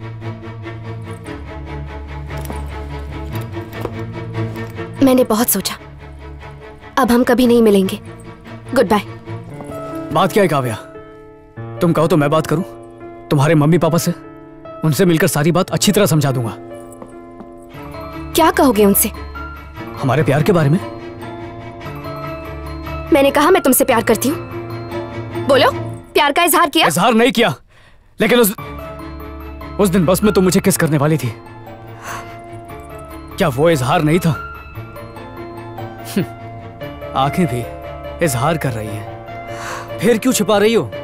मैंने बहुत सोचा, अब हम कभी नहीं मिलेंगे। Good bye. बात क्या है काव्या? तुम कहो तो मैं बात करूं तुम्हारे मम्मी पापा से, उनसे मिलकर सारी बात अच्छी तरह समझा दूंगा। क्या कहोगे उनसे? हमारे प्यार के बारे में। मैंने कहा मैं तुमसे प्यार करती हूँ। बोलो, प्यार का इजहार किया? इजहार नहीं किया, लेकिन उस उस दिन बस में तुम मुझे किस करने वाली थी, क्या वो इजहार नहीं था? आंखें भी इजहार कर रही हैं, फिर क्यों छुपा रही हो?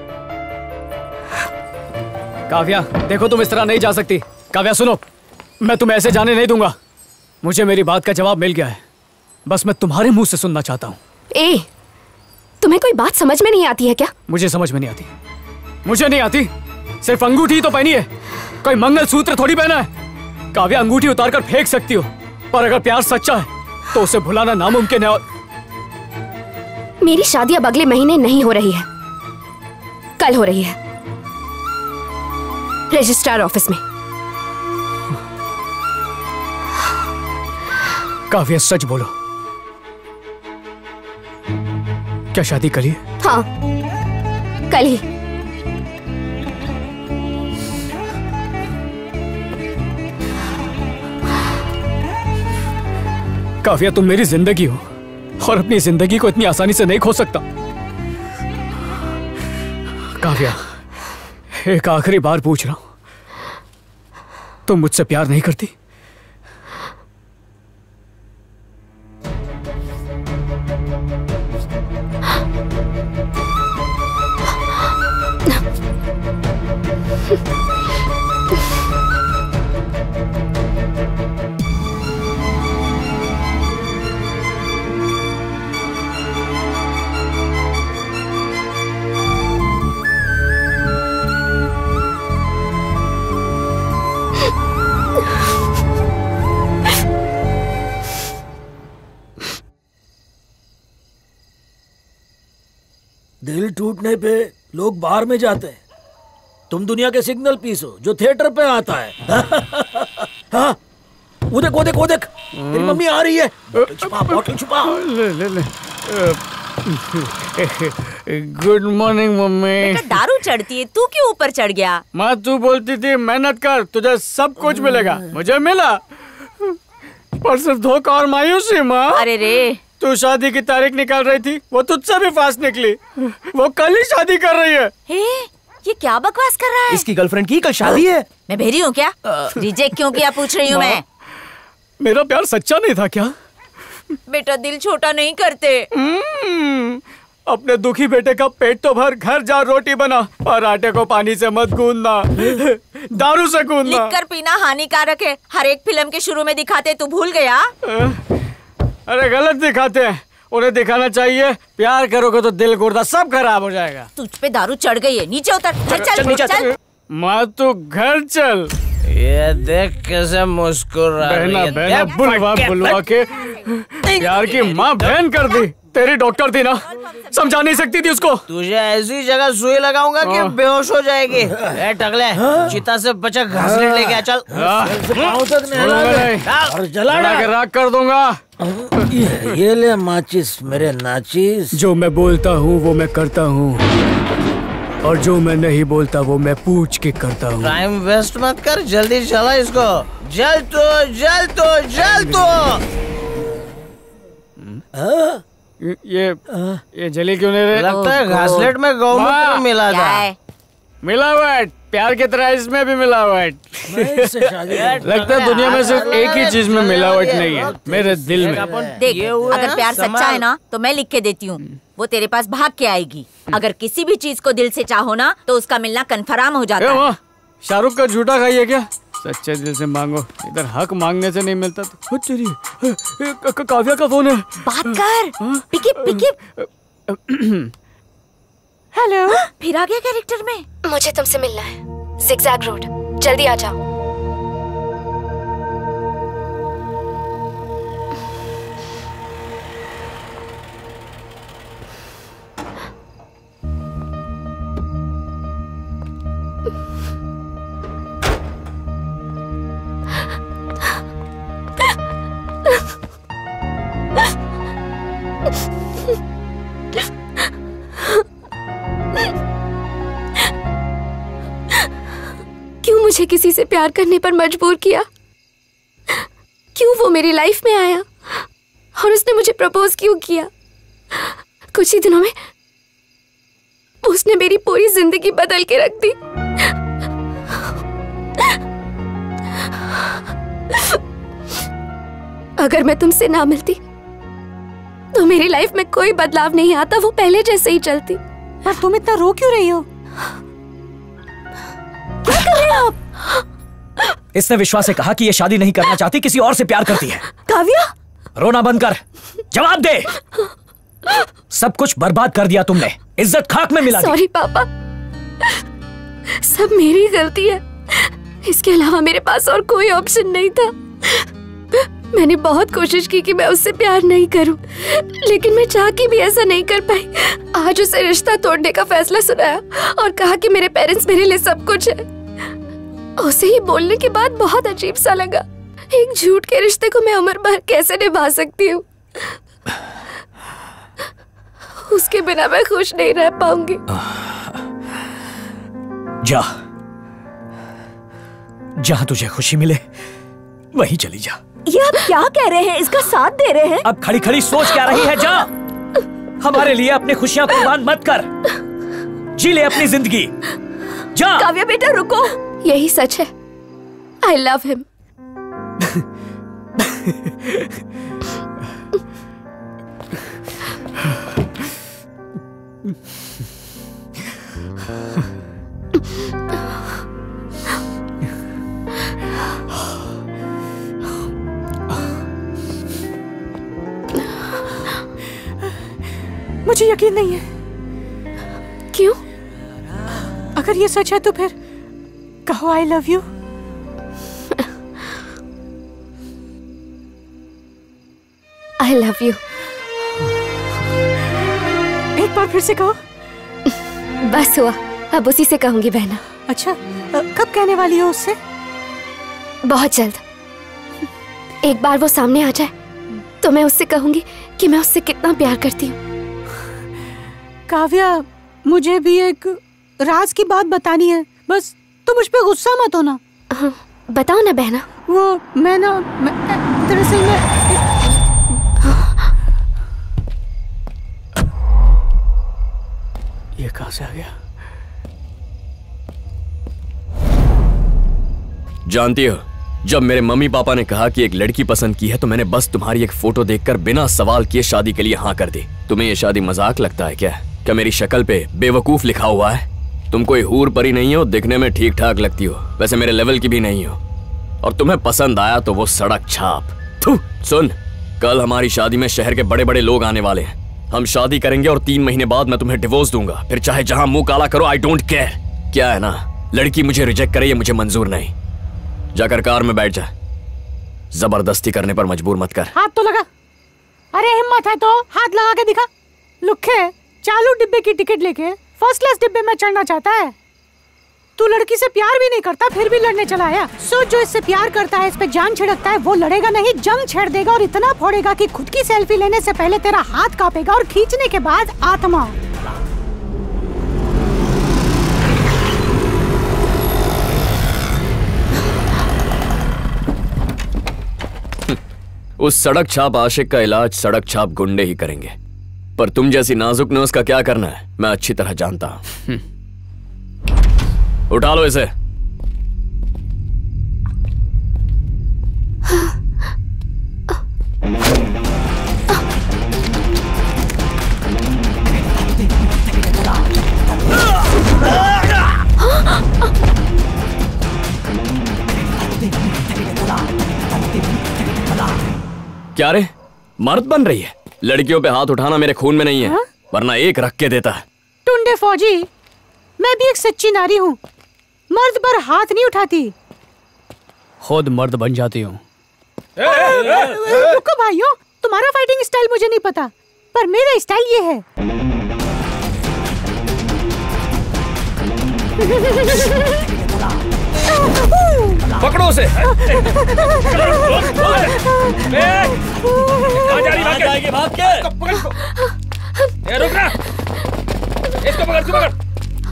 काव्या देखो, तुम इस तरह नहीं जा सकती। काव्या सुनो, मैं तुम्हें ऐसे जाने नहीं दूंगा। मुझे मेरी बात का जवाब मिल गया है, बस मैं तुम्हारे मुंह से सुनना चाहता हूँ। ए, तुम्हें कोई बात समझ में नहीं आती है क्या? मुझे समझ में नहीं आती, मुझे नहीं आती। सिर्फ अंगूठी तो पहनी है, कोई मंगलसूत्र थोड़ी पहना है। काव्या अंगूठी उतार कर फेंक सकती हो, पर अगर प्यार सच्चा है तो उसे भुलाना नामुमकिन है। और मेरी शादी अब अगले महीने नहीं हो रही है, कल हो रही है, रजिस्ट्रार ऑफिस में। काव्या सच बोलो, क्या शादी कल ही? हाँ, कल ही। काव्या तुम मेरी जिंदगी हो, और अपनी जिंदगी को इतनी आसानी से नहीं खो सकता। काव्या एक आखिरी बार पूछ रहा हूं, तुम मुझसे प्यार नहीं करती? दिल टूटने पे लोग बाहर में जाते हैं, तुम दुनिया के सिग्नल पीस हो जो थिएटर पे आता है। हाँ, वो देख वो देख वो देख, तेरी मम्मी आ रही है। छुपा बॉटल छुपा। ले ले ले। Good morning mummy. बेटा दारू चढ़ती है, तू क्यों ऊपर चढ़ गया? माँ तू बोलती थी मेहनत कर, तुझे सब कुछ मिलेगा, मुझे मिला, पर सिर्फ धोखा और मायूसी। माँ अरे रे, तू शादी की तारीख निकाल रही थी, वो तुझसे भी फास्ट निकली। वो कल ही शादी कर रही है। हे, ये क्या बकवास कर रहा है? इसकी गर्लफ्रेंड की कल शादी है। मैं भेरी हूँ क्या? रिजेक्ट क्यों किया पूछ रही हूँ मैं। मेरा प्यार सच्चा नहीं था क्या? बेटा दिल छोटा नहीं करते। अपने दुखी बेटे का पेट तो भर, घर जा रोटी बना, और आटे को पानी से मत गूंदना, दारू से गूंदना। लिख कर पीना हानिकारक है, हर एक फिल्म के शुरू में दिखाते, तू भूल गया? अरे गलत दिखाते हैं, उन्हें दिखाना चाहिए प्यार करोगे तो दिल गुर्दा सब खराब हो जाएगा। तुझ पे दारू चढ़ गई है, नीचे उतर। चल चल, नीचे चल। माँ तू घर चल। ये देख कैसे मुस्कुरा रही है। बहना बहना बुलवा बुलवा के प्यार की माँ बहन कर दी। तेरी डॉक्टर थी ना, समझा नहीं सकती थी उसको। तुझे ऐसी जगह सुई लगाऊंगा कि बेहोश हो जाएगी। ए टकले, चिता से बचा घासलेट लेके आ, चल। और जला के राख कर दूंगा। ये, ये ले माचिस मेरे नाचिस। जो मैं बोलता हूँ वो मैं करता हूँ, और जो मैं नहीं बोलता वो मैं पूछ के करता हूँ। टाइम वेस्ट मत कर, जल्दी चला इसको। जल तो जल तो जल तो। ये ये जली क्यों नहीं रहे? लगता है घासलेट में गौमूत्र मिला था। मिलावट, प्यार की तरह इसमें भी मिलावट। लगता है दुनिया में सिर्फ एक ही चीज में मिलावट नहीं है, मेरे दिल में। देख, अगर प्यार सच्चा है ना तो मैं लिख के देती हूँ, वो तेरे पास भाग के आएगी। अगर किसी भी चीज को दिल से चाहो ना तो उसका मिलना कन्फर्म हो जाता है। शाहरुख का झूठा खाइए क्या? सच्चे दिल से मांगो, इधर हक मांगने से नहीं मिलता। तो तेरी काव्या का फोन है, बात कर। पिकी पिकी। हेलो। फिर आ गया कैरेक्टर में। मुझे तुमसे मिलना है, जिगजैग रोड, जल्दी आ जाओ। क्यों मुझे किसी से प्यार करने पर मजबूर किया? क्यों वो मेरी लाइफ में आया और उसने मुझे प्रपोज क्यों किया? कुछ ही दिनों में उसने मेरी पूरी जिंदगी बदल के रख दी। अगर मैं तुमसे ना मिलती तो मेरी लाइफ में कोई बदलाव नहीं आता, वो पहले जैसे ही चलती। पर तुम इतना रो क्यों रही हो? क्या कर रहे हैं आप? इसने विश्वास से कहा कि ये शादी नहीं करना चाहती, किसी और से प्यार करती है। काव्या, रोना बंद कर, जवाब दे। सब कुछ बर्बाद कर दिया तुमने, इज्जत खाक में मिला दी। सॉरी पापा, सब मेरी गलती है। इसके अलावा मेरे पास और कोई ऑप्शन नहीं था। मैंने बहुत कोशिश की कि मैं उससे प्यार नहीं करूं, लेकिन मैं चाह के भी ऐसा नहीं कर पाई। आज उसे रिश्ता तोड़ने का फैसला सुनाया और कहा कि मेरे पेरेंट्स मेरे लिए सब कुछ है। उसे ही बोलने के बाद बहुत अजीब सा लगा। एक झूठ के रिश्ते को मैं उम्र भर कैसे निभा सकती हूँ? उसके बिना मैं खुश नहीं रह पाऊंगी। जा, जहां तुझे खुशी मिले वहीं चली जा। ये आप क्या कह रहे हैं? इसका साथ दे रहे हैं? अब खड़ी खड़ी सोच क्या रही है? जा, हमारे लिए अपनी खुशियां कुर्बान मत कर, जी ले अपनी जिंदगी। जा। काव्या बेटा रुको। यही सच है, आई लव हिम। मुझे यकीन नहीं है। क्यों? अगर ये सच है तो फिर कहो I love you. I love you. एक बार फिर से कहो। बस हुआ, अब उसी से कहूंगी बहना। अच्छा, कब कहने वाली हो उससे? बहुत जल्द। एक बार वो सामने आ जाए तो मैं उससे कहूंगी कि मैं उससे कितना प्यार करती हूँ। काव्या, मुझे भी एक राज की बात बतानी है, बस तुम मुझ पे गुस्सा मत होना। हाँ, बताओ ना बहना। वो मैं ना मैं, दरअसल मैं ये कहां से आ गया? जानती हो, जब मेरे मम्मी पापा ने कहा कि एक लड़की पसंद की है तो मैंने बस तुम्हारी एक फोटो देखकर बिना सवाल किए शादी के लिए हाँ कर दी। तुम्हें ये शादी मजाक लगता है क्या? क्या मेरी शक्ल पे बेवकूफ लिखा हुआ है? तुम कोई हूर परी नहीं हो, दिखने में ठीक ठाक लगती हो, वैसे मेरे लेवल की भी नहीं हो, और तुम्हें पसंद आया तो वो सड़क छाप। थू, सुन, कल हमारी शादी में शहर के बड़े बड़े लोग आने वाले हैं। हम शादी करेंगे और तीन महीने बाद मैं तुम्हें डिवोर्स दूंगा, फिर चाहे जहां मुंह काला करो, आई डोंट केयर। क्या है ना, लड़की मुझे रिजेक्ट करे ये मुझे मंजूर नहीं। जाकर कार में बैठ जा, जबरदस्ती करने पर मजबूर मत कर। हाथ तो लगा। अरे हिम्मत है तो हाथ लगा के दिखा। लुखे, चालू डिब्बे की टिकट लेके फर्स्ट क्लास डिब्बे में चढ़ना चाहता है। तू लड़की से प्यार भी नहीं करता फिर भी लड़ने चला आया। सोच, जो इससे प्यार करता है, इस पे जान छिड़कता है, वो लड़ेगा नहीं, जंग छेड़ देगा और इतना फोड़ेगा कि खुद की सेल्फी लेने से पहले तेरा हाथ कांपेगा और खींचने के बाद आत्मा। उस सड़क छाप आशिक का इलाज सड़क छाप गुंडे ही करेंगे, पर तुम जैसी नाजुक ने उसका क्या करना है मैं अच्छी तरह जानता हूं। उठा लो इसे। क्या रे, मर्द बन रही है? लड़कियों पे हाथ उठाना मेरे खून में नहीं है, वरना एक रख के देता है। टुंडे फौजी, मैं भी एक सच्ची नारी हूँ, मर्द पर हाथ नहीं उठाती। खुद मर्द बन जाती हूँ। रुको भाइयों, तुम्हारा फाइटिंग स्टाइल मुझे नहीं पता, पर मेरा स्टाइल ये है। पकड़ो उसे। भाग के रुक रहा, इसको पकड़, इसको पकड़।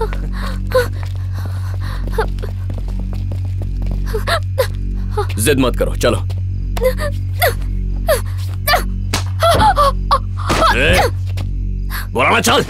जिद मत करो, चलो। बोला ना, चल।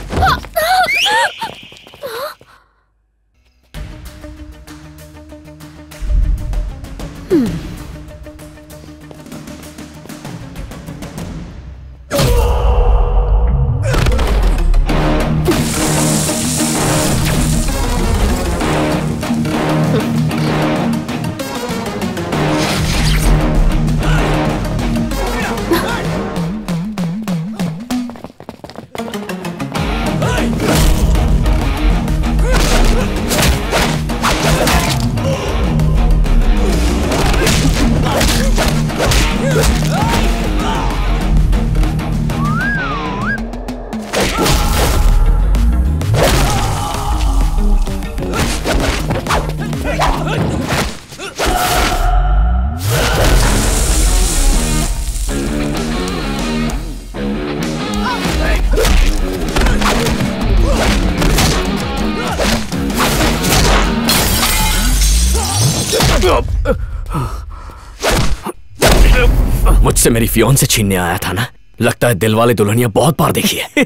मुझसे मेरी फियोंसे छीनने आया था ना? लगता है दिलवाले दुल्हनिया बहुत बार देखी है।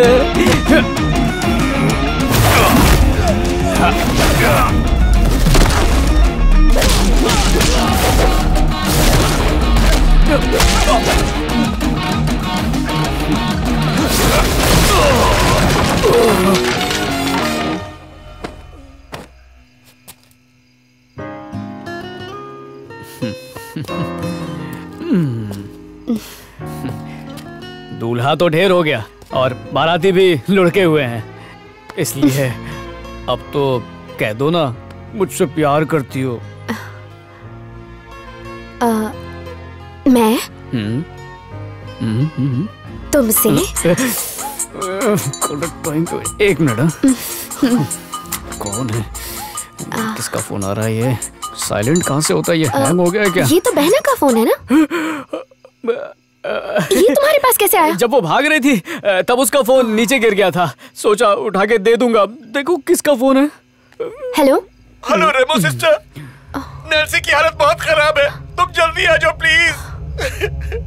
दूल्हा तो ढेर हो गया और बाराती भी लुढ़के हुए हैं, इसलिए अब तो कह दो ना मुझसे प्यार करती हो। आ, मैं हम्म हम्म हम्म तुमसे तो एक मिनट। कौन है? किसका फोन आ रहा है? ये साइलेंट कहाँ से होता है? ये हैंग हो गया है क्या? ये तो बहना का फोन है ना? ये तुम्हारे पास कैसे आया? जब वो भाग रही थी तब उसका फोन नीचे गिर गया था, सोचा उठा के दे दूंगा। देखो किसका फोन है। Hello hello Remo sister, Nancy की हालत बहुत खराब है, तुम जल्दी आ जाओ प्लीज।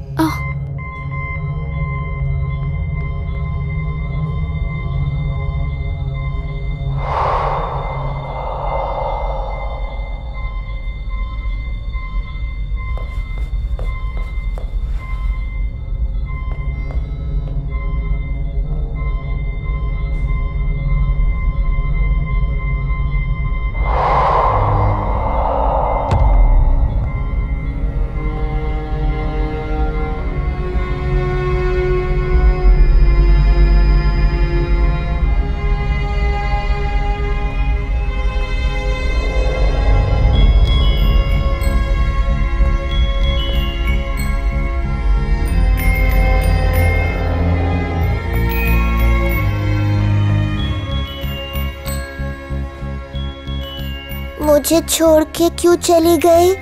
मुझे छोड़ के क्यों चली गई?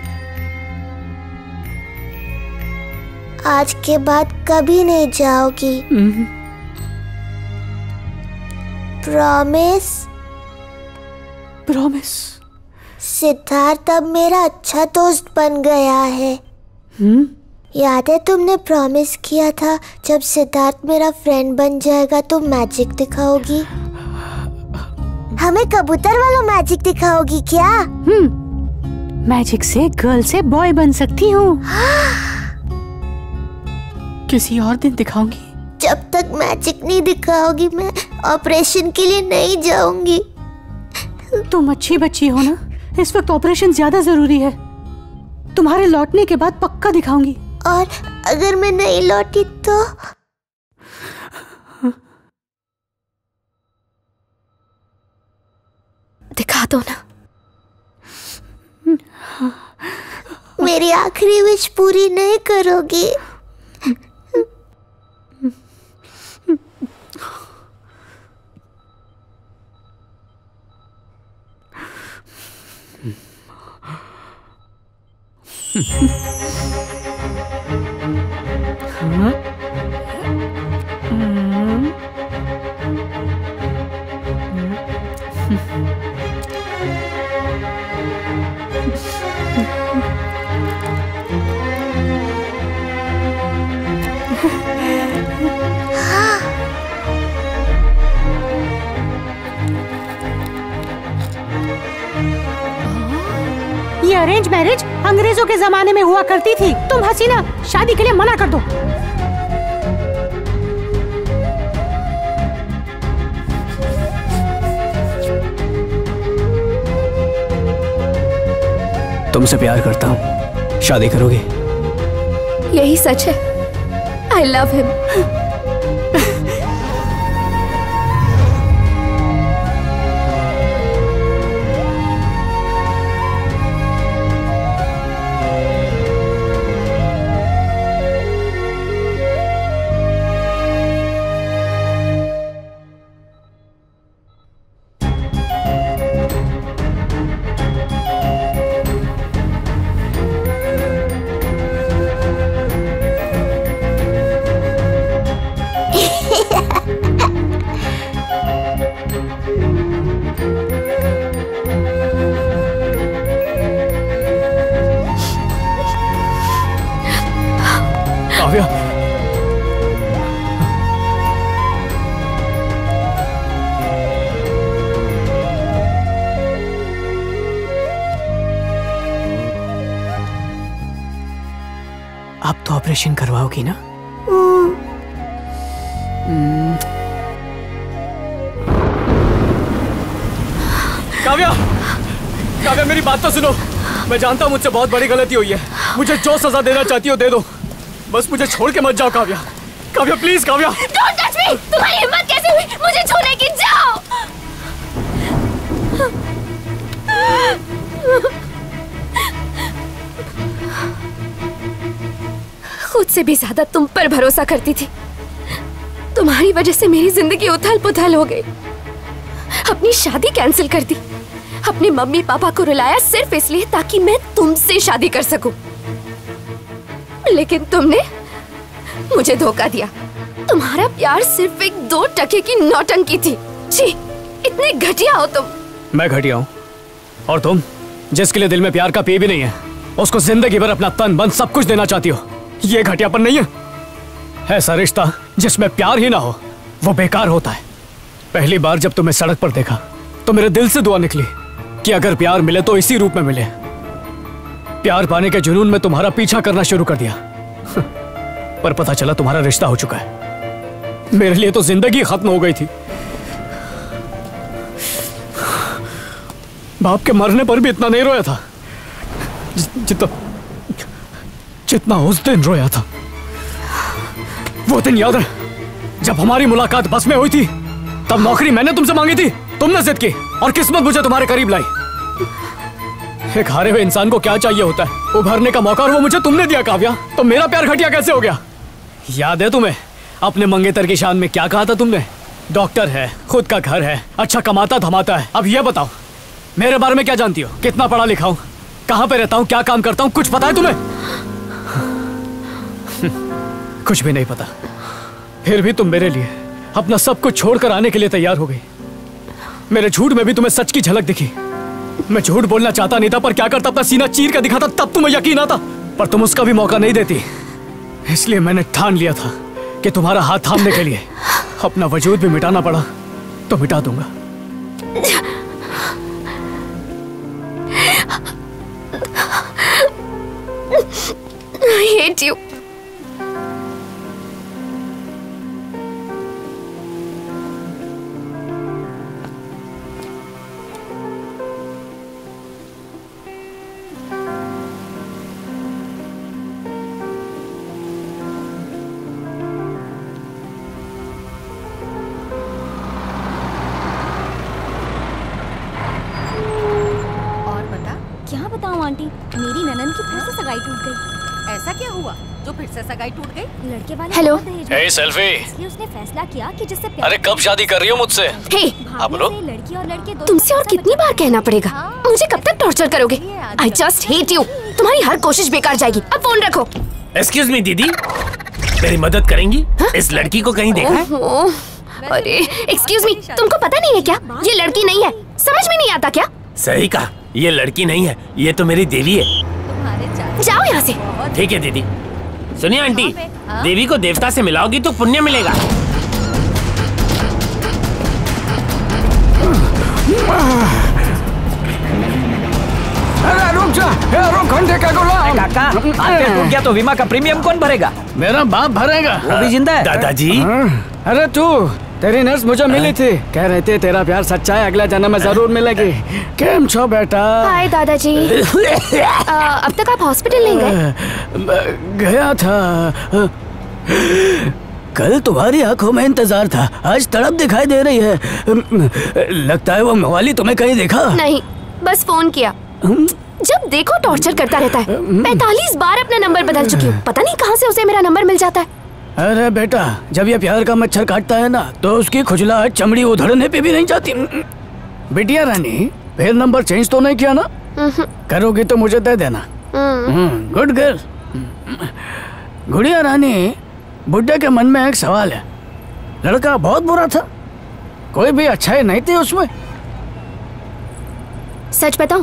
आज के बाद कभी नहीं जाओगी? प्रॉमिस? प्रॉमिस। सिद्धार्थ अब मेरा अच्छा दोस्त बन गया है। हम्म? याद है तुमने प्रॉमिस किया था जब सिद्धार्थ मेरा फ्रेंड बन जाएगा तो मैजिक दिखाओगी? हमें कबूतर वाला मैजिक दिखाओगी क्या? हम्म, मैजिक से गर्ल से बॉय बन सकती हूँ। किसी और दिन दिखाऊंगी। जब तक मैजिक नहीं दिखाओगी मैं ऑपरेशन के लिए नहीं जाऊंगी। तुम अच्छी बच्ची हो ना, इस वक्त ऑपरेशन ज्यादा जरूरी है। तुम्हारे लौटने के बाद पक्का दिखाऊंगी। और अगर मैं नहीं लौटी तो? उठा दो ना। मेरी आखिरी विश पूरी नहीं करोगी? ये अरेंज मैरिज अंग्रेजों के जमाने में हुआ करती थी। तुम हसीना शादी के लिए मना कर दो। तुमसे प्यार करता हूँ, शादी करोगे? यही सच है। I love him. काव्या, आप तो ऑपरेशन करवाओगी ना? काव्या, काव्या मेरी बात तो सुनो। मैं जानता हूँ मुझसे बहुत बड़ी गलती हुई है। मुझे जो सजा देना चाहती हो दे दो, बस मुझे छोड़ के मत जाओ Kavya. Kavya please Kavya. Don't touch me! तुम्हारी हिम्मत कैसे हुई मुझे छूने की? जाओ। खुद से भी ज्यादा तुम पर भरोसा करती थी। तुम्हारी वजह से मेरी जिंदगी उथल पुथल हो गई। अपनी शादी कैंसिल कर दी। अपने मम्मी पापा को रुलाया सिर्फ इसलिए ताकि मैं तुमसे शादी कर सकूं। लेकिन तुमने मुझे धोखा दिया। तुम्हारा प्यार सिर्फ एक दो टके की नौटंकी थी। छी, इतने घटिया हो तुम। मैं घटिया हूँ? और तुम जिसके लिए दिल में प्यार का पी भी नहीं है, उसको जिंदगी भर अपना तन मन सब कुछ देना चाहती हो। ये घटियापन नहीं है? ऐसा रिश्ता जिसमें प्यार ही ना हो वो बेकार होता है। पहली बार जब तुम्हें सड़क पर देखा तो मेरे दिल से दुआ निकली कि अगर प्यार मिले तो इसी रूप में मिले। प्यार पाने के जुनून में तुम्हारा पीछा करना शुरू कर दिया, पर पता चला तुम्हारा रिश्ता हो चुका है। मेरे लिए तो जिंदगी खत्म हो गई थी। बाप के मरने पर भी इतना नहीं रोया था जितना जितना उस दिन रोया था। वो दिन याद है जब हमारी मुलाकात बस में हुई थी? तब नौकरी मैंने तुमसे मांगी थी, तुमने जिद की और किस्मत मुझे तुम्हारे करीब लाई। एक हारे हुए इंसान को क्या चाहिए होता है? उभरने का मौका, और वो मुझे तुमने दिया काव्या। तो मेरा प्यार घटिया कैसे हो गया? याद है तुम्हें अपने मंगेतर की शान में क्या कहा था तुमने? डॉक्टर है, खुद का घर है, अच्छा कमाता धमाता है। अब ये बताओ मेरे बारे में क्या जानती हो? कितना पढ़ा लिखा हूँ, कहाँ पे रहता हूँ, क्या काम करता हूँ, कुछ पता है तुम्हें? कुछ भी नहीं पता। फिर भी तुम मेरे लिए अपना सब कुछ छोड़कर आने के लिए तैयार हो गई। मेरे झूठ में भी तुम्हें सच की झलक दिखी। मैं झूठ बोलना चाहता नहीं था, पर क्या करता, अपना सीना चीर कर दिखाता, तब तुम्हें यकीन आता। पर तुम उसका भी मौका नहीं देती, इसलिए मैंने ठान लिया था कि तुम्हारा हाथ थामने के लिए अपना वजूद भी मिटाना पड़ा तो मिटा दूंगा। I hate you. आंटी, मेरी ननन की फिर से सगाई टूट गई। ऐसा क्या हुआ जो फिर से सगाई टूट गई? लड़के वाले हेलो। बहुत दहेज मांगे। Hey, selfie. इसलिए उसने फैसला किया कि जिससे प्यार अरे कब शादी कर रही हो मुझसे? हे, हाँ बोलो। लड़की और लड़के दोनों तुमसे और कितनी बार कहना पड़ेगा? मुझे कब तक टॉर्चर करोगे? I just hate you. तुम्हारी हर कोशिश बेकार जाएगी। अब फोन रखो। एक्सक्यूज मी दीदी, मेरी मदद करेंगी? इस लड़की को कहीं देखा है? ओहो, अरे एक्सक्यूज मी, तुमको पता नहीं है क्या? ये लड़की नहीं है। समझ में नहीं आता क्या? सही कहा, ये लड़की नहीं है, ये तो मेरी देवी है। जाओ यहाँ से। ठीक है दीदी। सुनिए आंटी, देवी को देवता से मिलाओगी तो पुण्य मिलेगा। अरे रुक जा, रुक घंटे का गुलाम। काका, हाथ टूट गया तो बीमा का प्रीमियम कौन भरेगा? मेरा बाप भरेगा। वो भी जिंदा है? दादाजी। अरे तू, तेरी नर्स मुझे मिली थी, कह रहे थे तेरा प्यार सच्चा है, अगला जन्म में जरूर मिलेगी। केम छो बेटा? हाय दादाजी। आ, अब तक आप हॉस्पिटल नहीं गए? गया था। कल तुम्हारी आंखों में इंतजार था, आज तड़प दिखाई दे रही है। लगता है वो मवाली तुम्हें कहीं देखा? नहीं, बस फोन किया। जब देखो टॉर्चर करता रहता है। पैतालीस बार अपना नंबर बदल चुकी हूँ, पता नहीं कहाँ से उसे मेरा नंबर मिल जाता है। अरे बेटा, जब ये प्यार का मच्छर काटता है ना, तो उसकी खुजलाहट चमड़ी उधड़ने पे भी नहीं जाती। बिटिया रानी, फिर नंबर चेंज तो नहीं किया ना? करोगी तो मुझे दे देना। Good girl. गुड़िया रानी, बुड्ढे के मन में एक सवाल है। लड़का बहुत बुरा था, कोई भी अच्छाई नहीं थी उसमें। सच बताऊं?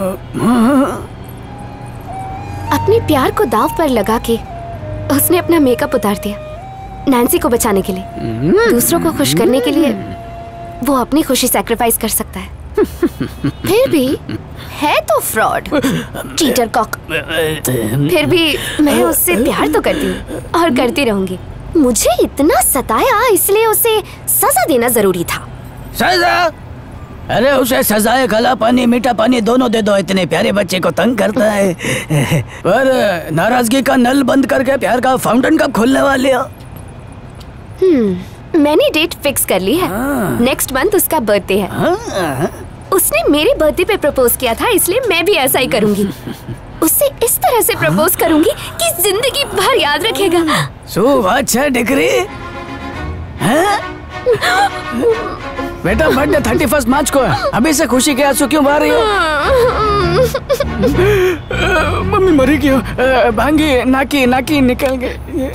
अपने प्यार को दाव पर लगा के उसने अपना मेकअप उतार दिया नैन्सी को बचाने के लिए। दूसरों को खुश करने के लिए वो अपनी खुशी सैक्रिफाइस कर सकता है। फिर भी है तो फ्रॉड, चीटर कॉक। फिर भी मैं उससे प्यार तो करती हूँ और करती रहूंगी। मुझे इतना सताया, इसलिए उसे सजा देना जरूरी था। सजा? अरे उसे सजाए, काला पानी मीठा पानी दोनों दे दो, इतने प्यारे बच्चे को तंग करता है। पर नाराजगी का नल बंद करके प्यार का फाउंटेन कब खोलने वाले हो? हम्म, मैंने डेट फिक्स कर ली है। नेक्स्ट मंथ उसका बर्थडे है। हाँ। उसने मेरे बर्थडे पे प्रपोज किया था, इसलिए मैं भी ऐसा ही करूंगी। उससे इस तरह से प्रपोज करूंगी कि जिंदगी भर याद रखेगा। सो अच्छा डिग्री बेटा, बर्थडे थर्टी फर्स्ट मार्च को है। अभी से खुशी के आंसू क्यों बहा रही हो? मम्मी मरी क्यों? भांगी नाकी नाकी निकल गए।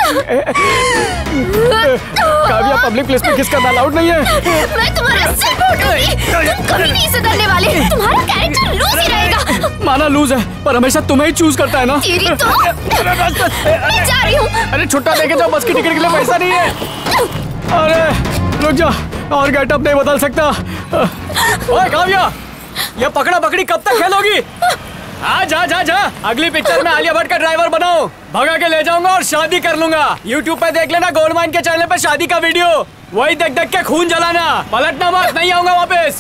काव्या, पब्लिक प्लेस में किस करना अलाउड नहीं है। मैं तुम्हारा सिर फोड़ूंगी। तुम कभी नहीं सुधरने वाले। तुम्हारा कैरेक्टर लूज ही रहेगा। माना लूज है, पर हमेशा तुम्हें ही चूज करता है ना। तेरी तो मैं जा रही हूँ। अरे छुट्टा देके जाओ, बस की टिकट के लिए पैसा नहीं है। अरे रुक जा, और गेटअप नहीं बदल सकता। ओए काव्या, ये पकड़ा पकड़ी कब तक खेलोगी? आ जा जा जा, अगली पिक्चर में आलिया भट्ट का ड्राइवर बनाओ, भगा के ले जाऊंगा और शादी कर लूंगा। यूट्यूब पे देख लेना, गोल्ड माइन के चैनल पे शादी का वीडियो, वही देख देख के खून जलाना। पलटना मत, नहीं आऊंगा वापस।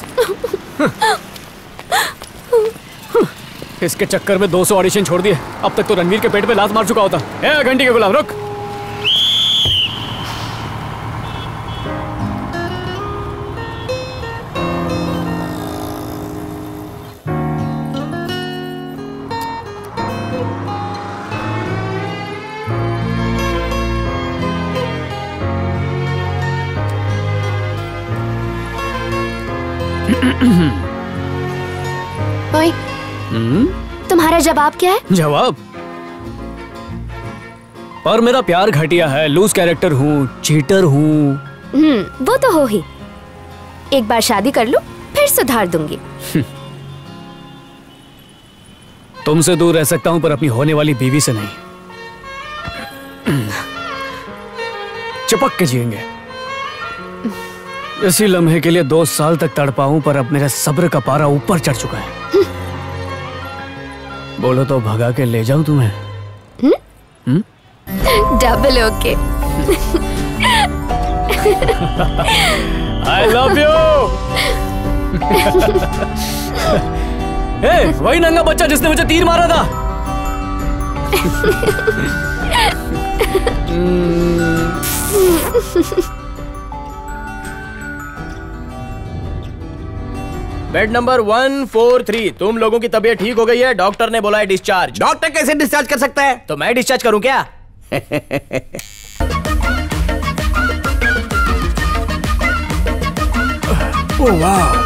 इसके चक्कर में दो सौ ऑडिशन छोड़ दिए, अब तक तो रणवीर के पेट पे लात मार चुका होता। ए घंटी के गुलाम, रुक। ओए, तुम्हारा जवाब क्या है? जवाब? पर मेरा प्यार घटिया है, लूज कैरेक्टर हूँ, चीटर हूँ। हम्म, वो तो हो ही। एक बार शादी कर लो, फिर सुधार दूंगी। तुमसे दूर रह सकता हूँ, पर अपनी होने वाली बीवी से नहीं। चिपक के जिएंगे। इसी लम्हे के लिए दो साल तक तड़पा हूं, पर अब मेरे सब्र का पारा ऊपर चढ़ चुका है। बोलो तो भगा के ले जाऊं तुम्हें? हम्म? Double okay. I love you. ए, वही नंगा बच्चा जिसने मुझे तीर मारा था। Bed number one four three. तुम लोगों की तबीयत ठीक हो गई है, डॉक्टर ने बोला है डिस्चार्ज। डॉक्टर कैसे डिस्चार्ज कर सकता है? तो मैं डिस्चार्ज करूं क्या? ओह वाह।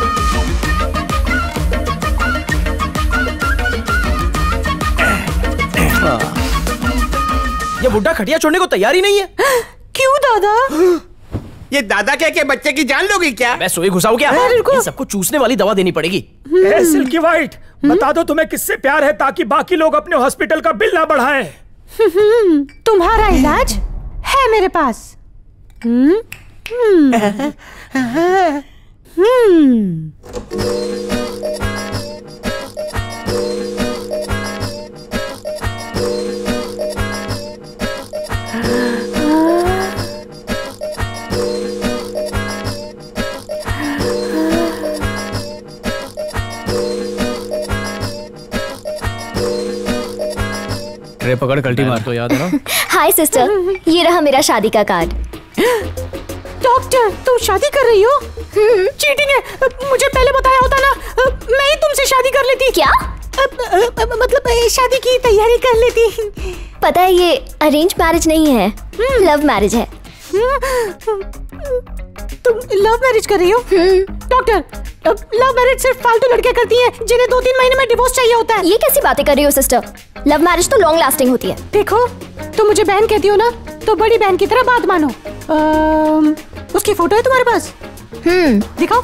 ये बुड्ढा खटिया छोड़ने को तैयार ही नहीं है। क्यों दादा? ये दादा कह के बच्चे की जान लोगी क्या? मैं सुई घुसाऊं क्या? इन सबको चूसने वाली दवा देनी पड़ेगी। ए, सिल्की वाइट, बता दो तुम्हें किससे प्यार है ताकि बाकी लोग अपने हॉस्पिटल का बिल ना बढ़ाएं। तुम्हारा इलाज है मेरे पास। हम्म हम्म हम्म ट्रे पकड़ कल्टी मार तो याद है ना। हाय सिस्टर, ये रहा मेरा शादी का कार्ड। डॉक्टर, तुम शादी कर रही हो? चीटिंग है। मुझे पहले बताया होता ना, मैं ही तुमसे शादी कर लेती। क्या? मतलब शादी की तैयारी कर लेती। पता है ये अरेंज मैरिज नहीं है, लव मैरिज है। तुम लव मैरिज कर रही हो? डॉक्टर, लव मैरिज सिर्फ फालतू लड़के करती हैं जिन्हें दो तीन महीने में डिवोर्स चाहिए होता है। ये कैसी बातें कर रही हो सिस्टर? लव मैरिज तो लॉन्ग लास्टिंग होती है। देखो, तुम मुझे बहन कहती हो ना, तो बड़ी बहन की तरह बात मानो। आम, उसकी फोटो है तुम्हारे पास? हम्म, दिखाओ।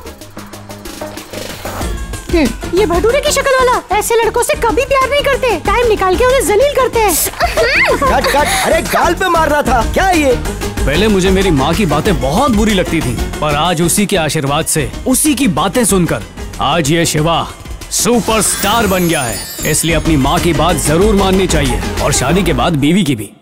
हम्म, ये भटूरे की शक्ल वाला। ऐसे लड़कों से कभी प्यार नहीं करते, टाइम निकाल के उन्हें जलील करते हैं। कट कट, अरे गाल पे मारना था क्या ये? पहले मुझे मेरी माँ की बातें बहुत बुरी लगती थी, पर आज उसी के आशीर्वाद से, उसी की बातें सुनकर आज ये शिवा सुपरस्टार बन गया है। इसलिए अपनी माँ की बात जरूर माननी चाहिए और शादी के बाद बीवी की भी।